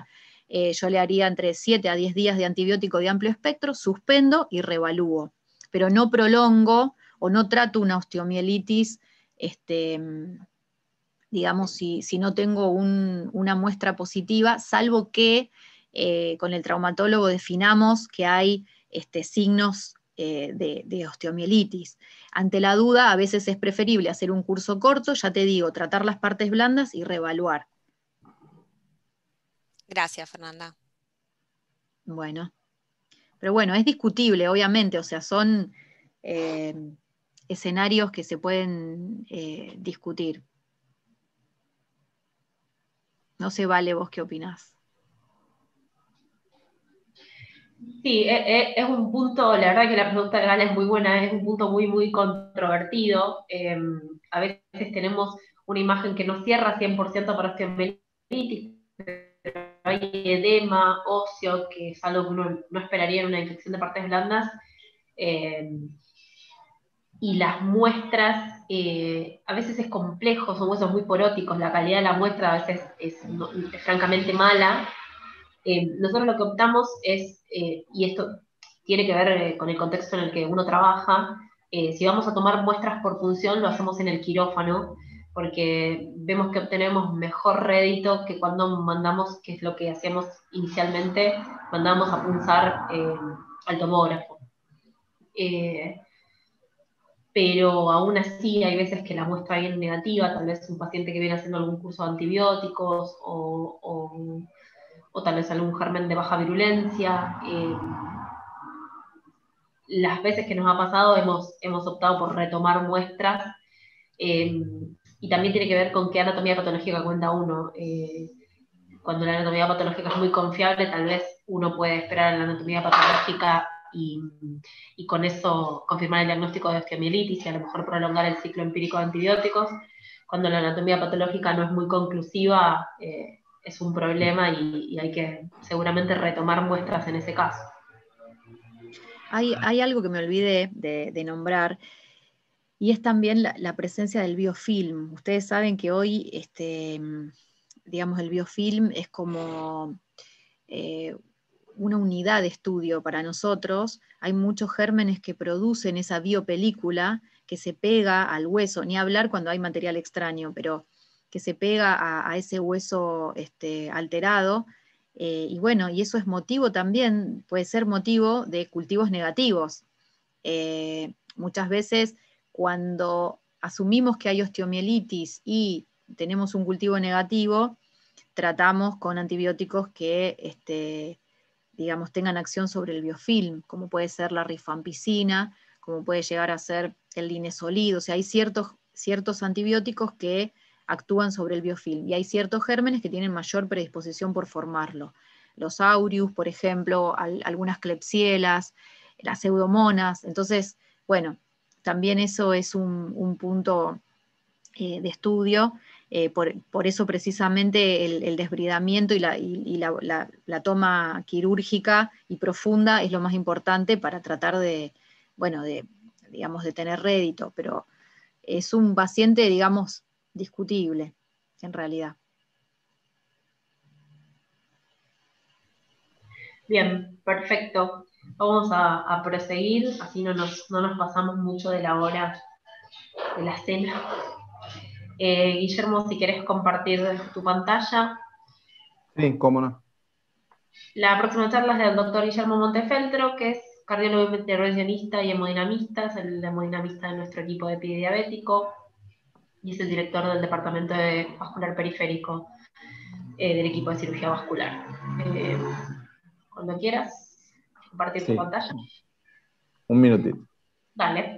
A: eh, yo le haría entre siete a diez días de antibiótico de amplio espectro, suspendo y reevalúo, pero no prolongo o no trato una osteomielitis, este, digamos, si, si no tengo un, una muestra positiva, salvo que eh, con el traumatólogo definamos que hay este, signos eh, de, de osteomielitis. Ante la duda, a veces es preferible hacer un curso corto, ya te digo, tratar las partes blandas y reevaluar.
D: Gracias, Fernanda.
A: Bueno, pero bueno, es discutible, obviamente, o sea, son eh, escenarios que se pueden eh, discutir. No sé, Vale, vos qué opinás.
B: Sí, e- e- es un punto, la verdad que la pregunta de Gala es muy buena, es un punto muy, muy controvertido. Eh, a veces tenemos una imagen que no cierra cien por ciento para osteomielitis, pero hay edema óseo, que es algo que uno no esperaría en una infección de partes blandas. Eh, y las muestras, eh, a veces es complejo, son huesos muy poróticos, la calidad de la muestra a veces es, no- es francamente mala. Eh, nosotros lo que optamos es, eh, y esto tiene que ver eh, con el contexto en el que uno trabaja, eh, si vamos a tomar muestras por punción, lo hacemos en el quirófano, porque vemos que obtenemos mejor rédito que cuando mandamos, que es lo que hacíamos inicialmente, mandamos a punzar eh, al tomógrafo. Eh, pero aún así hay veces que la muestra viene negativa, tal vez un paciente que viene haciendo algún curso de antibióticos o, o, o tal vez algún germen de baja virulencia. Eh, las veces que nos ha pasado hemos, hemos optado por retomar muestras eh, y también tiene que ver con qué anatomía patológica cuenta uno. Eh, cuando la anatomía patológica es muy confiable, tal vez uno puede esperar en la anatomía patológica y, y con eso confirmar el diagnóstico de osteomielitis y a lo mejor prolongar el ciclo empírico de antibióticos. Cuando la anatomía patológica no es muy conclusiva, eh, es un problema y, y hay que seguramente retomar muestras en ese caso.
A: Hay, hay algo que me olvidé de, de nombrar, y es también la, la presencia del biofilm. Ustedes saben que hoy, este, digamos, el biofilm es como eh, una unidad de estudio para nosotros. Hay muchos gérmenes que producen esa biopelícula que se pega al hueso, ni hablar cuando hay material extraño, pero que se pega a, a ese hueso este, alterado. Eh, y bueno, y eso es motivo también, puede ser motivo de cultivos negativos. Eh, muchas veces cuando asumimos que hay osteomielitis y tenemos un cultivo negativo, tratamos con antibióticos que este, digamos, tengan acción sobre el biofilm, como puede ser la rifampicina, como puede llegar a ser el linezolid. O sea, hay ciertos, ciertos antibióticos que actúan sobre el biofilm y hay ciertos gérmenes que tienen mayor predisposición por formarlo. Los aureus, por ejemplo, al, algunas klebsielas, las pseudomonas. Entonces, bueno, también eso es un, un punto eh, de estudio. Eh, por, por, eso precisamente el, el desbridamiento y, la, y, y la, la, la, toma quirúrgica y profunda es lo más importante para tratar de, bueno, de, digamos, de tener rédito, pero es un paciente, digamos, discutible, en realidad.
B: Bien, perfecto. Vamos a, a proseguir, así no nos, no nos pasamos mucho de la hora de la cena. Eh, Guillermo, si querés compartir tu pantalla.
F: Sí, cómo no.
B: La próxima charla es del doctor Guillermo Montefeltro, que es cardiólogo intervencionista y hemodinamista, es el hemodinamista de nuestro equipo de pie diabético y es el director del departamento de vascular periférico eh, del equipo de cirugía vascular. Eh, cuando quieras, compartir tu
F: Sí,
B: pantalla.
F: un minutito.
B: Dale.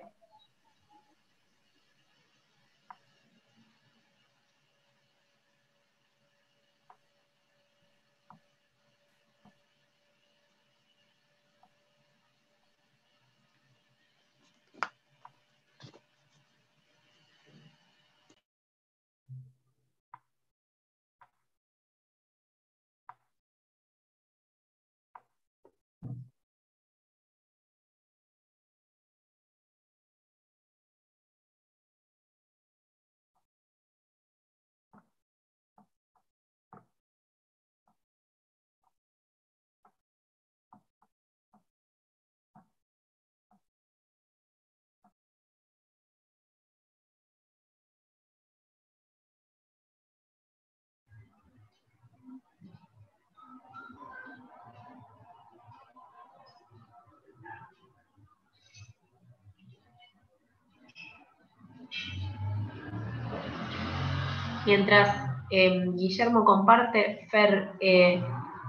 B: Mientras eh, Guillermo comparte, Fer, eh,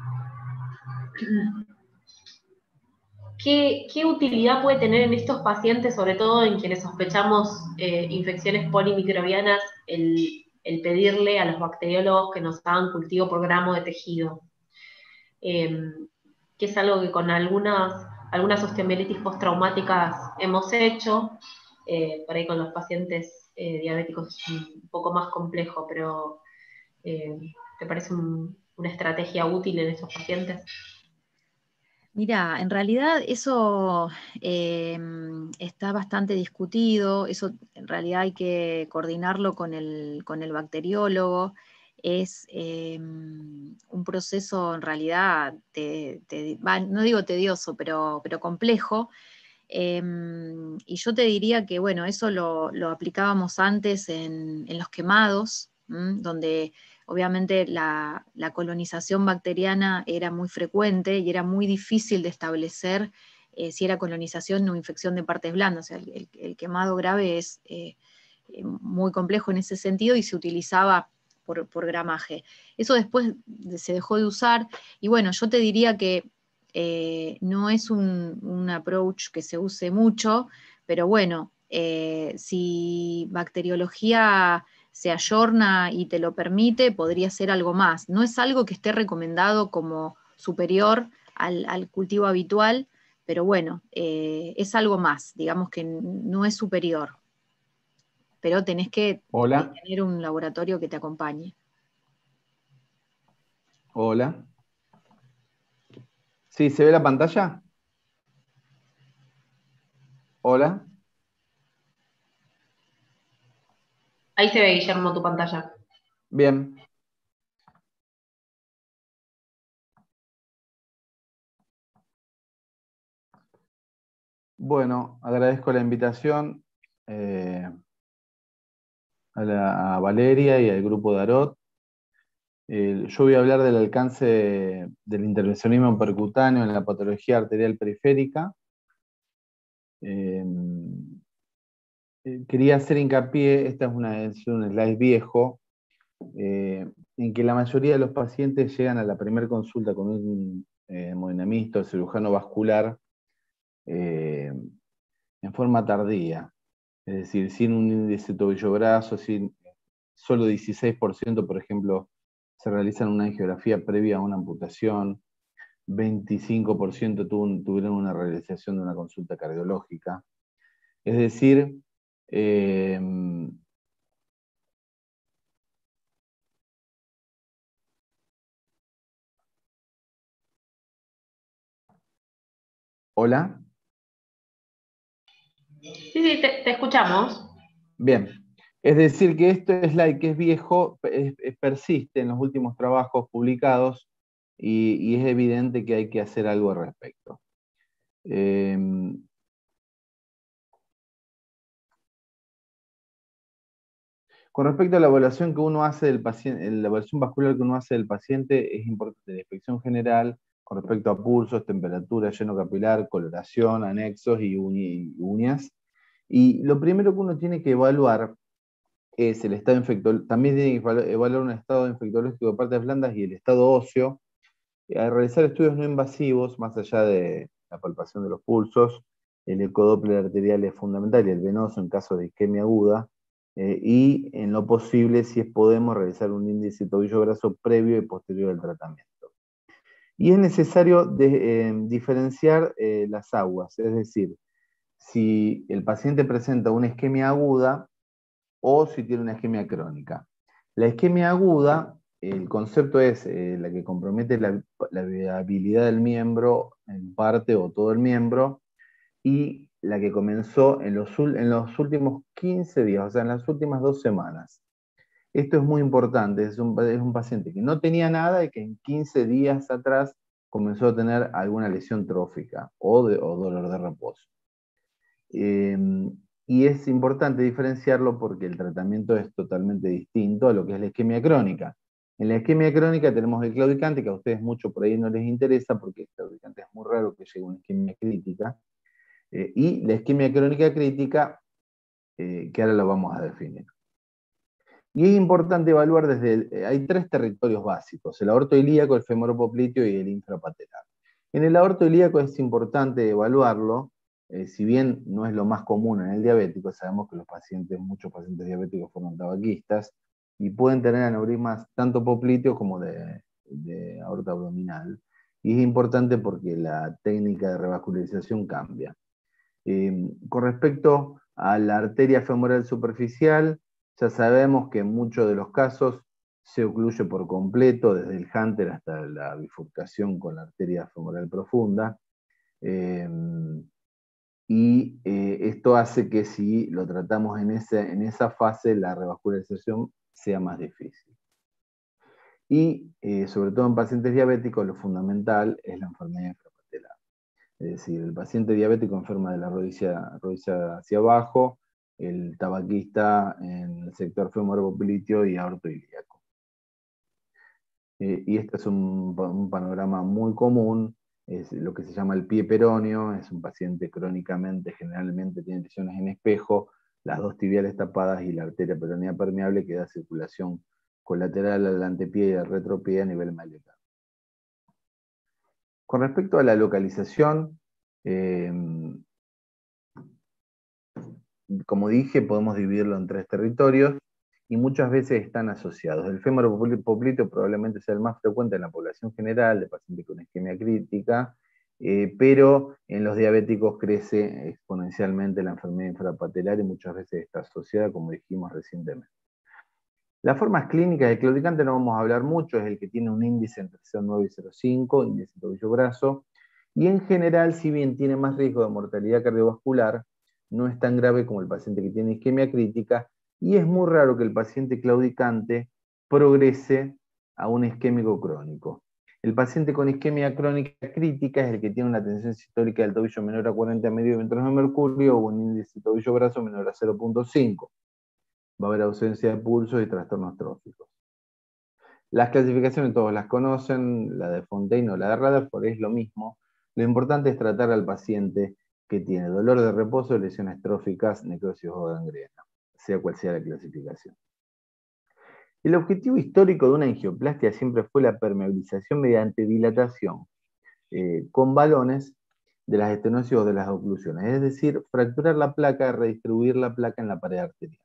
B: ¿qué, ¿qué utilidad puede tener en estos pacientes, sobre todo en quienes sospechamos eh, infecciones polimicrobianas, el, el pedirle a los bacteriólogos que nos hagan cultivo por gramo de tejido? Eh, que es algo que con algunas, algunas osteomielitis postraumáticas hemos hecho, eh, por ahí con los pacientes eh, diabéticos es un poco más complejo, pero eh, ¿te parece un, una estrategia útil en estos pacientes?
A: Mira, en realidad eso eh, está bastante discutido, eso en realidad hay que coordinarlo con el, con el bacteriólogo. Es eh, un proceso en realidad, te, te, va, no digo tedioso, pero, pero complejo. Eh, y yo te diría que, bueno, eso lo, lo aplicábamos antes en, en los quemados, ¿m? Donde obviamente la, la colonización bacteriana era muy frecuente y era muy difícil de establecer eh, si era colonización o infección de partes blandas. O sea, el, el, el quemado grave es eh, muy complejo en ese sentido y se utilizaba por, por gramaje. Eso después se dejó de usar y bueno, yo te diría que eh, no es un, un approach que se use mucho, pero bueno, eh, si bacteriología se ayorna y te lo permite, podría ser algo más. No es algo que esté recomendado como superior al, al cultivo habitual, pero bueno, eh, es algo más, digamos que no es superior, pero tenés que
F: Hola,
A: tener un laboratorio que te acompañe.
F: hola. ¿Sí, se ve la pantalla? Hola.
B: Ahí se ve, Guillermo, tu pantalla.
F: Bien. Bueno, agradezco la invitación eh, a, la- a Valeria y al grupo de Arot. Eh, yo voy a hablar del alcance del intervencionismo percutáneo en la patología arterial periférica. Eh, eh, quería hacer hincapié, esta es, una, es un slide viejo, eh, en que la mayoría de los pacientes llegan a la primera consulta con un eh, hemodinamista o cirujano vascular eh, en forma tardía, es decir, sin un índice tobillo-brazo, sin solo dieciséis por ciento, por ejemplo, se realizan una angiografía previa a una amputación, veinticinco por ciento tuvieron una realización de una consulta cardiológica. Es decir, eh, ¿hola?
B: Sí, sí, te, te escuchamos.
F: Bien. Es decir, que este slide que es viejo es, es, persiste en los últimos trabajos publicados y, y es evidente que hay que hacer algo al respecto. Eh, Con respecto a la evaluación que uno hace del paciente, la evaluación vascular que uno hace del paciente, es importante la inspección general con respecto a pulsos, temperatura, lleno capilar, coloración, anexos y uñas. Y lo primero que uno tiene que evaluar es el estado infectológico, también tiene que evaluar un estado infectológico de partes blandas y el estado óseo. Al realizar estudios no invasivos, más allá de la palpación de los pulsos, el ecodoppler arterial es fundamental y el venoso en caso de isquemia aguda. Eh, y en lo posible, si es podemos, realizar un índice tobillo-brazo previo y posterior al tratamiento. Y es necesario de, eh, diferenciar eh, las aguas, es decir, si el paciente presenta una isquemia aguda o si tiene una isquemia crónica. La isquemia aguda, el concepto es eh, la que compromete la, la viabilidad del miembro en parte o todo el miembro, y la que comenzó en los, en los últimos quince días, o sea, en las últimas dos semanas. Esto es muy importante, es un, es un paciente que no tenía nada y que en quince días atrás comenzó a tener alguna lesión trófica o, de, o dolor de reposo. Eh, y es importante diferenciarlo porque el tratamiento es totalmente distinto a lo que es la isquemia crónica. En la isquemia crónica tenemos el claudicante, que a ustedes mucho por ahí no les interesa porque el claudicante es muy raro que llegue a una isquemia crítica. Eh, y la isquemia crónica crítica, eh, que ahora lo vamos a definir. Y es importante evaluar desde, el, hay tres territorios básicos, el aorto ilíaco, el femoropopliteo y el infrapatelar. En el aorto ilíaco es importante evaluarlo, eh, si bien no es lo más común en el diabético, sabemos que los pacientes, muchos pacientes diabéticos fueron tabaquistas, y pueden tener aneurismas tanto popliteo como de, de aorta abdominal. Y es importante porque la técnica de revascularización cambia. Eh, con respecto a la arteria femoral superficial, ya sabemos que en muchos de los casos se ocluye por completo, desde el hunter hasta la bifurcación con la arteria femoral profunda. Eh, y eh, esto hace que si lo tratamos en, ese, en esa fase, la revascularización sea más difícil. Y eh, sobre todo en pacientes diabéticos, lo fundamental es la enfermedad infrapatelar. Es decir, el paciente diabético enferma de la rodilla, rodilla hacia abajo, el tabaquista en el sector femoropopliteo y aorto ilíaco. Eh, y este es un, un panorama muy común, es lo que se llama el pie peroneo, es un paciente crónicamente, generalmente tiene lesiones en espejo, las dos tibiales tapadas y la arteria peronea permeable que da circulación colateral al antepié y al retropié a nivel miocardial. Con respecto a la localización, eh, como dije, podemos dividirlo en tres territorios y muchas veces están asociados. El femoropopliteo probablemente sea el más frecuente en la población general de pacientes con isquemia crítica, eh, pero en los diabéticos crece exponencialmente la enfermedad infrapatelar y muchas veces está asociada, como dijimos recientemente. Las formas clínicas del claudicante no vamos a hablar mucho, es el que tiene un índice entre cero coma nueve y cero coma cinco, índice tobillo-brazo, y en general, si bien tiene más riesgo de mortalidad cardiovascular, no es tan grave como el paciente que tiene isquemia crítica, y es muy raro que el paciente claudicante progrese a un isquémico crónico. El paciente con isquemia crónica crítica es el que tiene una tensión sistólica del tobillo menor a cuarenta milímetros de mercurio o un índice tobillo-brazo menor a cero punto cinco. Va a haber ausencia de pulso y trastornos tróficos. Las clasificaciones todos las conocen, la de Fontaine o la de Rutherford es lo mismo. Lo importante es tratar al paciente que tiene dolor de reposo, lesiones tróficas, necrosis o gangrena, sea cual sea la clasificación. El objetivo histórico de una angioplastia siempre fue la permeabilización mediante dilatación eh, con balones de las estenosis o de las oclusiones, es decir, fracturar la placa, redistribuir la placa en la pared arterial.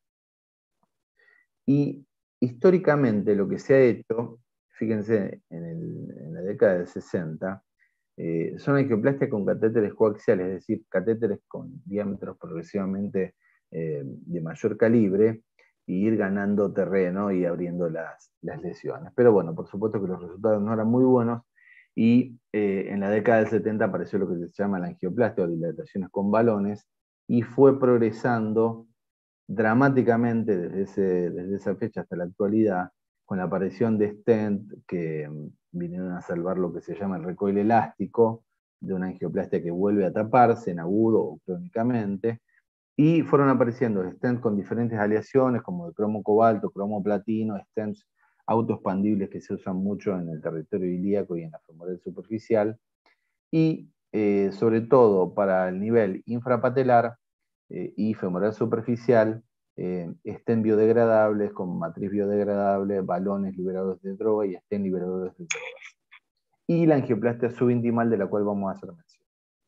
F: Y históricamente lo que se ha hecho, fíjense, en, el, en la década del sesenta, eh, son angioplastias con catéteres coaxiales, es decir, catéteres con diámetros progresivamente eh, de mayor calibre, y ir ganando terreno y abriendo las, las lesiones. Pero bueno, por supuesto que los resultados no eran muy buenos, y eh, en la década del setenta apareció lo que se llama la angioplastia o dilataciones con balones, y fue progresando dramáticamente desde, ese, desde esa fecha hasta la actualidad, con la aparición de stent que vinieron a salvar lo que se llama el recoil elástico, de una angioplastia que vuelve a taparse en agudo o crónicamente, y fueron apareciendo stents con diferentes aleaciones, como el cromo cobalto, cromo platino, stents autoexpandibles que se usan mucho en el territorio ilíaco y en la femoral superficial, y eh, sobre todo para el nivel infrapatelar, Eh, y femoral superficial, eh, estén biodegradables, con matriz biodegradable, balones liberadores de droga y estén liberadores de drogas. Y la angioplastia subintimal, de la cual vamos a hacer mención.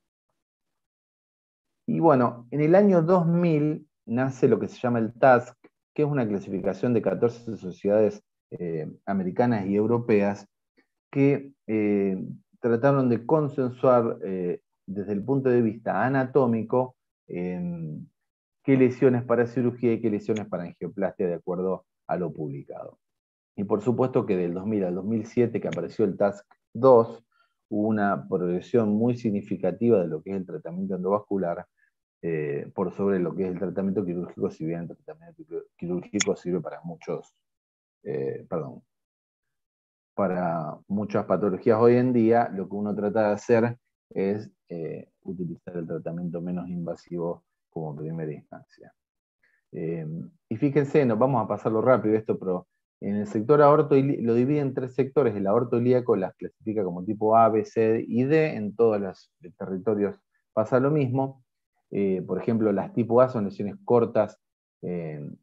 F: Y bueno, en el año dos mil nace lo que se llama el T A S C, que es una clasificación de catorce sociedades eh, americanas y europeas que eh, trataron de consensuar eh, desde el punto de vista anatómico eh, qué lesiones para cirugía y qué lesiones para angioplastia, de acuerdo a lo publicado. Y por supuesto que del dos mil al dos mil siete, que apareció el T A S C dos, hubo una progresión muy significativa de lo que es el tratamiento endovascular eh, por sobre lo que es el tratamiento quirúrgico, si bien el tratamiento quirúrgico sirve para muchos, eh, perdón, para muchas patologías hoy en día. Lo que uno trata de hacer es eh, utilizar el tratamiento menos invasivo como primera instancia. Eh, y fíjense, nos vamos a pasarlo rápido esto, pero en el sector aorto lo divide en tres sectores. El aorto ilíaco las clasifica como tipo A, B, C y D. En todos los territorios pasa lo mismo. Eh, por ejemplo, las tipo A son lesiones cortas eh, en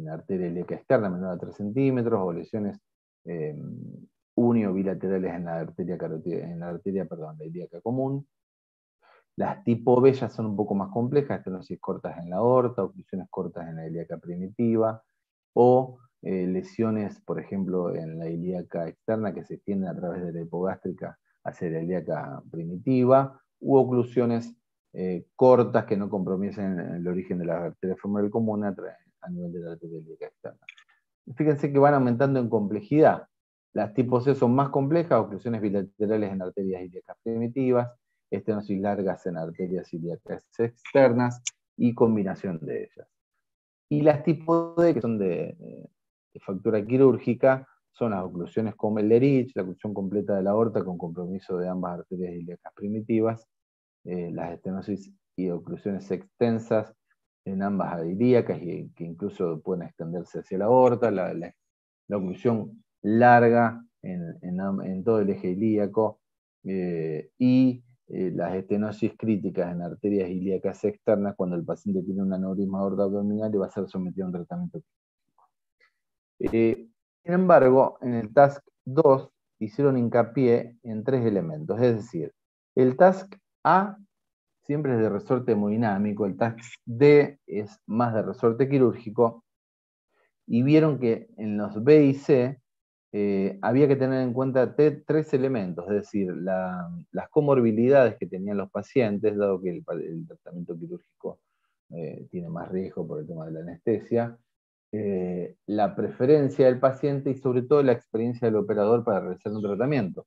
F: arteria ilíaca externa menor a tres centímetros, o lesiones eh, uni o bilaterales en la arteria carotídea, en la arteria, perdón, la ilíaca común. Las tipo B ya son un poco más complejas, estenosis cortas en la aorta, oclusiones cortas en la ilíaca primitiva, o eh, lesiones, por ejemplo, en la ilíaca externa que se extienden a través de la hipogástrica hacia la ilíaca primitiva, u oclusiones eh, cortas que no comprometen el origen de la arteria femoral común a, a nivel de la arteria ilíaca externa. Fíjense que van aumentando en complejidad. Las tipo C son más complejas, oclusiones bilaterales en arterias ilíacas primitivas, estenosis largas en arterias ilíacas externas y combinación de ellas. Y las tipo D, que son de, de factura quirúrgica, son las oclusiones como el Lerich, la oclusión completa de la aorta con compromiso de ambas arterias ilíacas primitivas, eh, las estenosis y oclusiones extensas en ambas ilíacas, y que incluso pueden extenderse hacia la aorta, la, la, la oclusión larga en, en, en todo el eje ilíaco, eh, y eh, las estenosis críticas en arterias ilíacas externas cuando el paciente tiene un aneurisma aorta abdominal y va a ser sometido a un tratamiento quirúrgico. Eh, sin embargo, en el task dos hicieron hincapié en tres elementos, es decir, el task A siempre es de resorte hemodinámico, el task D es más de resorte quirúrgico, y vieron que en los B y C eh, había que tener en cuenta tres elementos, es decir, la, las comorbilidades que tenían los pacientes, dado que el, el tratamiento quirúrgico eh, tiene más riesgo por el tema de la anestesia, eh, la preferencia del paciente y sobre todo la experiencia del operador para realizar un tratamiento.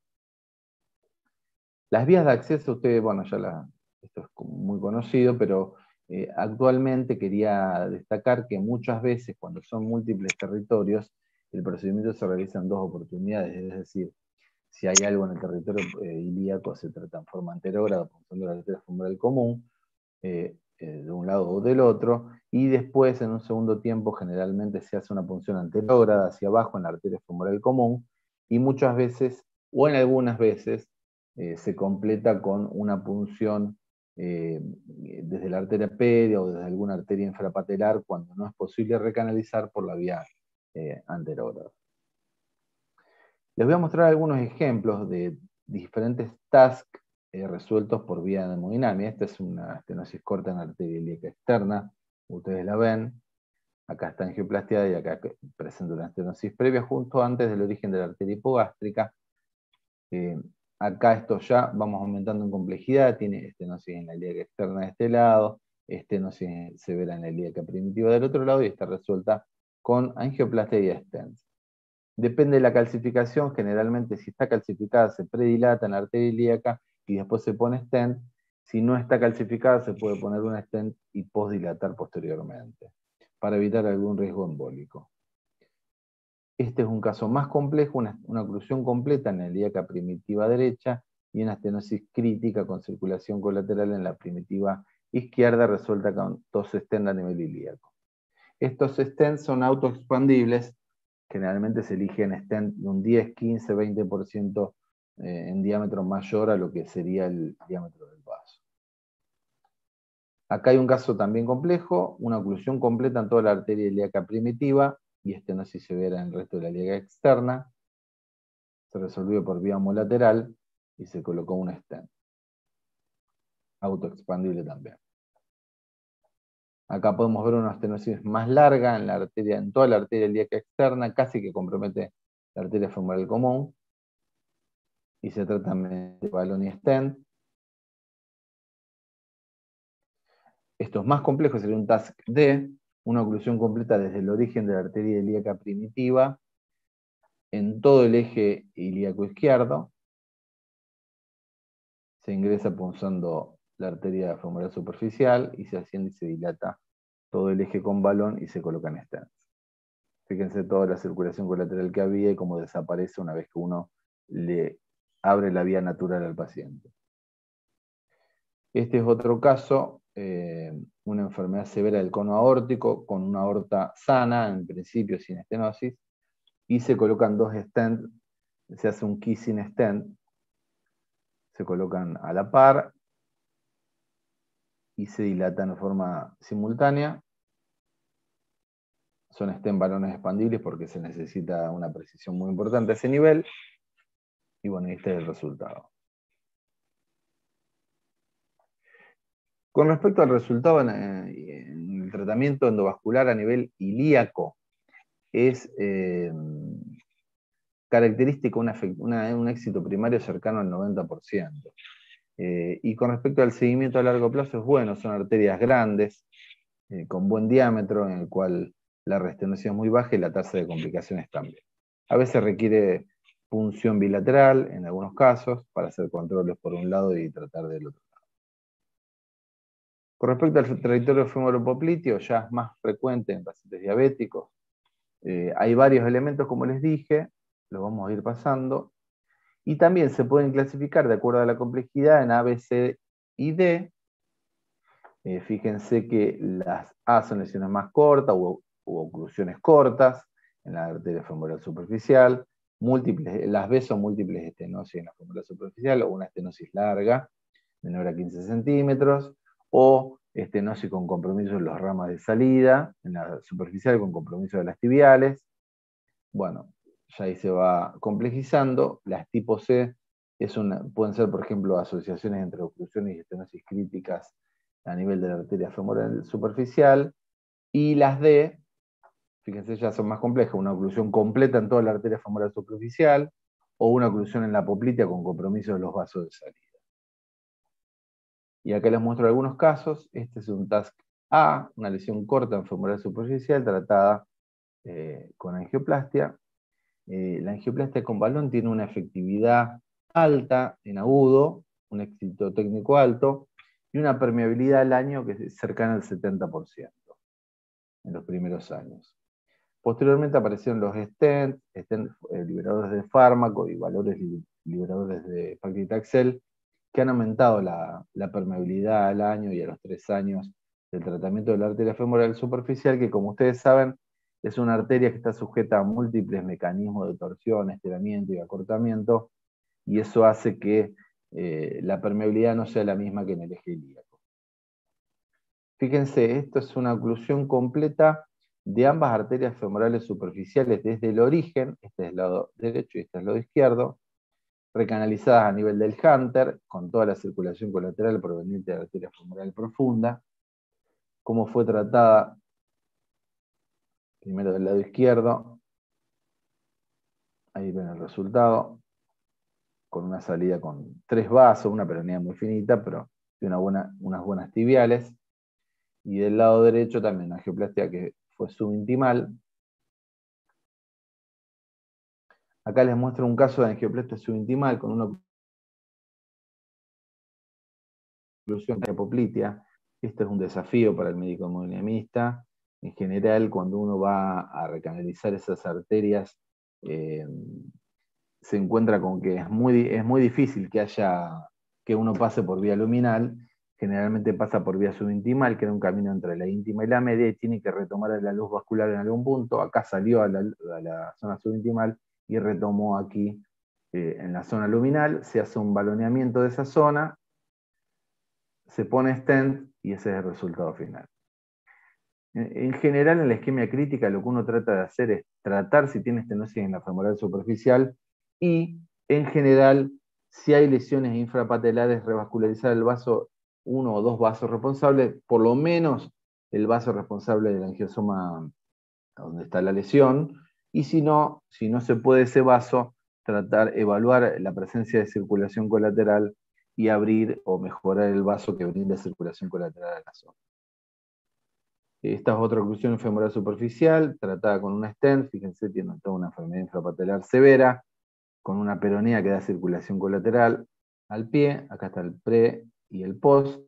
F: Las vías de acceso, ustedes, bueno, ya la, esto es muy conocido, pero eh, actualmente quería destacar que muchas veces cuando son múltiples territorios, el procedimiento se realiza en dos oportunidades, es decir, si hay algo en el territorio eh, ilíaco se trata en forma anterógrada, punzando la arteria femoral común, eh, eh, de un lado o del otro, y después en un segundo tiempo generalmente se hace una punción anterógrada hacia abajo en la arteria femoral común, y muchas veces, o en algunas veces, eh, se completa con una punción eh, desde la arteria pedia o desde alguna arteria infrapatelar cuando no es posible recanalizar por la vía eh, anterógrada. Les voy a mostrar algunos ejemplos de diferentes tasks eh, resueltos por vía de hemodinamia. Esta es una estenosis corta en la arteria ilíaca externa, ustedes la ven. Acá está angioplastiada y acá presenta una estenosis previa justo antes del origen de la arteria hipogástrica. Eh, acá esto ya vamos aumentando en complejidad, tiene estenosis en la ilíaca externa de este lado, estenosis severa en la ilíaca primitiva del otro lado, y está resuelta con angioplastia y stents. Depende de la calcificación, generalmente si está calcificada se predilata en la arteria ilíaca y después se pone stent. Si no está calcificada se puede poner un stent y postdilatar posteriormente, para evitar algún riesgo embólico. Este es un caso más complejo, una, una oclusión completa en la ilíaca primitiva derecha y una estenosis crítica con circulación colateral en la primitiva izquierda resuelta con dos stents a nivel ilíaco. Estos stents son autoexpandibles. Generalmente se eligen stent de un diez, quince, veinte por ciento eh, en diámetro mayor a lo que sería el diámetro del vaso. Acá hay un caso también complejo, una oclusión completa en toda la arteria ilíaca primitiva y estenosis severa en el resto de la ilíaca externa. Se resolvió por vía homolateral y se colocó un stent. Autoexpandible también. Acá podemos ver una estenosis más larga en, la arteria, en toda la arteria ilíaca externa, casi que compromete la arteria femoral común, y se trata de balón y stent. Esto es más complejo, sería un task D, una oclusión completa desde el origen de la arteria ilíaca primitiva, en todo el eje ilíaco izquierdo. Se ingresa punzando la arteria femoral superficial, y se asciende y se dilata todo el eje con balón y se colocan stents. Fíjense toda la circulación colateral que había y cómo desaparece una vez que uno le abre la vía natural al paciente. Este es otro caso, eh, una enfermedad severa del cono aórtico, con una aorta sana, en principio sin estenosis, y se colocan dos stents, se hace un kissing stent, se colocan a la par, y se dilatan de forma simultánea. son stent balones expandibles porque se necesita una precisión muy importante a ese nivel. Y bueno, este es el resultado. Con respecto al resultado en, en el tratamiento endovascular a nivel ilíaco, es eh, característico una, una, un éxito primario cercano al noventa por ciento. Eh, y con respecto al seguimiento a largo plazo es bueno, son arterias grandes, eh, con buen diámetro, en el cual la restenosis es muy baja y la tasa de complicaciones también. A veces requiere punción bilateral, en algunos casos, para hacer controles por un lado y tratar del otro lado. Con respecto al trayectorio femoropopliteo, ya es más frecuente en pacientes diabéticos. Eh, hay varios elementos, como les dije, los vamos a ir pasando. Y también se pueden clasificar de acuerdo a la complejidad en A, B, C y D. Eh, fíjense que las A son lesiones más cortas u, u oclusiones cortas en la arteria femoral superficial. Múltiples, las B son múltiples estenosis en la femoral superficial o una estenosis larga, menor a quince centímetros, o estenosis con compromiso en las ramas de salida, en la superficial con compromiso de las tibiales. Bueno, ya ahí se va complejizando. Las tipo C es una, pueden ser, por ejemplo, asociaciones entre oclusiones y estenosis críticas a nivel de la arteria femoral superficial. Y las D, fíjense, ya son más complejas, una oclusión completa en toda la arteria femoral superficial, o una oclusión en la poplitea con compromiso de los vasos de salida. Y acá les muestro algunos casos. Este es un task A, una lesión corta en femoral superficial tratada eh, con angioplastia. Eh, la angioplastia con balón tiene una efectividad alta en agudo, un éxito técnico alto, y una permeabilidad al año que es cercana al setenta por ciento en los primeros años. Posteriormente aparecieron los stents, stents eh, liberadores de fármaco y valores li liberadores de paclitaxel, que han aumentado la, la permeabilidad al año y a los tres años del tratamiento de la arteria femoral superficial, que como ustedes saben, es una arteria que está sujeta a múltiples mecanismos de torsión, estiramiento y acortamiento, y eso hace que eh, la permeabilidad no sea la misma que en el eje ilíaco. Fíjense, esto es una oclusión completa de ambas arterias femorales superficiales desde el origen, este es el lado derecho y este es el lado izquierdo, recanalizadas a nivel del hunter, con toda la circulación colateral proveniente de la arteria femoral profunda. Cómo fue tratada, primero del lado izquierdo, ahí ven el resultado, con una salida con tres vasos, una peronea muy finita, pero de una buena, unas buenas tibiales. Y del lado derecho también una angioplastia que fue subintimal. Acá les muestro un caso de angioplastia subintimal con una oclusión de poplitea. Esto es un desafío para el médico hemodinamista. En general, cuando uno va a recanalizar esas arterias, eh, se encuentra con que es muy, es muy difícil que haya, que uno pase por vía luminal. Generalmente pasa por vía subintimal, que era un camino entre la íntima y la media, y tiene que retomar la luz vascular en algún punto. Acá salió a la, a la zona subintimal y retomó aquí eh, en la zona luminal. Se hace un baloneamiento de esa zona, se pone stent y ese es el resultado final. En general, en la isquemia crítica, lo que uno trata de hacer es tratar si tiene estenosis en la femoral superficial y, en general, si hay lesiones infrapatelares, revascularizar el vaso, uno o dos vasos responsables, por lo menos el vaso responsable del angiosoma donde está la lesión, y si no, si no se puede ese vaso, tratar, evaluar la presencia de circulación colateral y abrir o mejorar el vaso que brinda circulación colateral a la zona. Esta es otra oclusión femoral superficial, tratada con una stent. Fíjense, tiene toda una enfermedad infrapatelar severa, con una peronea que da circulación colateral al pie. Acá está el pre y el post.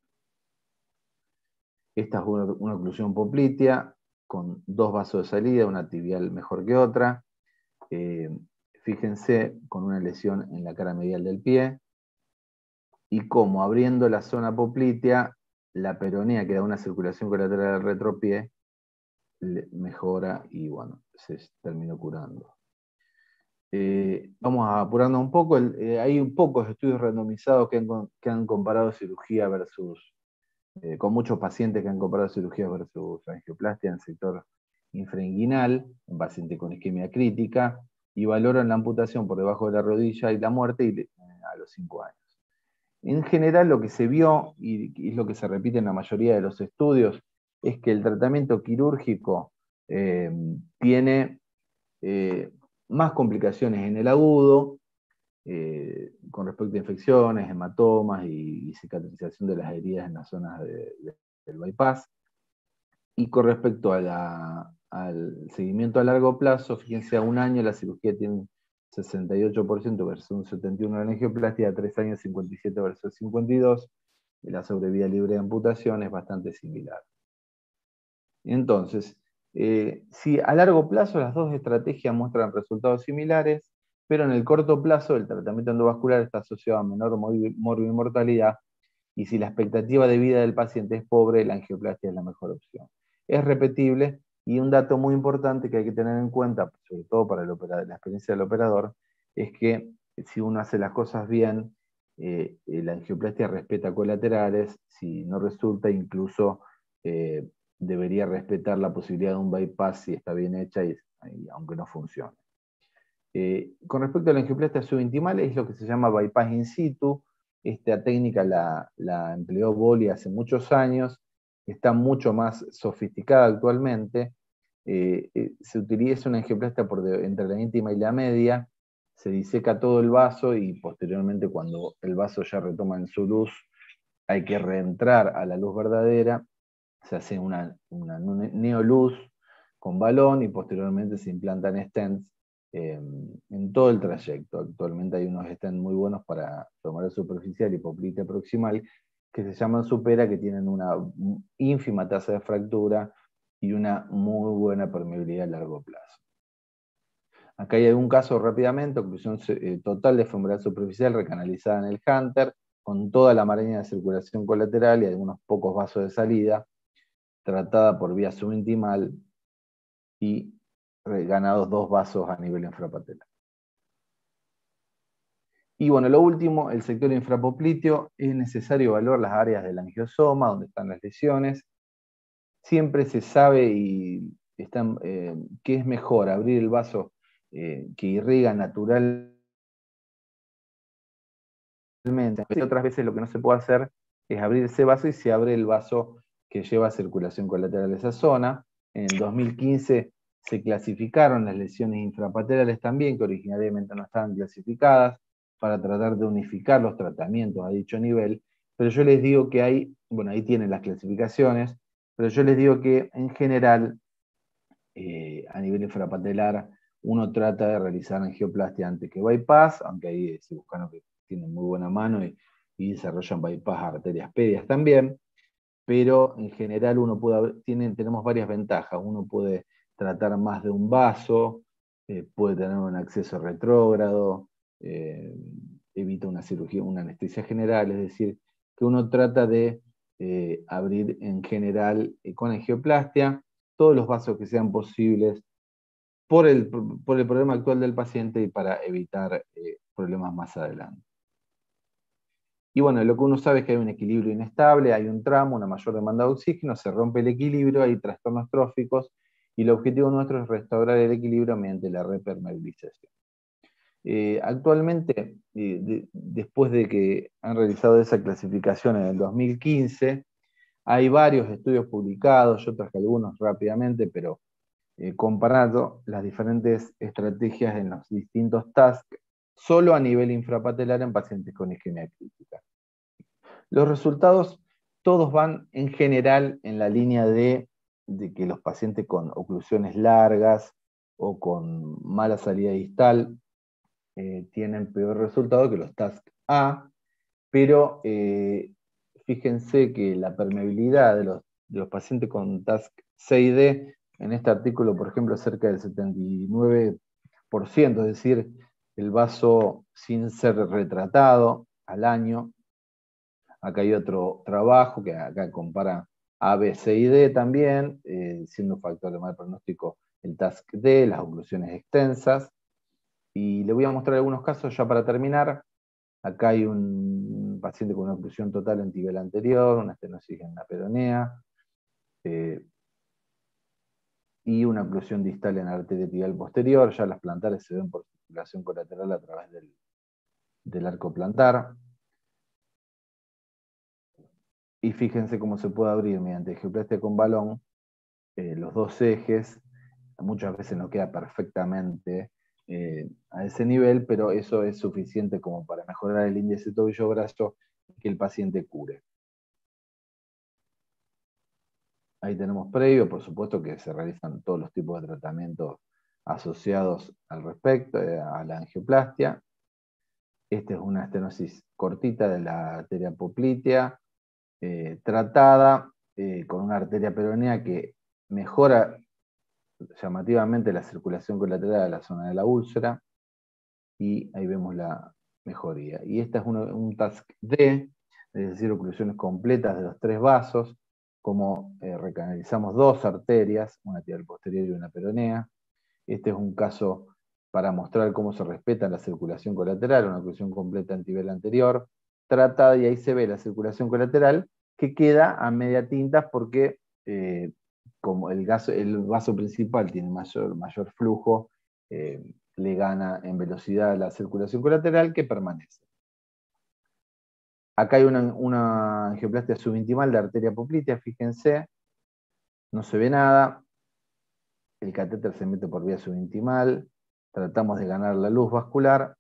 F: Esta es una, una oclusión poplitea, con dos vasos de salida, una tibial mejor que otra. Eh, fíjense, con una lesión en la cara medial del pie. Y como abriendo la zona poplitea, la peronea que da una circulación colateral al retropié, mejora y bueno, se terminó curando. Eh, vamos apurando un poco, el, eh, hay un pocos estudios randomizados que han, que han comparado cirugía versus, eh, con muchos pacientes que han comparado cirugía versus angioplastia en el sector infrainguinal en paciente con isquemia crítica y valoran la amputación por debajo de la rodilla y la muerte y, a los cinco años. En general lo que se vio, y es lo que se repite en la mayoría de los estudios, es que el tratamiento quirúrgico eh, tiene eh, más complicaciones en el agudo, eh, con respecto a infecciones, hematomas y, y cicatrización de las heridas en las zonas de, de, del bypass. Y con respecto a la, al seguimiento a largo plazo, fíjense, a un año la cirugía tiene un sesenta y ocho por ciento versus un setenta y uno por ciento de la angioplastia, a tres años cincuenta y siete por ciento versus cincuenta y dos por ciento, y la sobrevida libre de amputación es bastante similar. Entonces, eh, si a largo plazo las dos estrategias muestran resultados similares, pero en el corto plazo el tratamiento endovascular está asociado a menor morbimortalidad, y si la expectativa de vida del paciente es pobre, la angioplastia es la mejor opción. Es repetible, y un dato muy importante que hay que tener en cuenta, sobre todo para el operador, la experiencia del operador, es que si uno hace las cosas bien, eh, la angioplastia respeta colaterales, si no resulta, incluso eh, debería respetar la posibilidad de un bypass si está bien hecha, y, y aunque no funcione. Eh, con respecto a la angioplastia subintimal, es lo que se llama bypass in situ. Esta técnica la, la empleó Bolli hace muchos años, está mucho más sofisticada actualmente. Eh, eh, se utiliza una angioplastia por de, entre la íntima y la media, se diseca todo el vaso y posteriormente, cuando el vaso ya retoma en su luz, hay que reentrar a la luz verdadera, se hace una, una neoluz con balón y posteriormente se implantan stents eh, en todo el trayecto. Actualmente hay unos stents muy buenos para femoral superficial y poplite proximal que se llaman Supera, que tienen una ínfima tasa de fractura y una muy buena permeabilidad a largo plazo. Acá hay algún caso rápidamente: oclusión eh, total de femoral superficial recanalizada en el Hunter, con toda la maraña de circulación colateral y algunos pocos vasos de salida, tratada por vía subintimal y ganados dos vasos a nivel infrapatelar. Y bueno, lo último, el sector infrapopliteo. Es necesario evaluar las áreas del angiosoma, donde están las lesiones. Siempre se sabe y están, eh, que es mejor abrir el vaso eh, que irriga naturalmente. Otras veces lo que no se puede hacer es abrir ese vaso y se abre el vaso que lleva circulación colateral a esa zona. En el dos mil quince se clasificaron las lesiones infrapatelales también, que originariamente no estaban clasificadas, para tratar de unificar los tratamientos a dicho nivel. Pero yo les digo que hay, bueno, ahí tienen las clasificaciones, pero yo les digo que en general, eh, a nivel infrapatelar, uno trata de realizar angioplastia antes que bypass, aunque hay cirujanos que tienen muy buena mano y, y desarrollan bypass a arterias pedias también, pero en general uno puede, tiene, tenemos varias ventajas. Uno puede tratar más de un vaso, eh, puede tener un acceso retrógrado, eh, evita una cirugía, una anestesia general, es decir, que uno trata de eh, abrir en general eh, con angioplastia todos los vasos que sean posibles por el, por el problema actual del paciente y para evitar eh, problemas más adelante. Y bueno, lo que uno sabe es que hay un equilibrio inestable, hay un tramo, una mayor demanda de oxígeno, se rompe el equilibrio, hay trastornos tróficos, y el objetivo nuestro es restaurar el equilibrio mediante la repermeabilización. Eh, actualmente, eh, de, después de que han realizado esa clasificación en el dos mil quince, hay varios estudios publicados. Yo traje algunos rápidamente, pero eh, comparando las diferentes estrategias en los distintos tasks, solo a nivel infrapatelar en pacientes con isquemia crítica. Los resultados todos van en general en la línea de, de que los pacientes con oclusiones largas o con mala salida distal eh, tienen peor resultado que los task A, pero eh, fíjense que la permeabilidad de los, de los pacientes con task C y D, en este artículo, por ejemplo, es cerca del setenta y nueve por ciento, es decir, el vaso sin ser retratado al año. Acá hay otro trabajo que acá compara A, B, C y D también, eh, siendo un factor de mal pronóstico el task D, las oclusiones extensas. Y le voy a mostrar algunos casos ya para terminar. Acá hay un paciente con una oclusión total en tibia anterior, una estenosis en la peronea. Eh, y una oclusión distal en la arteria tibial posterior. Ya las plantares se ven por circulación colateral a través del, del arco plantar. Y fíjense cómo se puede abrir mediante angioplastia con balón eh, los dos ejes. Muchas veces no queda perfectamente eh, a ese nivel, pero eso es suficiente como para mejorar el índice tobillo-brazo y que el paciente cure. Ahí tenemos previo, por supuesto que se realizan todos los tipos de tratamientos asociados al respecto, eh, a la angioplastia. Esta es una estenosis cortita de la arteria poplitea, eh, tratada eh, con una arteria peronea que mejora llamativamente la circulación colateral de la zona de la úlcera, y ahí vemos la mejoría. Y esta es uno, un task D, es decir, oclusiones completas de los tres vasos, como eh, recanalizamos dos arterias, una tibial posterior y una peronea. Este es un caso para mostrar cómo se respeta la circulación colateral, una oclusión completa en tibial anterior, tratada, y ahí se ve la circulación colateral, que queda a media tinta porque eh, como el, gas, el vaso principal tiene mayor, mayor flujo, eh, le gana en velocidad la circulación colateral, que permanece. Acá hay una, una angioplastia subintimal de arteria poplitea, fíjense, no se ve nada, el catéter se mete por vía subintimal, tratamos de ganar la luz vascular,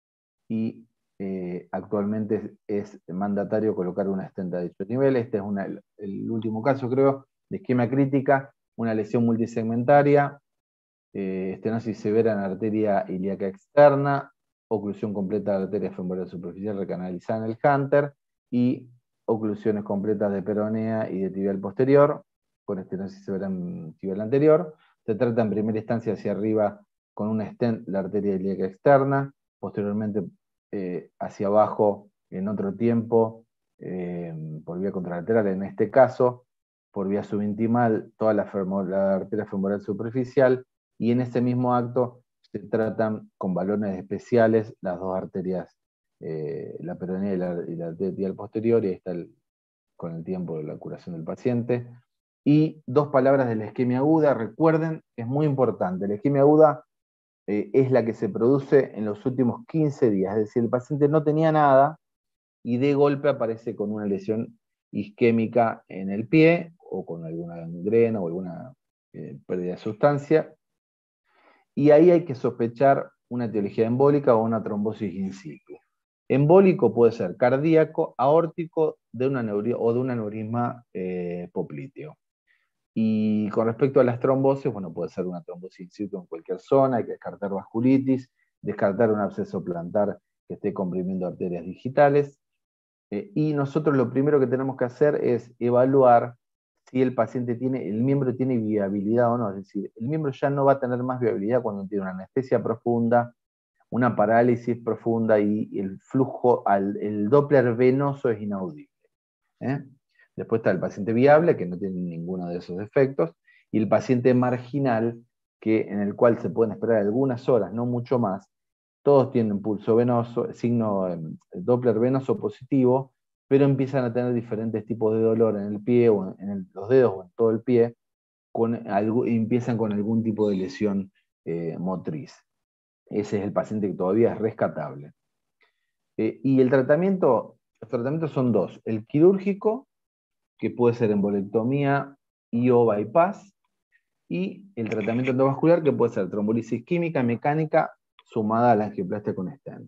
F: y eh, actualmente es, es mandatario colocar una stent a dicho nivel. Este es una, el, el último caso, creo, de isquemia crítica, una lesión multisegmentaria, eh, estenosis severa en arteria ilíaca externa, oclusión completa de arteria femoral superficial recanalizada en el Hunter, y oclusiones completas de peronea y de tibial posterior, con estenosis severa en tibial anterior. Se trata en primera instancia hacia arriba con un stent la arteria ilíaca externa, posteriormente eh, hacia abajo en otro tiempo, eh, por vía contralateral en este caso, por vía subintimal toda la, la arteria femoral superficial, y en ese mismo acto se tratan con balones especiales las dos arterias, eh, la peronea y la, y la arteria tibial posterior, y ahí está el, con el tiempo la curación del paciente. Y dos palabras de la isquemia aguda, recuerden, es muy importante, la isquemia aguda eh, es la que se produce en los últimos quince días, es decir, el paciente no tenía nada, y de golpe aparece con una lesión isquémica en el pie, o con alguna gangrena o alguna eh, pérdida de sustancia, y ahí hay que sospechar una etiología embólica o una trombosis in situ. Embólico puede ser cardíaco, aórtico, de una o de un aneurisma eh, popliteo. Y con respecto a las trombosis, bueno, puede ser una trombosis in situ en cualquier zona, hay que descartar vasculitis, descartar un absceso plantar que esté comprimiendo arterias digitales. Eh, y nosotros lo primero que tenemos que hacer es evaluar si el paciente tiene, el miembro tiene viabilidad o no. Es decir, el miembro ya no va a tener más viabilidad cuando tiene una anestesia profunda, una parálisis profunda, y el flujo, al, el Doppler venoso es inaudible. ¿eh? Después está el paciente viable, que no tiene ninguno de esos efectos, y el paciente marginal, que, en el cual se pueden esperar algunas horas, no mucho más. Todos tienen pulso venoso, signo eh, Doppler venoso positivo, pero empiezan a tener diferentes tipos de dolor en el pie, o en el, los dedos, o en todo el pie, con algo, empiezan con algún tipo de lesión eh, motriz. Ese es el paciente que todavía es rescatable. Eh, y el tratamiento, los tratamientos son dos: el quirúrgico, que puede ser embolectomía y o bypass, y el tratamiento endovascular, que puede ser trombolisis química, mecánica, sumada a la angioplastia con stent.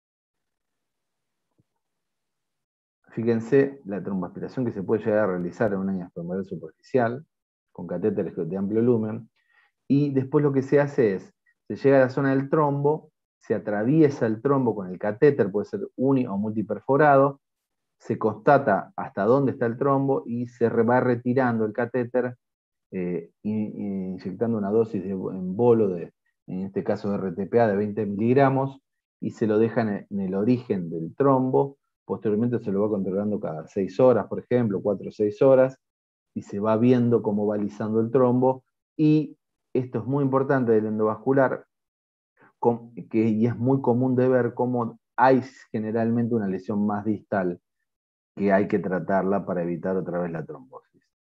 F: Fíjense la tromboaspiración que se puede llegar a realizar en una hernia femoral superficial, con catéteres de amplio lumen, y después lo que se hace es, se llega a la zona del trombo, se atraviesa el trombo con el catéter, puede ser uni o multiperforado, se constata hasta dónde está el trombo, y se va retirando el catéter, eh, inyectando una dosis de, en bolo, de, en este caso de R T P A de veinte miligramos, y se lo deja en, en el origen del trombo. Posteriormente se lo va controlando cada seis horas, por ejemplo, cuatro o seis horas, y se va viendo cómo va alisando el trombo. Y esto es muy importante del endovascular, que, y es muy común de ver cómo hay generalmente una lesión más distal, que hay que tratarla para evitar otra vez la trombosis.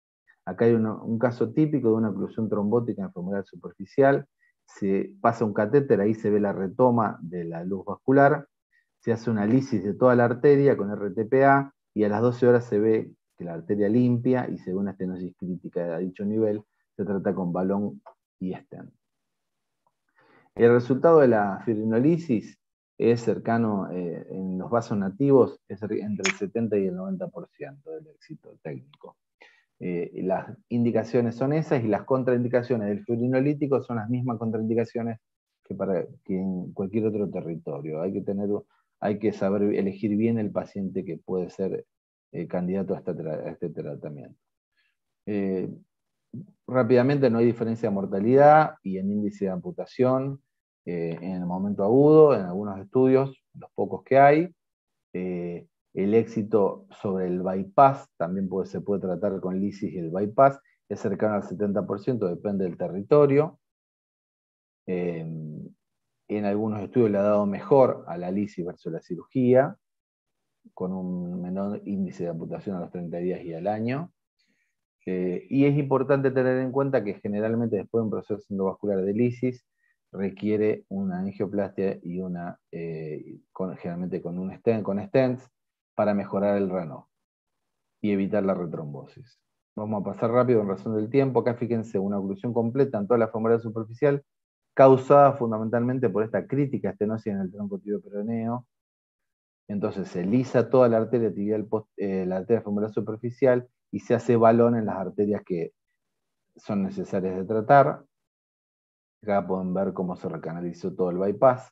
F: Acá hay uno, un caso típico de una oclusión trombótica en femoral superficial. Se pasa un catéter, ahí se ve la retoma de la luz vascular, se hace una lisis de toda la arteria con R T P A, y a las doce horas se ve que la arteria limpia y se ve una estenosis crítica a dicho nivel. Se trata con balón y stent. El resultado de la fibrinolisis es cercano, eh, en los vasos nativos, es entre el setenta y el noventa por ciento del éxito técnico. Eh, las indicaciones son esas, y las contraindicaciones del fibrinolítico son las mismas contraindicaciones que, para, que en cualquier otro territorio. Hay que, tener, hay que saber elegir bien el paciente que puede ser eh, candidato a, esta, a este tratamiento. Eh, rápidamente, no hay diferencia de mortalidad y en índice de amputación eh, en el momento agudo, en algunos estudios, los pocos que hay. Eh, el éxito sobre el bypass, también puede, se puede tratar con lisis y el bypass, es cercano al setenta por ciento, depende del territorio. Eh, en algunos estudios le ha dado mejor a la lisis versus la cirugía, con un menor índice de amputación a los treinta días y al año. Eh, y es importante tener en cuenta que generalmente después de un proceso endovascular de lisis requiere una angioplastia y una, eh, con, generalmente con un stent, con stents, para mejorar el runoff y evitar la retrombosis. Vamos a pasar rápido en razón del tiempo. Acá fíjense una oclusión completa en toda la femoral superficial, causada fundamentalmente por esta crítica estenosis en el tronco tibio-peroneo. Entonces se lisa toda la arteria tibial, eh, la arteria femoral superficial, y se hace balón en las arterias que son necesarias de tratar. Acá pueden ver cómo se recanalizó todo el bypass.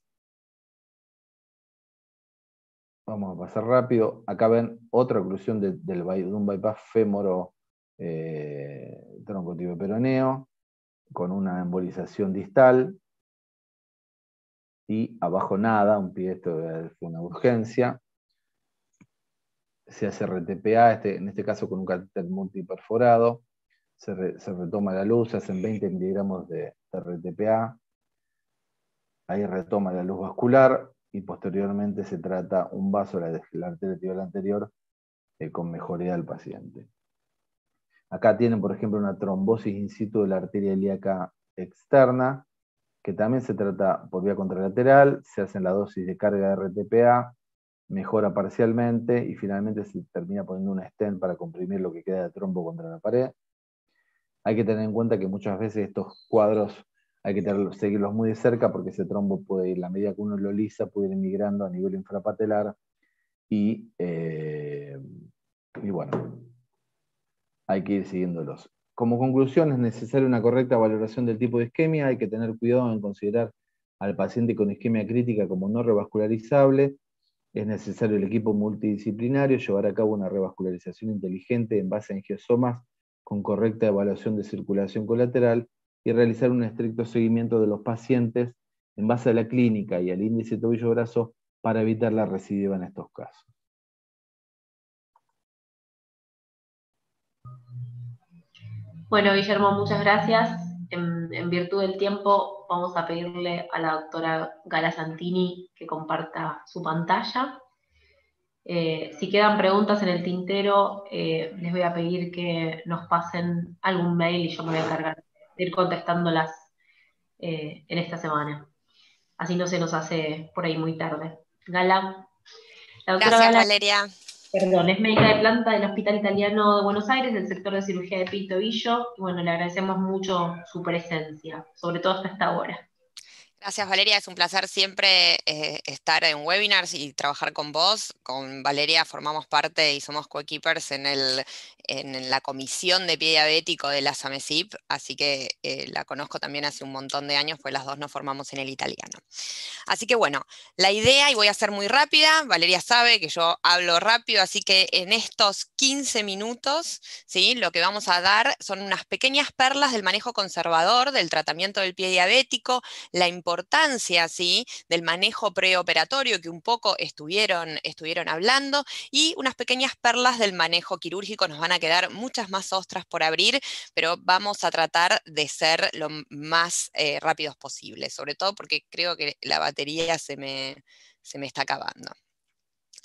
F: Vamos a pasar rápido. Acá ven otra oclusión de, del, de un bypass fémoro eh, tronco tibio peroneo, con una embolización distal. Y abajo nada, un pie, esto fue una urgencia. Se hace R T P A, este, en este caso con un catéter multiperforado. Se, re, se retoma la luz, se hacen veinte miligramos de, de R T P A. Ahí retoma la luz vascular, y posteriormente se trata un vaso de la arteria tibial anterior eh, con mejoría del paciente. Acá tienen, por ejemplo, una trombosis in situ de la arteria ilíaca externa, que también se trata por vía contralateral. Se hace la dosis de carga de R T P A, mejora parcialmente, y finalmente se termina poniendo un stent para comprimir lo que queda de trombo contra la pared. Hay que tener en cuenta que muchas veces estos cuadros hay que tener, seguirlos muy de cerca, porque ese trombo puede ir, a medida que uno lo lisa, puede ir migrando a nivel infrapatelar, y, eh, y bueno, hay que ir siguiéndolos. Como conclusión, es necesaria una correcta valoración del tipo de isquemia. Hay que tener cuidado en considerar al paciente con isquemia crítica como no revascularizable. Es necesario el equipo multidisciplinario, llevar a cabo una revascularización inteligente en base a angiosomas con correcta evaluación de circulación colateral, y realizar un estricto seguimiento de los pacientes en base a la clínica y al índice tobillo-brazo para evitar la recidiva en estos casos.
B: Bueno, Guillermo, muchas gracias. En, en virtud del tiempo, vamos a pedirle a la doctora Gala Santini que comparta su pantalla. Eh, si quedan preguntas en el tintero, eh, les voy a pedir que nos pasen algún mail y yo me voy a encargar de ir contestándolas eh, en esta semana. Así no se nos hace por ahí muy tarde. Gala. La doctora
D: Gracias,
B: Gala,
D: Valeria.
B: Perdón, es médica de planta del Hospital Italiano de Buenos Aires, del sector de cirugía de pie y tobillo. Y bueno, le agradecemos mucho su presencia, sobre todo hasta esta hora.
D: Gracias, Valeria. Es un placer siempre eh, estar en webinars y trabajar con vos. Con Valeria formamos parte y somos coequippers en, el, en la comisión de pie diabético de la SAMESIP, así que eh, la conozco también hace un montón de años, pues las dos nos formamos en el italiano. Así que bueno, la idea, y voy a ser muy rápida, Valeria sabe que yo hablo rápido, así que en estos quince minutos, ¿sí?, lo que vamos a dar son unas pequeñas perlas del manejo conservador del tratamiento del pie diabético, la importancia, ¿sí?, del manejo preoperatorio que un poco estuvieron, estuvieron hablando, y unas pequeñas perlas del manejo quirúrgico. Nos van a quedar muchas más ostras por abrir, pero vamos a tratar de ser lo más eh, rápidos posible, sobre todo porque creo que la batería se me, se me está acabando.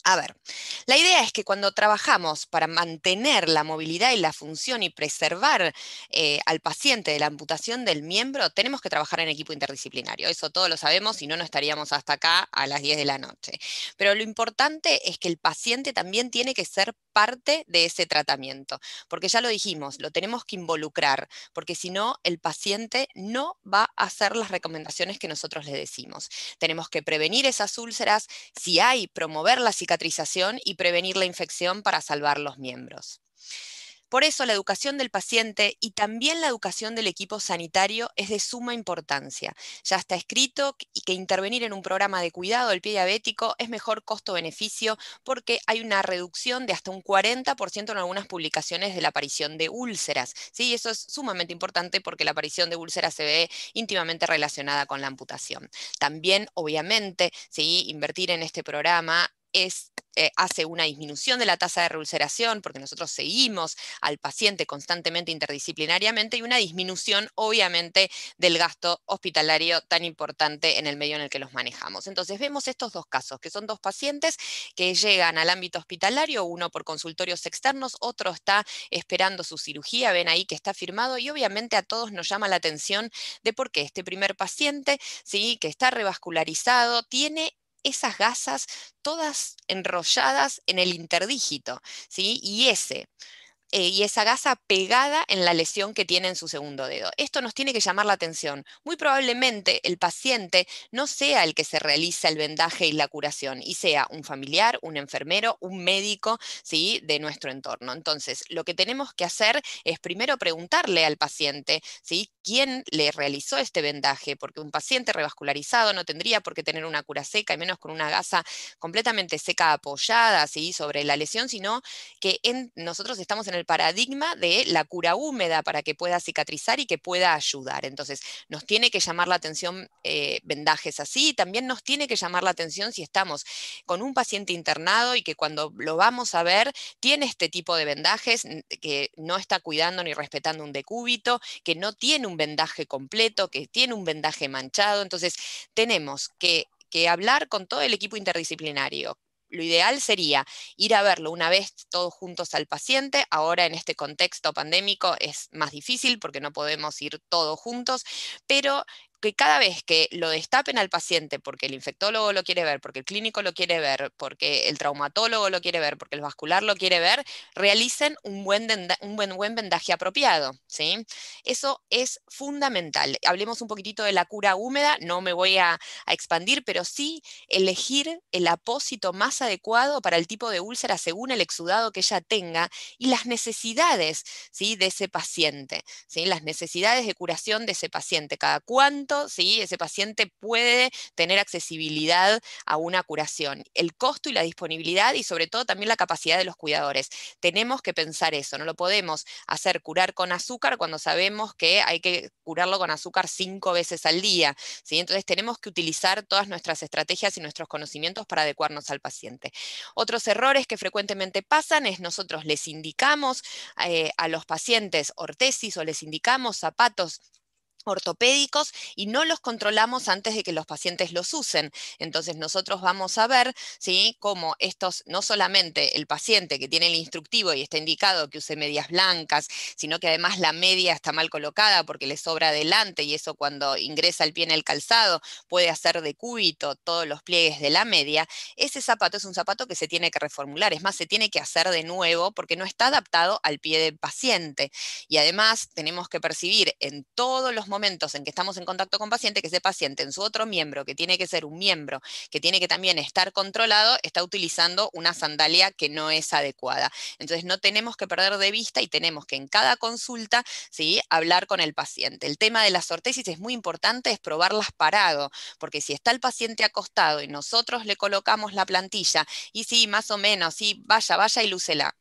D: A ver, la idea es que cuando trabajamos para mantener la movilidad y la función y preservar eh, al paciente de la amputación del miembro, tenemos que trabajar en equipo interdisciplinario. Eso todos lo sabemos, si no, no estaríamos hasta acá a las diez de la noche. Pero lo importante es que el paciente también tiene que ser parte de ese tratamiento, porque ya lo dijimos, lo tenemos que involucrar, porque si no, el paciente no va a hacer las recomendaciones que nosotros le decimos. Tenemos que prevenir esas úlceras, si hay, promover la cicatrización y prevenir la infección para salvar los miembros. Por eso la educación del paciente y también la educación del equipo sanitario es de suma importancia. Ya está escrito que intervenir en un programa de cuidado del pie diabético es mejor costo-beneficio porque hay una reducción de hasta un cuarenta por ciento en algunas publicaciones de la aparición de úlceras. ¿Sí? Eso es sumamente importante porque la aparición de úlceras se ve íntimamente relacionada con la amputación. También, obviamente, ¿sí? Invertir en este programa es, eh, hace una disminución de la tasa de reulceración, porque nosotros seguimos al paciente constantemente interdisciplinariamente, y una disminución, obviamente, del gasto hospitalario tan importante en el medio en el que los manejamos. Entonces, vemos estos dos casos, que son dos pacientes que llegan al ámbito hospitalario, uno por consultorios externos, otro está esperando su cirugía, ven ahí que está firmado, y obviamente a todos nos llama la atención de por qué este primer paciente, ¿sí? Que está revascularizado, tiene esas gasas todas enrolladas en el interdígito, ¿sí? Y ese, eh, y esa gasa pegada en la lesión que tiene en su segundo dedo. Esto nos tiene que llamar la atención. Muy probablemente el paciente no sea el que se realiza el vendaje y la curación, y sea un familiar, un enfermero, un médico, ¿sí? De nuestro entorno. Entonces, lo que tenemos que hacer es primero preguntarle al paciente, ¿sí? ¿Quién le realizó este vendaje? Porque un paciente revascularizado no tendría por qué tener una cura seca, y menos con una gasa completamente seca apoyada, ¿sí? Sobre la lesión, sino que en, nosotros estamos en el paradigma de la cura húmeda para que pueda cicatrizar y que pueda ayudar. Entonces, nos tiene que llamar la atención eh, vendajes así, también nos tiene que llamar la atención si estamos con un paciente internado y que cuando lo vamos a ver tiene este tipo de vendajes, que no está cuidando ni respetando un decúbito, que no tiene un vendaje completo, que tiene un vendaje manchado. Entonces, tenemos que, que hablar con todo el equipo interdisciplinario. Lo ideal sería ir a verlo una vez todos juntos al paciente. Ahora en este contexto pandémico es más difícil porque no podemos ir todos juntos, pero que cada vez que lo destapen al paciente, porque el infectólogo lo quiere ver, porque el clínico lo quiere ver, porque el traumatólogo lo quiere ver, porque el vascular lo quiere ver, realicen un buen, un buen, buen vendaje apropiado, ¿sí? Eso es fundamental. Hablemos un poquitito de la cura húmeda, no me voy a, a expandir, pero sí elegir el apósito más adecuado para el tipo de úlcera según el exudado que ella tenga y las necesidades, ¿sí? De ese paciente, ¿sí? Las necesidades de curación de ese paciente. Cada cuánto, ¿sí? Ese paciente puede tener accesibilidad a una curación. El costo y la disponibilidad, y sobre todo también la capacidad de los cuidadores. Tenemos que pensar eso, no lo podemos hacer curar con azúcar cuando sabemos que hay que curarlo con azúcar cinco veces al día, ¿sí? Entonces tenemos que utilizar todas nuestras estrategias y nuestros conocimientos para adecuarnos al paciente. Otros errores que frecuentemente pasan es nosotros les indicamos eh, a los pacientes ortesis o les indicamos zapatos ortopédicos y no los controlamos antes de que los pacientes los usen. Entonces nosotros vamos a ver, ¿sí? Cómo estos, no solamente el paciente que tiene el instructivo y está indicado que use medias blancas, sino que además la media está mal colocada porque le sobra adelante, y eso cuando ingresa el pie en el calzado puede hacer decúbito todos los pliegues de la media. Ese zapato es un zapato que se tiene que reformular, es más, se tiene que hacer de nuevo porque no está adaptado al pie del paciente. Y además tenemos que percibir en todos los momentos en que estamos en contacto con paciente, que ese paciente en su otro miembro, que tiene que ser un miembro, que tiene que también estar controlado, está utilizando una sandalia que no es adecuada. Entonces no tenemos que perder de vista y tenemos que en cada consulta, ¿sí? Hablar con el paciente. El tema de las ortesis es muy importante, es probarlas parado, porque si está el paciente acostado y nosotros le colocamos la plantilla, y sí, más o menos, sí, vaya, vaya y lúcela.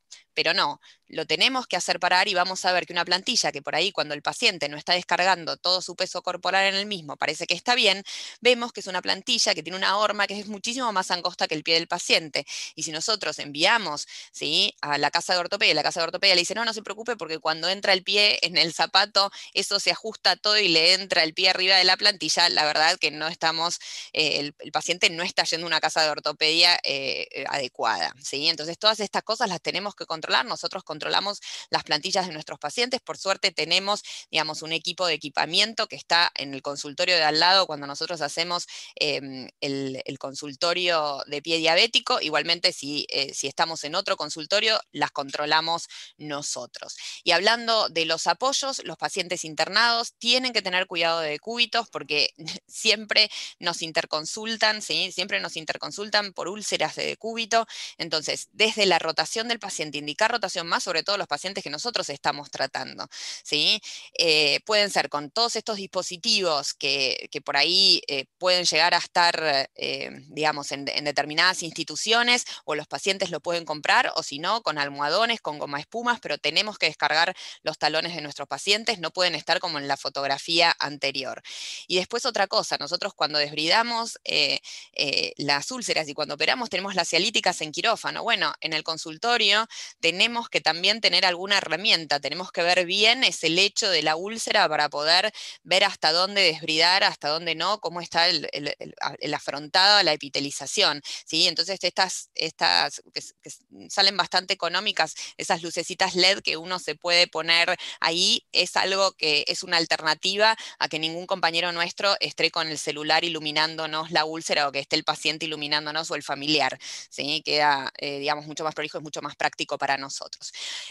D: pero no, lo tenemos que hacer parar y vamos a ver que una plantilla que por ahí cuando el paciente no está descargando todo su peso corporal en el mismo, parece que está bien, vemos que es una plantilla que tiene una horma que es muchísimo más angosta que el pie del paciente. Y si nosotros enviamos, ¿sí?, a la casa de ortopedia, la casa de ortopedia le dice, no, no se preocupe porque cuando entra el pie en el zapato, eso se ajusta todo y le entra el pie arriba de la plantilla, la verdad que no estamos, eh, el, el paciente no está yendo a una casa de ortopedia eh, adecuada, ¿sí? Entonces todas estas cosas las tenemos que controlar, nosotros controlamos las plantillas de nuestros pacientes, por suerte tenemos, digamos, un equipo de equipamiento que está en el consultorio de al lado cuando nosotros hacemos eh, el, el consultorio de pie diabético, igualmente si, eh, si estamos en otro consultorio, las controlamos nosotros. Y hablando de los apoyos, los pacientes internados tienen que tener cuidado de decúbitos porque siempre nos interconsultan, ¿sí? Siempre nos interconsultan por úlceras de decúbito, entonces desde la rotación del paciente, indicar rotación más, sobre todo los pacientes que nosotros estamos tratando, ¿sí? Eh, pueden ser con todos estos dispositivos que, que por ahí eh, pueden llegar a estar, eh, digamos, en, en determinadas instituciones, o los pacientes lo pueden comprar, o si no, con almohadones, con goma espumas, pero tenemos que descargar los talones de nuestros pacientes, no pueden estar como en la fotografía anterior. Y después otra cosa, nosotros cuando desbridamos eh, eh, las úlceras y cuando operamos tenemos las cialíticas en quirófano. Bueno, en el consultorio tenemos que también tener alguna herramienta, tenemos que ver bien ese lecho de la úlcera para poder ver hasta dónde desbridar, hasta dónde no, cómo está el, el, el, el afrontado a la epitelización, ¿sí? Entonces estas, estas que, que salen bastante económicas, esas lucecitas L E D que uno se puede poner ahí, es algo que es una alternativa a que ningún compañero nuestro esté con el celular iluminándonos la úlcera o que esté el paciente iluminándonos o el familiar, ¿sí? Queda, eh, digamos, mucho más prolijo, es mucho más práctico para nosotros.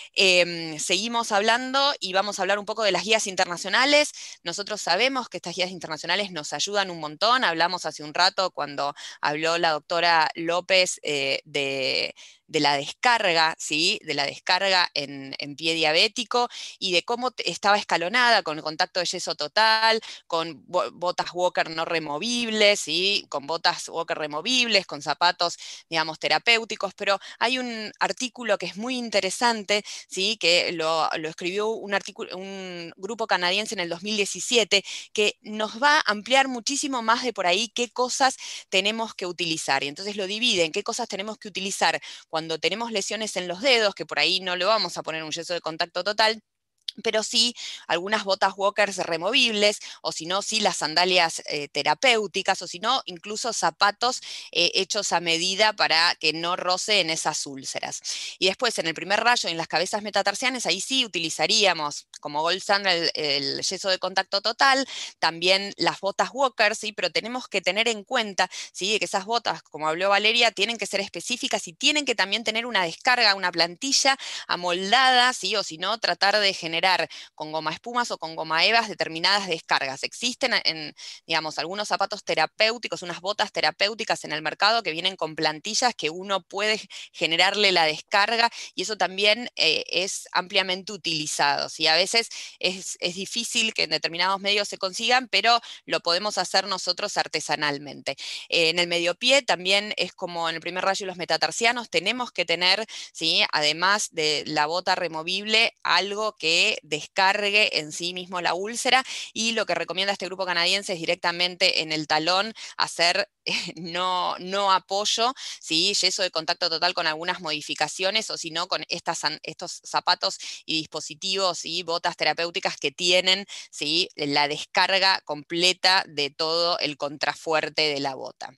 D: Eh, seguimos hablando y vamos a hablar un poco de las guías internacionales. Nosotros sabemos que estas guías internacionales nos ayudan un montón, hablamos hace un rato cuando habló la doctora López eh, de... de la descarga, ¿sí? De la descarga en, en pie diabético y de cómo estaba escalonada con el contacto de yeso total, con botas Walker no removibles, ¿sí? Con botas Walker removibles, con zapatos, digamos, terapéuticos, pero hay un artículo que es muy interesante, ¿sí? Que lo, lo escribió un, artículo, un grupo canadiense en el dos mil diecisiete, que nos va a ampliar muchísimo más de por ahí qué cosas tenemos que utilizar. Y entonces lo divide en qué cosas tenemos que utilizar cuando tenemos lesiones en los dedos, que por ahí no le vamos a poner un yeso de contacto total, pero sí algunas botas Walkers removibles, o si no, sí las sandalias eh, terapéuticas, o si no, incluso zapatos eh, hechos a medida para que no rocen esas úlceras. Y después, en el primer rayo, en las cabezas metatarsianas, ahí sí utilizaríamos como gold standard el, el yeso de contacto total, también las botas Walkers, ¿sí? Pero tenemos que tener en cuenta, ¿sí?, que esas botas, como habló Valeria, tienen que ser específicas y tienen que también tener una descarga, una plantilla amoldada, ¿sí? O si no, tratar de generar con goma espumas o con goma evas determinadas descargas. Existen, en, digamos, algunos zapatos terapéuticos, unas botas terapéuticas en el mercado que vienen con plantillas que uno puede generarle la descarga y eso también eh, es ampliamente utilizado, ¿sí? A veces es, es difícil que en determinados medios se consigan, pero lo podemos hacer nosotros artesanalmente. Eh, en el mediopié también es como en el primer rayo y los metatarsianos, tenemos que tener, ¿sí?, además de la bota removible, algo que descargue en sí mismo la úlcera, y lo que recomienda este grupo canadiense es directamente en el talón hacer eh, no, no apoyo, ¿sí?, yeso de contacto total con algunas modificaciones, o si no, con estas, estos zapatos y dispositivos y botas terapéuticas que tienen, ¿sí?, la descarga completa de todo el contrafuerte de la bota.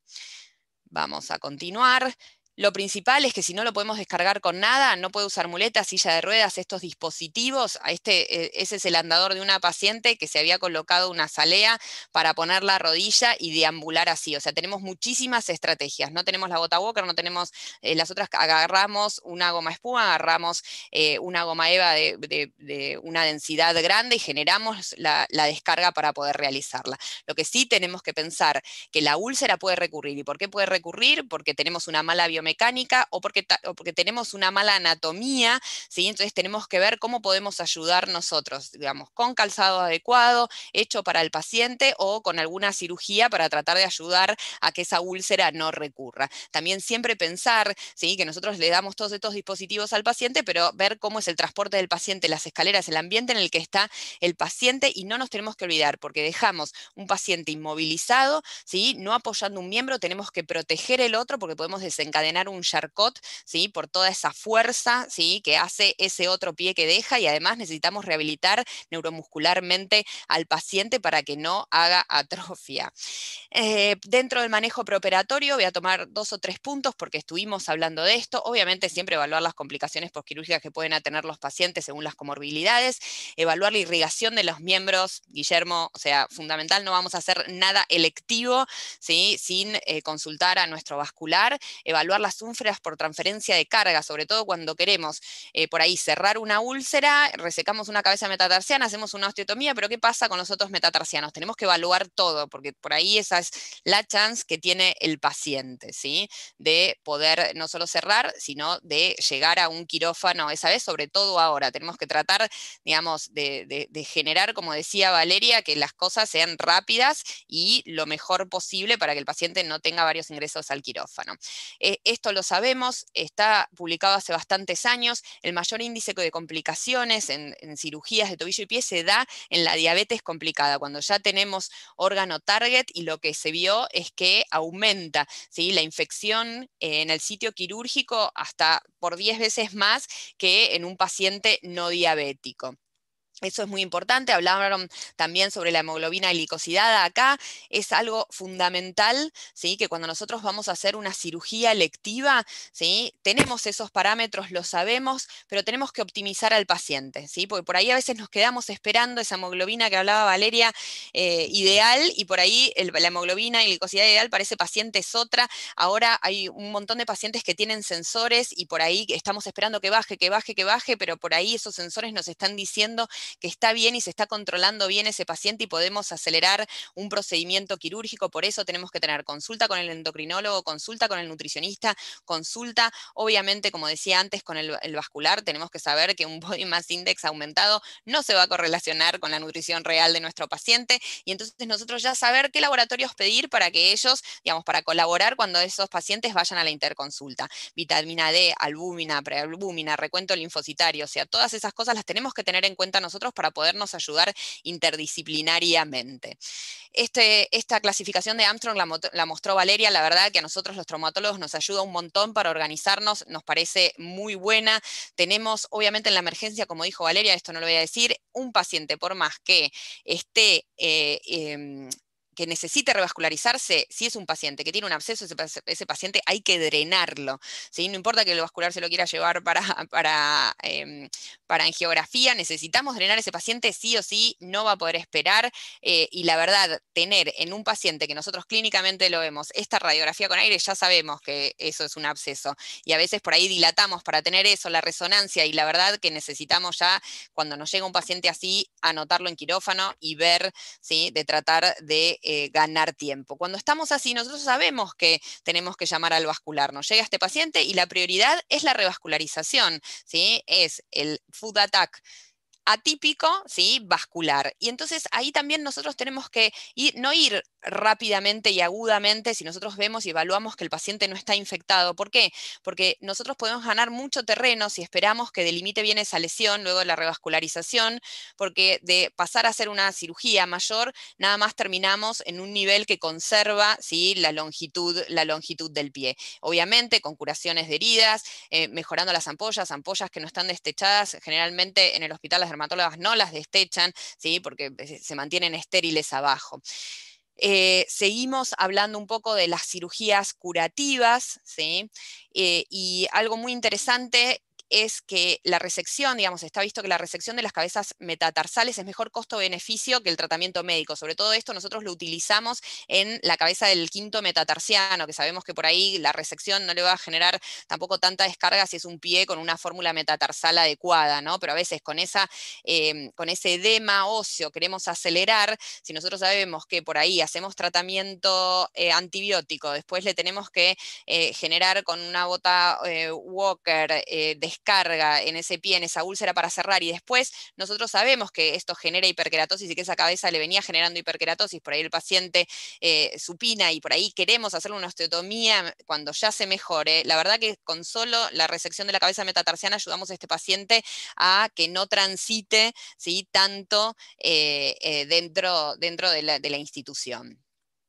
D: Vamos a continuar. Lo principal es que si no lo podemos descargar con nada, no puede usar muletas, silla de ruedas, estos dispositivos. Este, ese es el andador de una paciente que se había colocado una zalea para poner la rodilla y deambular así. O sea, tenemos muchísimas estrategias. No tenemos la bota Walker, no tenemos eh, las otras, agarramos una goma espuma, agarramos eh, una goma eva de, de, de una densidad grande y generamos la, la descarga para poder realizarla. Lo que sí tenemos que pensar que la úlcera puede recurrir. ¿Y por qué puede recurrir? Porque tenemos una mala biometría biomecánica o porque, o porque tenemos una mala anatomía, ¿sí? Entonces tenemos que ver cómo podemos ayudar nosotros, digamos, con calzado adecuado, hecho para el paciente o con alguna cirugía para tratar de ayudar a que esa úlcera no recurra. También siempre pensar, ¿sí?, que nosotros le damos todos estos dispositivos al paciente, pero ver cómo es el transporte del paciente, las escaleras, el ambiente en el que está el paciente, y no nos tenemos que olvidar, porque dejamos un paciente inmovilizado, ¿sí?, no apoyando un miembro, tenemos que proteger el otro porque podemos desencadenar un Charcot, ¿sí?, por toda esa fuerza, ¿sí?, que hace ese otro pie que deja, y además necesitamos rehabilitar neuromuscularmente al paciente para que no haga atrofia. Eh, dentro del manejo preoperatorio voy a tomar dos o tres puntos porque estuvimos hablando de esto. Obviamente siempre evaluar las complicaciones postquirúrgicas que pueden tener los pacientes según las comorbilidades, evaluar la irrigación de los miembros, Guillermo, o sea, fundamental, no vamos a hacer nada electivo, ¿sí?, sin eh, consultar a nuestro vascular, evaluar las úlceras por transferencia de carga, sobre todo cuando queremos eh, por ahí cerrar una úlcera, resecamos una cabeza metatarsiana, hacemos una osteotomía, pero ¿qué pasa con los otros metatarsianos? Tenemos que evaluar todo, porque por ahí esa es la chance que tiene el paciente, ¿sí?, de poder no solo cerrar, sino de llegar a un quirófano esa vez, sobre todo ahora. Tenemos que tratar, digamos, de, de, de generar, como decía Valeria, que las cosas sean rápidas y lo mejor posible para que el paciente no tenga varios ingresos al quirófano. Eh, esto lo sabemos, está publicado hace bastantes años. El mayor índice de complicaciones en, en cirugías de tobillo y pie se da en la diabetes complicada, cuando ya tenemos órgano target y lo que se vio es que aumenta, ¿sí?, la infección en el sitio quirúrgico hasta por diez veces más que en un paciente no diabético. Eso es muy importante. Hablaron también sobre la hemoglobina glicosilada. Acá es algo fundamental, ¿sí?, que cuando nosotros vamos a hacer una cirugía electiva, ¿sí?, tenemos esos parámetros, lo sabemos, pero tenemos que optimizar al paciente, ¿sí?, porque por ahí a veces nos quedamos esperando esa hemoglobina que hablaba Valeria, eh, ideal, y por ahí el, la hemoglobina glicosilada ideal para ese paciente es otra. Ahora hay un montón de pacientes que tienen sensores y por ahí estamos esperando que baje, que baje, que baje, pero por ahí esos sensores nos están diciendo que está bien y se está controlando bien ese paciente y podemos acelerar un procedimiento quirúrgico. Por eso tenemos que tener consulta con el endocrinólogo, consulta con el nutricionista, consulta, obviamente, como decía antes, con el, el vascular. Tenemos que saber que un body mass index aumentado no se va a correlacionar con la nutrición real de nuestro paciente, y entonces nosotros ya saber qué laboratorios pedir para que ellos, digamos, para colaborar cuando esos pacientes vayan a la interconsulta. Vitamina D, albúmina, prealbúmina, recuento linfocitario, o sea, todas esas cosas las tenemos que tener en cuenta nosotros para podernos ayudar interdisciplinariamente. Este, esta clasificación de Armstrong la, la mostró Valeria, la verdad que a nosotros los traumatólogos nos ayuda un montón para organizarnos, nos parece muy buena. Tenemos, obviamente en la emergencia, como dijo Valeria, esto no lo voy a decir, un paciente por más que esté... Eh, eh, que necesite revascularizarse, si es un paciente que tiene un absceso, ese, ese paciente hay que drenarlo, ¿sí? No importa que el vascular se lo quiera llevar para, para, eh, para angiografía, necesitamos drenar ese paciente sí o sí, no va a poder esperar, eh, y la verdad, tener en un paciente que nosotros clínicamente lo vemos, esta radiografía con aire, ya sabemos que eso es un absceso, y a veces por ahí dilatamos para tener eso, la resonancia, y la verdad que necesitamos ya, cuando nos llega un paciente así, anotarlo en quirófano y ver, ¿sí?, de tratar de Eh, ganar tiempo. Cuando estamos así, nosotros sabemos que tenemos que llamar al vascular. Nos llega este paciente y la prioridad es la revascularización, ¿sí? Es el foot attack atípico, ¿sí?, vascular. Y entonces ahí también nosotros tenemos que ir, no ir rápidamente y agudamente si nosotros vemos y evaluamos que el paciente no está infectado. ¿Por qué? Porque nosotros podemos ganar mucho terreno si esperamos que delimite bien esa lesión luego de la revascularización, porque de pasar a hacer una cirugía mayor, nada más terminamos en un nivel que conserva, ¿sí?, la longitud, la longitud del pie. Obviamente con curaciones de heridas, eh, mejorando las ampollas, ampollas que no están destechadas, generalmente en el hospital las dermatólogas no las destechan, ¿sí?, porque se mantienen estériles abajo. Eh, seguimos hablando un poco de las cirugías curativas, ¿sí? Eh, y algo muy interesante es que la resección, digamos, está visto que la resección de las cabezas metatarsales es mejor costo-beneficio que el tratamiento médico. Sobre todo esto nosotros lo utilizamos en la cabeza del quinto metatarsiano, que sabemos que por ahí la resección no le va a generar tampoco tanta descarga si es un pie con una fórmula metatarsal adecuada, ¿no? Pero a veces con, esa, eh, con ese edema óseo queremos acelerar. Si nosotros sabemos que por ahí hacemos tratamiento eh, antibiótico, después le tenemos que eh, generar con una bota eh, Walker eh, descarga en ese pie, en esa úlcera para cerrar, y después nosotros sabemos que esto genera hiperkeratosis y que esa cabeza le venía generando hiperkeratosis, por ahí el paciente eh, supina y por ahí queremos hacerle una osteotomía cuando ya se mejore. La verdad que con solo la resección de la cabeza metatarsiana ayudamos a este paciente a que no transite, ¿sí?, tanto eh, eh, dentro, dentro de la, de la institución.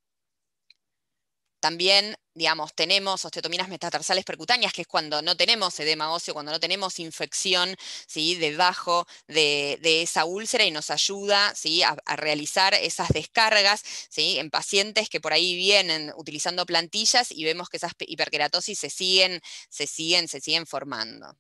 D: También, digamos, tenemos osteotomías metatarsales percutáneas, que es cuando no tenemos edema óseo, cuando no tenemos infección, ¿sí?, debajo de, de esa úlcera, y nos ayuda, ¿sí?, a, a realizar esas descargas, ¿sí?, en pacientes que por ahí vienen utilizando plantillas y vemos que esas hiperkeratosis se siguen, se siguen, se siguen formando.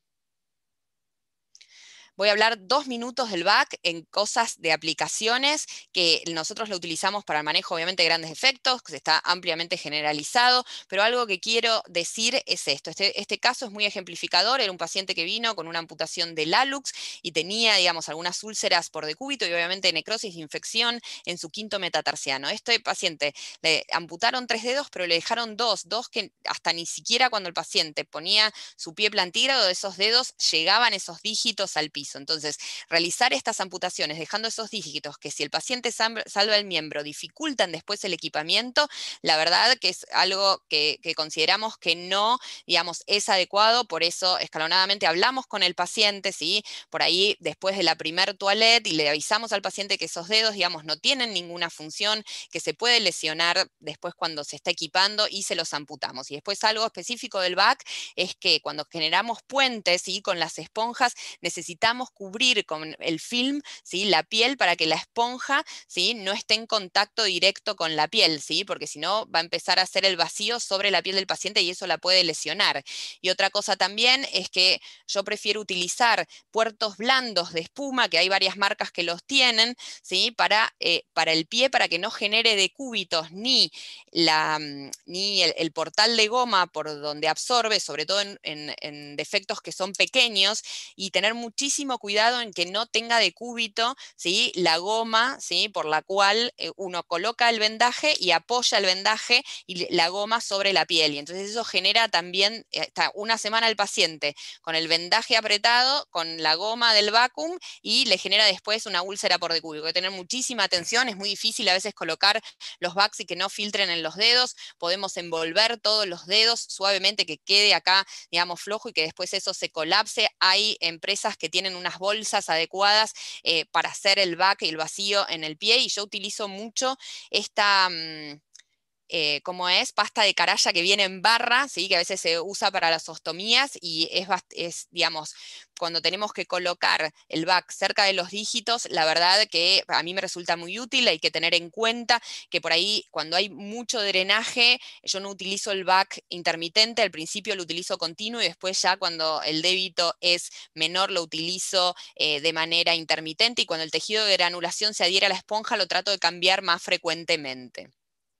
D: Voy a hablar dos minutos del V A C en cosas de aplicaciones que nosotros lo utilizamos para el manejo, obviamente, de grandes efectos, que está ampliamente generalizado, pero algo que quiero decir es esto. Este, este caso es muy ejemplificador. Era un paciente que vino con una amputación del hallux y tenía, digamos, algunas úlceras por decúbito y obviamente necrosis e infección en su quinto metatarsiano. Este paciente le amputaron tres dedos, pero le dejaron dos, dos que hasta ni siquiera cuando el paciente ponía su pie plantígrado, esos dedos llegaban esos dígitos al piso. Entonces, realizar estas amputaciones dejando esos dígitos que si el paciente salva el miembro dificultan después el equipamiento, la verdad que es algo que, que consideramos que no, digamos, es adecuado. Por eso escalonadamente hablamos con el paciente, ¿sí?, por ahí después de la primer toilette, y le avisamos al paciente que esos dedos, digamos, no tienen ninguna función, que se puede lesionar después cuando se está equipando, y se los amputamos. Y después algo específico del V A C es que cuando generamos puentes, ¿sí?, con las esponjas, necesitamos cubrir con el film, ¿sí?, la piel, para que la esponja, ¿sí?, no esté en contacto directo con la piel, ¿sí?, porque si no va a empezar a hacer el vacío sobre la piel del paciente y eso la puede lesionar. Y otra cosa también es que yo prefiero utilizar puertos blandos de espuma, que hay varias marcas que los tienen, ¿sí?, para, eh, para el pie, para que no genere decúbitos ni, la, ni el, el portal de goma por donde absorbe, sobre todo en, en, en defectos que son pequeños, y tener muchísimo cuidado en que no tenga decúbito, ¿sí?, la goma, ¿sí?, por la cual eh, uno coloca el vendaje y apoya el vendaje y la goma sobre la piel. Y entonces eso genera también, está una semana el paciente con el vendaje apretado, con la goma del vacuum, y le genera después una úlcera por decúbito. Hay que tener muchísima atención. Es muy difícil a veces colocar los V A Cs y que no filtren en los dedos. Podemos envolver todos los dedos suavemente, que quede acá, digamos, flojo, y que después eso se colapse. Hay empresas que tienen unas bolsas adecuadas eh, para hacer el V A C y el vacío en el pie, y yo utilizo mucho esta... Mmm, Eh, como es, pasta de caraya que viene en barra, ¿sí?, que a veces se usa para las ostomías, y es, es, digamos, cuando tenemos que colocar el V A C cerca de los dígitos, la verdad que a mí me resulta muy útil. Hay que tener en cuenta que por ahí, cuando hay mucho drenaje, yo no utilizo el V A C intermitente, al principio lo utilizo continuo, y después ya cuando el débito es menor lo utilizo eh, de manera intermitente, y cuando el tejido de granulación se adhiere a la esponja lo trato de cambiar más frecuentemente.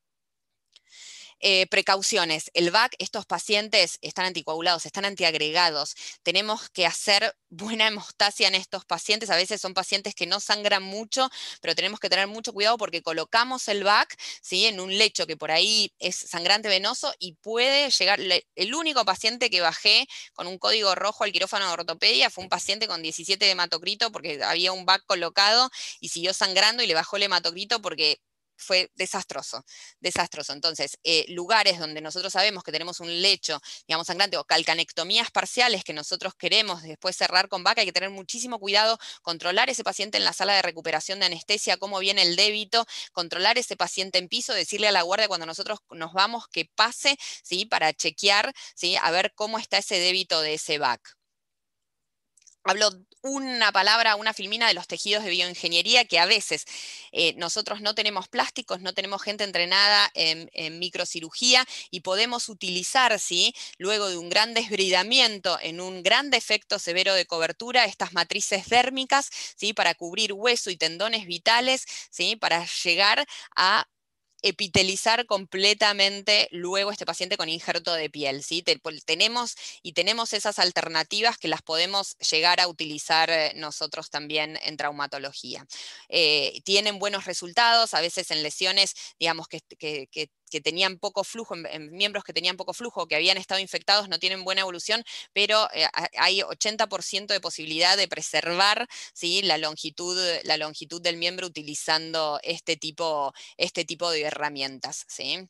D: Eh, precauciones. El V A C, estos pacientes están anticoagulados, están antiagregados. Tenemos que hacer buena hemostasia en estos pacientes. A veces son pacientes que no sangran mucho, pero tenemos que tener mucho cuidado porque colocamos el V A C, ¿sí?, en un lecho que por ahí es sangrante venoso y puede llegar. El único paciente que bajé con un código rojo al quirófano de ortopedia fue un paciente con diecisiete de hematocrito porque había un V A C colocado y siguió sangrando y le bajó el hematocrito porque fue desastroso, desastroso. Entonces, eh, lugares donde nosotros sabemos que tenemos un lecho, digamos, sangrante, o calcanectomías parciales que nosotros queremos después cerrar con V A C, hay que tener muchísimo cuidado, controlar ese paciente en la sala de recuperación de anestesia, cómo viene el débito, controlar ese paciente en piso, decirle a la guardia cuando nosotros nos vamos que pase, ¿sí?, para chequear, ¿sí?, a ver cómo está ese débito de ese V A C. habló una palabra, una filmina de los tejidos de bioingeniería, que a veces eh, nosotros no tenemos plásticos, no tenemos gente entrenada en, en microcirugía y podemos utilizar, ¿sí?, luego de un gran desbridamiento en un gran defecto severo de cobertura, estas matrices dérmicas, ¿sí?, para cubrir hueso y tendones vitales, ¿sí?, para llegar a epitelizar completamente luego este paciente con injerto de piel, ¿sí? Tenemos, y tenemos esas alternativas que las podemos llegar a utilizar nosotros también en traumatología. Eh, tienen buenos resultados, a veces en lesiones, digamos, que, que, que que tenían poco flujo, en, en miembros que tenían poco flujo, que habían estado infectados, no tienen buena evolución, pero eh, hay ochenta por ciento de posibilidad de preservar, ¿sí?, la longitud, la longitud del miembro utilizando este tipo, este tipo de herramientas, ¿sí?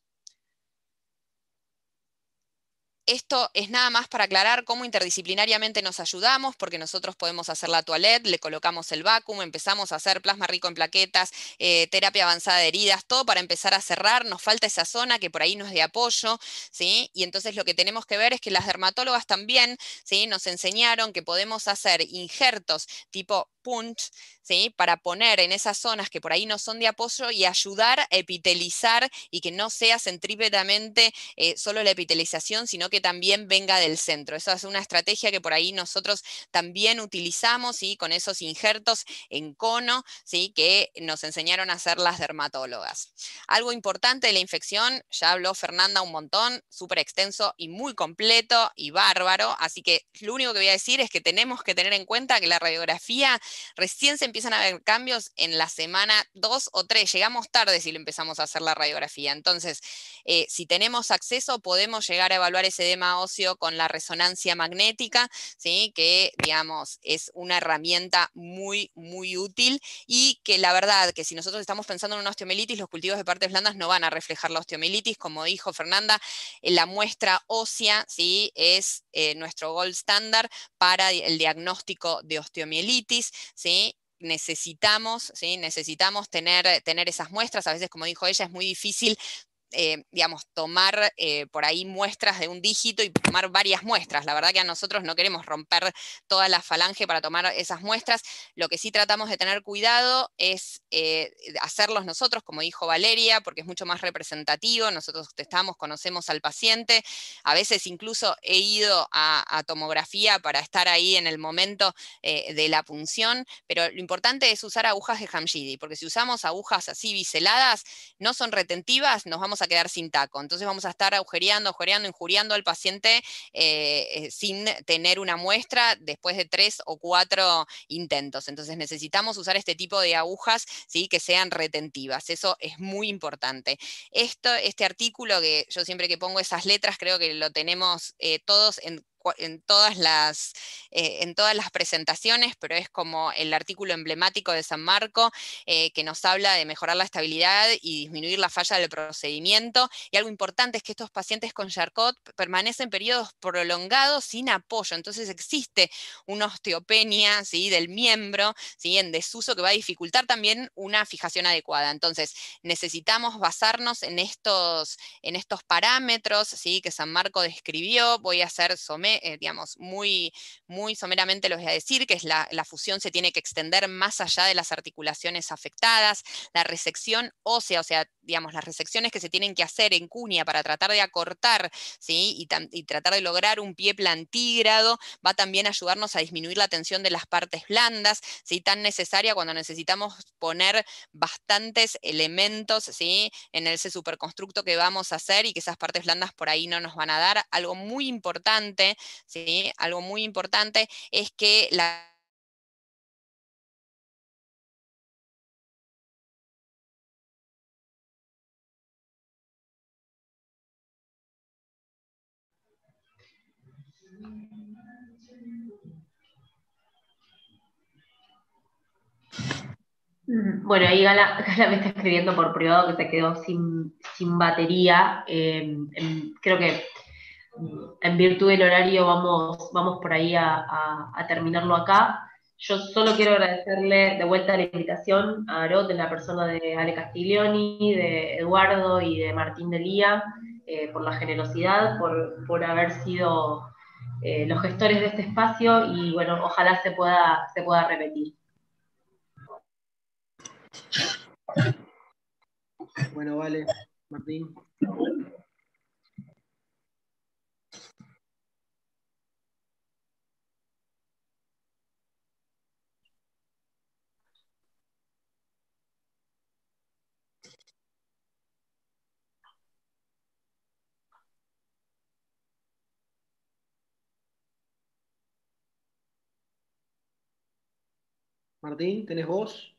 D: Esto es nada más para aclarar cómo interdisciplinariamente nos ayudamos, porque nosotros podemos hacer la toilette, le colocamos el vacuum, empezamos a hacer plasma rico en plaquetas, eh, terapia avanzada de heridas, todo para empezar a cerrar, nos falta esa zona que por ahí no es de apoyo, ¿sí? Y entonces lo que tenemos que ver es que las dermatólogas también, ¿sí?, nos enseñaron que podemos hacer injertos tipo punch, ¿sí?, para poner en esas zonas que por ahí no son de apoyo y ayudar a epitelizar y que no sea centrípetamente eh, solo la epitelización, sino que también venga del centro. Esa es una estrategia que por ahí nosotros también utilizamos, ¿sí?, con esos injertos en cono, ¿sí?, que nos enseñaron a hacer las dermatólogas. Algo importante de la infección, ya habló Fernanda un montón, súper extenso y muy completo y bárbaro, así que lo único que voy a decir es que tenemos que tener en cuenta que la radiografía recién se empiezan a ver cambios en la semana dos o tres, llegamos tarde si lo empezamos a hacer la radiografía, entonces eh, si tenemos acceso podemos llegar a evaluar ese edema óseo con la resonancia magnética, ¿sí?, que digamos es una herramienta muy muy útil y que la verdad que si nosotros estamos pensando en una osteomielitis, los cultivos de partes blandas no van a reflejar la osteomielitis, como dijo Fernanda, la muestra ósea, ¿sí?, es eh, nuestro gold standard para el diagnóstico de osteomielitis, ¿sí? Necesitamos, ¿sí?, necesitamos tener, tener esas muestras, a veces como dijo ella es muy difícil Eh, digamos, tomar eh, por ahí muestras de un dígito y tomar varias muestras. La verdad que a nosotros no queremos romper toda la falange para tomar esas muestras. Lo que sí tratamos de tener cuidado es eh, hacerlos nosotros, como dijo Valeria, porque es mucho más representativo. Nosotros testamos, conocemos al paciente. A veces incluso he ido a, a tomografía para estar ahí en el momento eh, de la punción, pero lo importante es usar agujas de Hamshidi, porque si usamos agujas así biseladas, no son retentivas, nos vamos a quedar sin taco. Entonces vamos a estar agujereando, agujereando, injuriando al paciente eh, sin tener una muestra después de tres o cuatro intentos. Entonces necesitamos usar este tipo de agujas, ¿sí?, que sean retentivas. Eso es muy importante. Esto, este artículo, que yo siempre que pongo esas letras creo que lo tenemos eh, todos en En todas, las, eh, en todas las presentaciones, pero es como el artículo emblemático de San Marco, eh, que nos habla de mejorar la estabilidad y disminuir la falla del procedimiento. Y algo importante es que estos pacientes con Charcot permanecen periodos prolongados sin apoyo, entonces existe una osteopenia, ¿sí?, del miembro, ¿sí?, en desuso, que va a dificultar también una fijación adecuada. Entonces necesitamos basarnos en estos, en estos parámetros, ¿sí?, que San Marco describió. Voy a hacer some Eh, digamos, muy, muy someramente los voy a decir, que es la, la fusión se tiene que extender más allá de las articulaciones afectadas, la resección ósea, o sea, digamos, las resecciones que se tienen que hacer en cuña para tratar de acortar, ¿sí?, y, y tratar de lograr un pie plantígrado, va también a ayudarnos a disminuir la tensión de las partes blandas, ¿sí?, tan necesaria cuando necesitamos poner bastantes elementos, ¿sí?, en ese superconstructo que vamos a hacer y que esas partes blandas por ahí no nos van a dar. Algo muy importante, ¿sí?, algo muy importante es que la
B: Bueno, ahí Gala, Gala me está escribiendo por privado que se quedó sin, sin batería. Eh, en, creo que en virtud del horario vamos, vamos por ahí a, a, a terminarlo acá. Yo solo quiero agradecerle de vuelta la invitación a Arot, en la persona de Ale Castiglioni, de Eduardo y de Martín Delía, eh, por la generosidad, por, por haber sido eh, los gestores de este espacio y bueno, ojalá se pueda, se pueda repetir.
G: Bueno, vale, Martín. Martín, ¿tenés voz?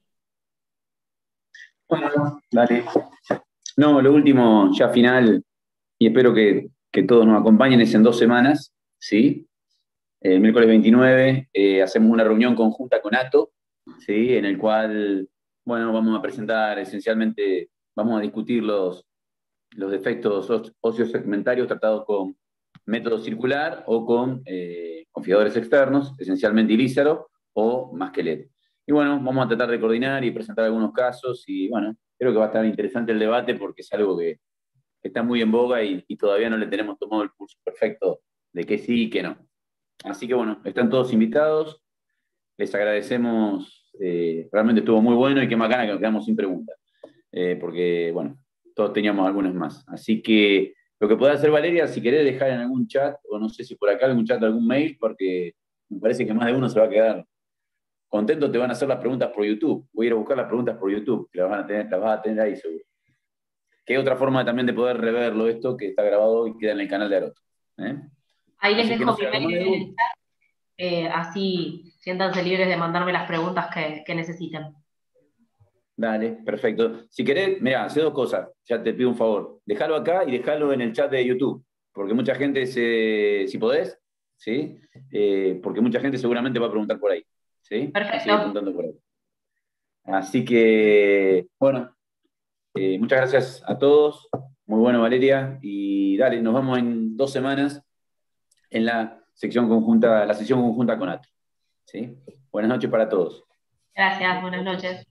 H: Bueno, dale. No, lo último, ya final, y espero que, que todos nos acompañen, es en dos semanas, ¿sí? El miércoles veintinueve eh, hacemos una reunión conjunta con Ato, ¿sí? En el cual, bueno, vamos a presentar esencialmente, vamos a discutir los, los defectos óseo-segmentarios tratados con método circular o con eh, confiadores externos, esencialmente Ilízaro o Masquelet. Y bueno, vamos a tratar de coordinar y presentar algunos casos y bueno, creo que va a estar interesante el debate porque es algo que, que está muy en boga y, y todavía no le tenemos tomado el pulso perfecto de que sí y que no. Así que bueno, están todos invitados, les agradecemos, eh, realmente estuvo muy bueno y qué macana que nos quedamos sin preguntas, eh, porque bueno, todos teníamos algunas más. Así que lo que podés hacer, Valeria, si querés dejar en algún chat, o no sé si por acá algún chat, algún mail, porque me parece que más de uno se va a quedar contento, te van a hacer las preguntas por YouTube. Voy a ir a buscar las preguntas por YouTube, que las, van a tener, las vas a tener ahí seguro. Que hay otra forma también de poder reverlo esto, que está grabado y queda en el canal de Aroto. ¿eh?
B: Ahí les
H: Así que
B: dejo
H: no
B: mi
H: se haga más
B: mail
H: de
B: en
H: uno.
B: el chat, eh, así siéntanse libres de mandarme las preguntas que, que necesiten.
H: Dale, perfecto. Si querés, mirá, hace dos cosas, ya te pido un favor. Déjalo acá y déjalo en el chat de YouTube, porque mucha gente, se, si podés, ¿sí? Eh, porque mucha gente seguramente va a preguntar por ahí, ¿sí? Va a seguir
B: Perfecto.
H: preguntando por ahí. Así que, bueno, eh, muchas gracias a todos. Muy bueno, Valeria. Y dale, nos vemos en dos semanas en la sección conjunta, la sesión conjunta con Ato. ¿Sí? Buenas noches para todos.
B: Gracias, buenas noches.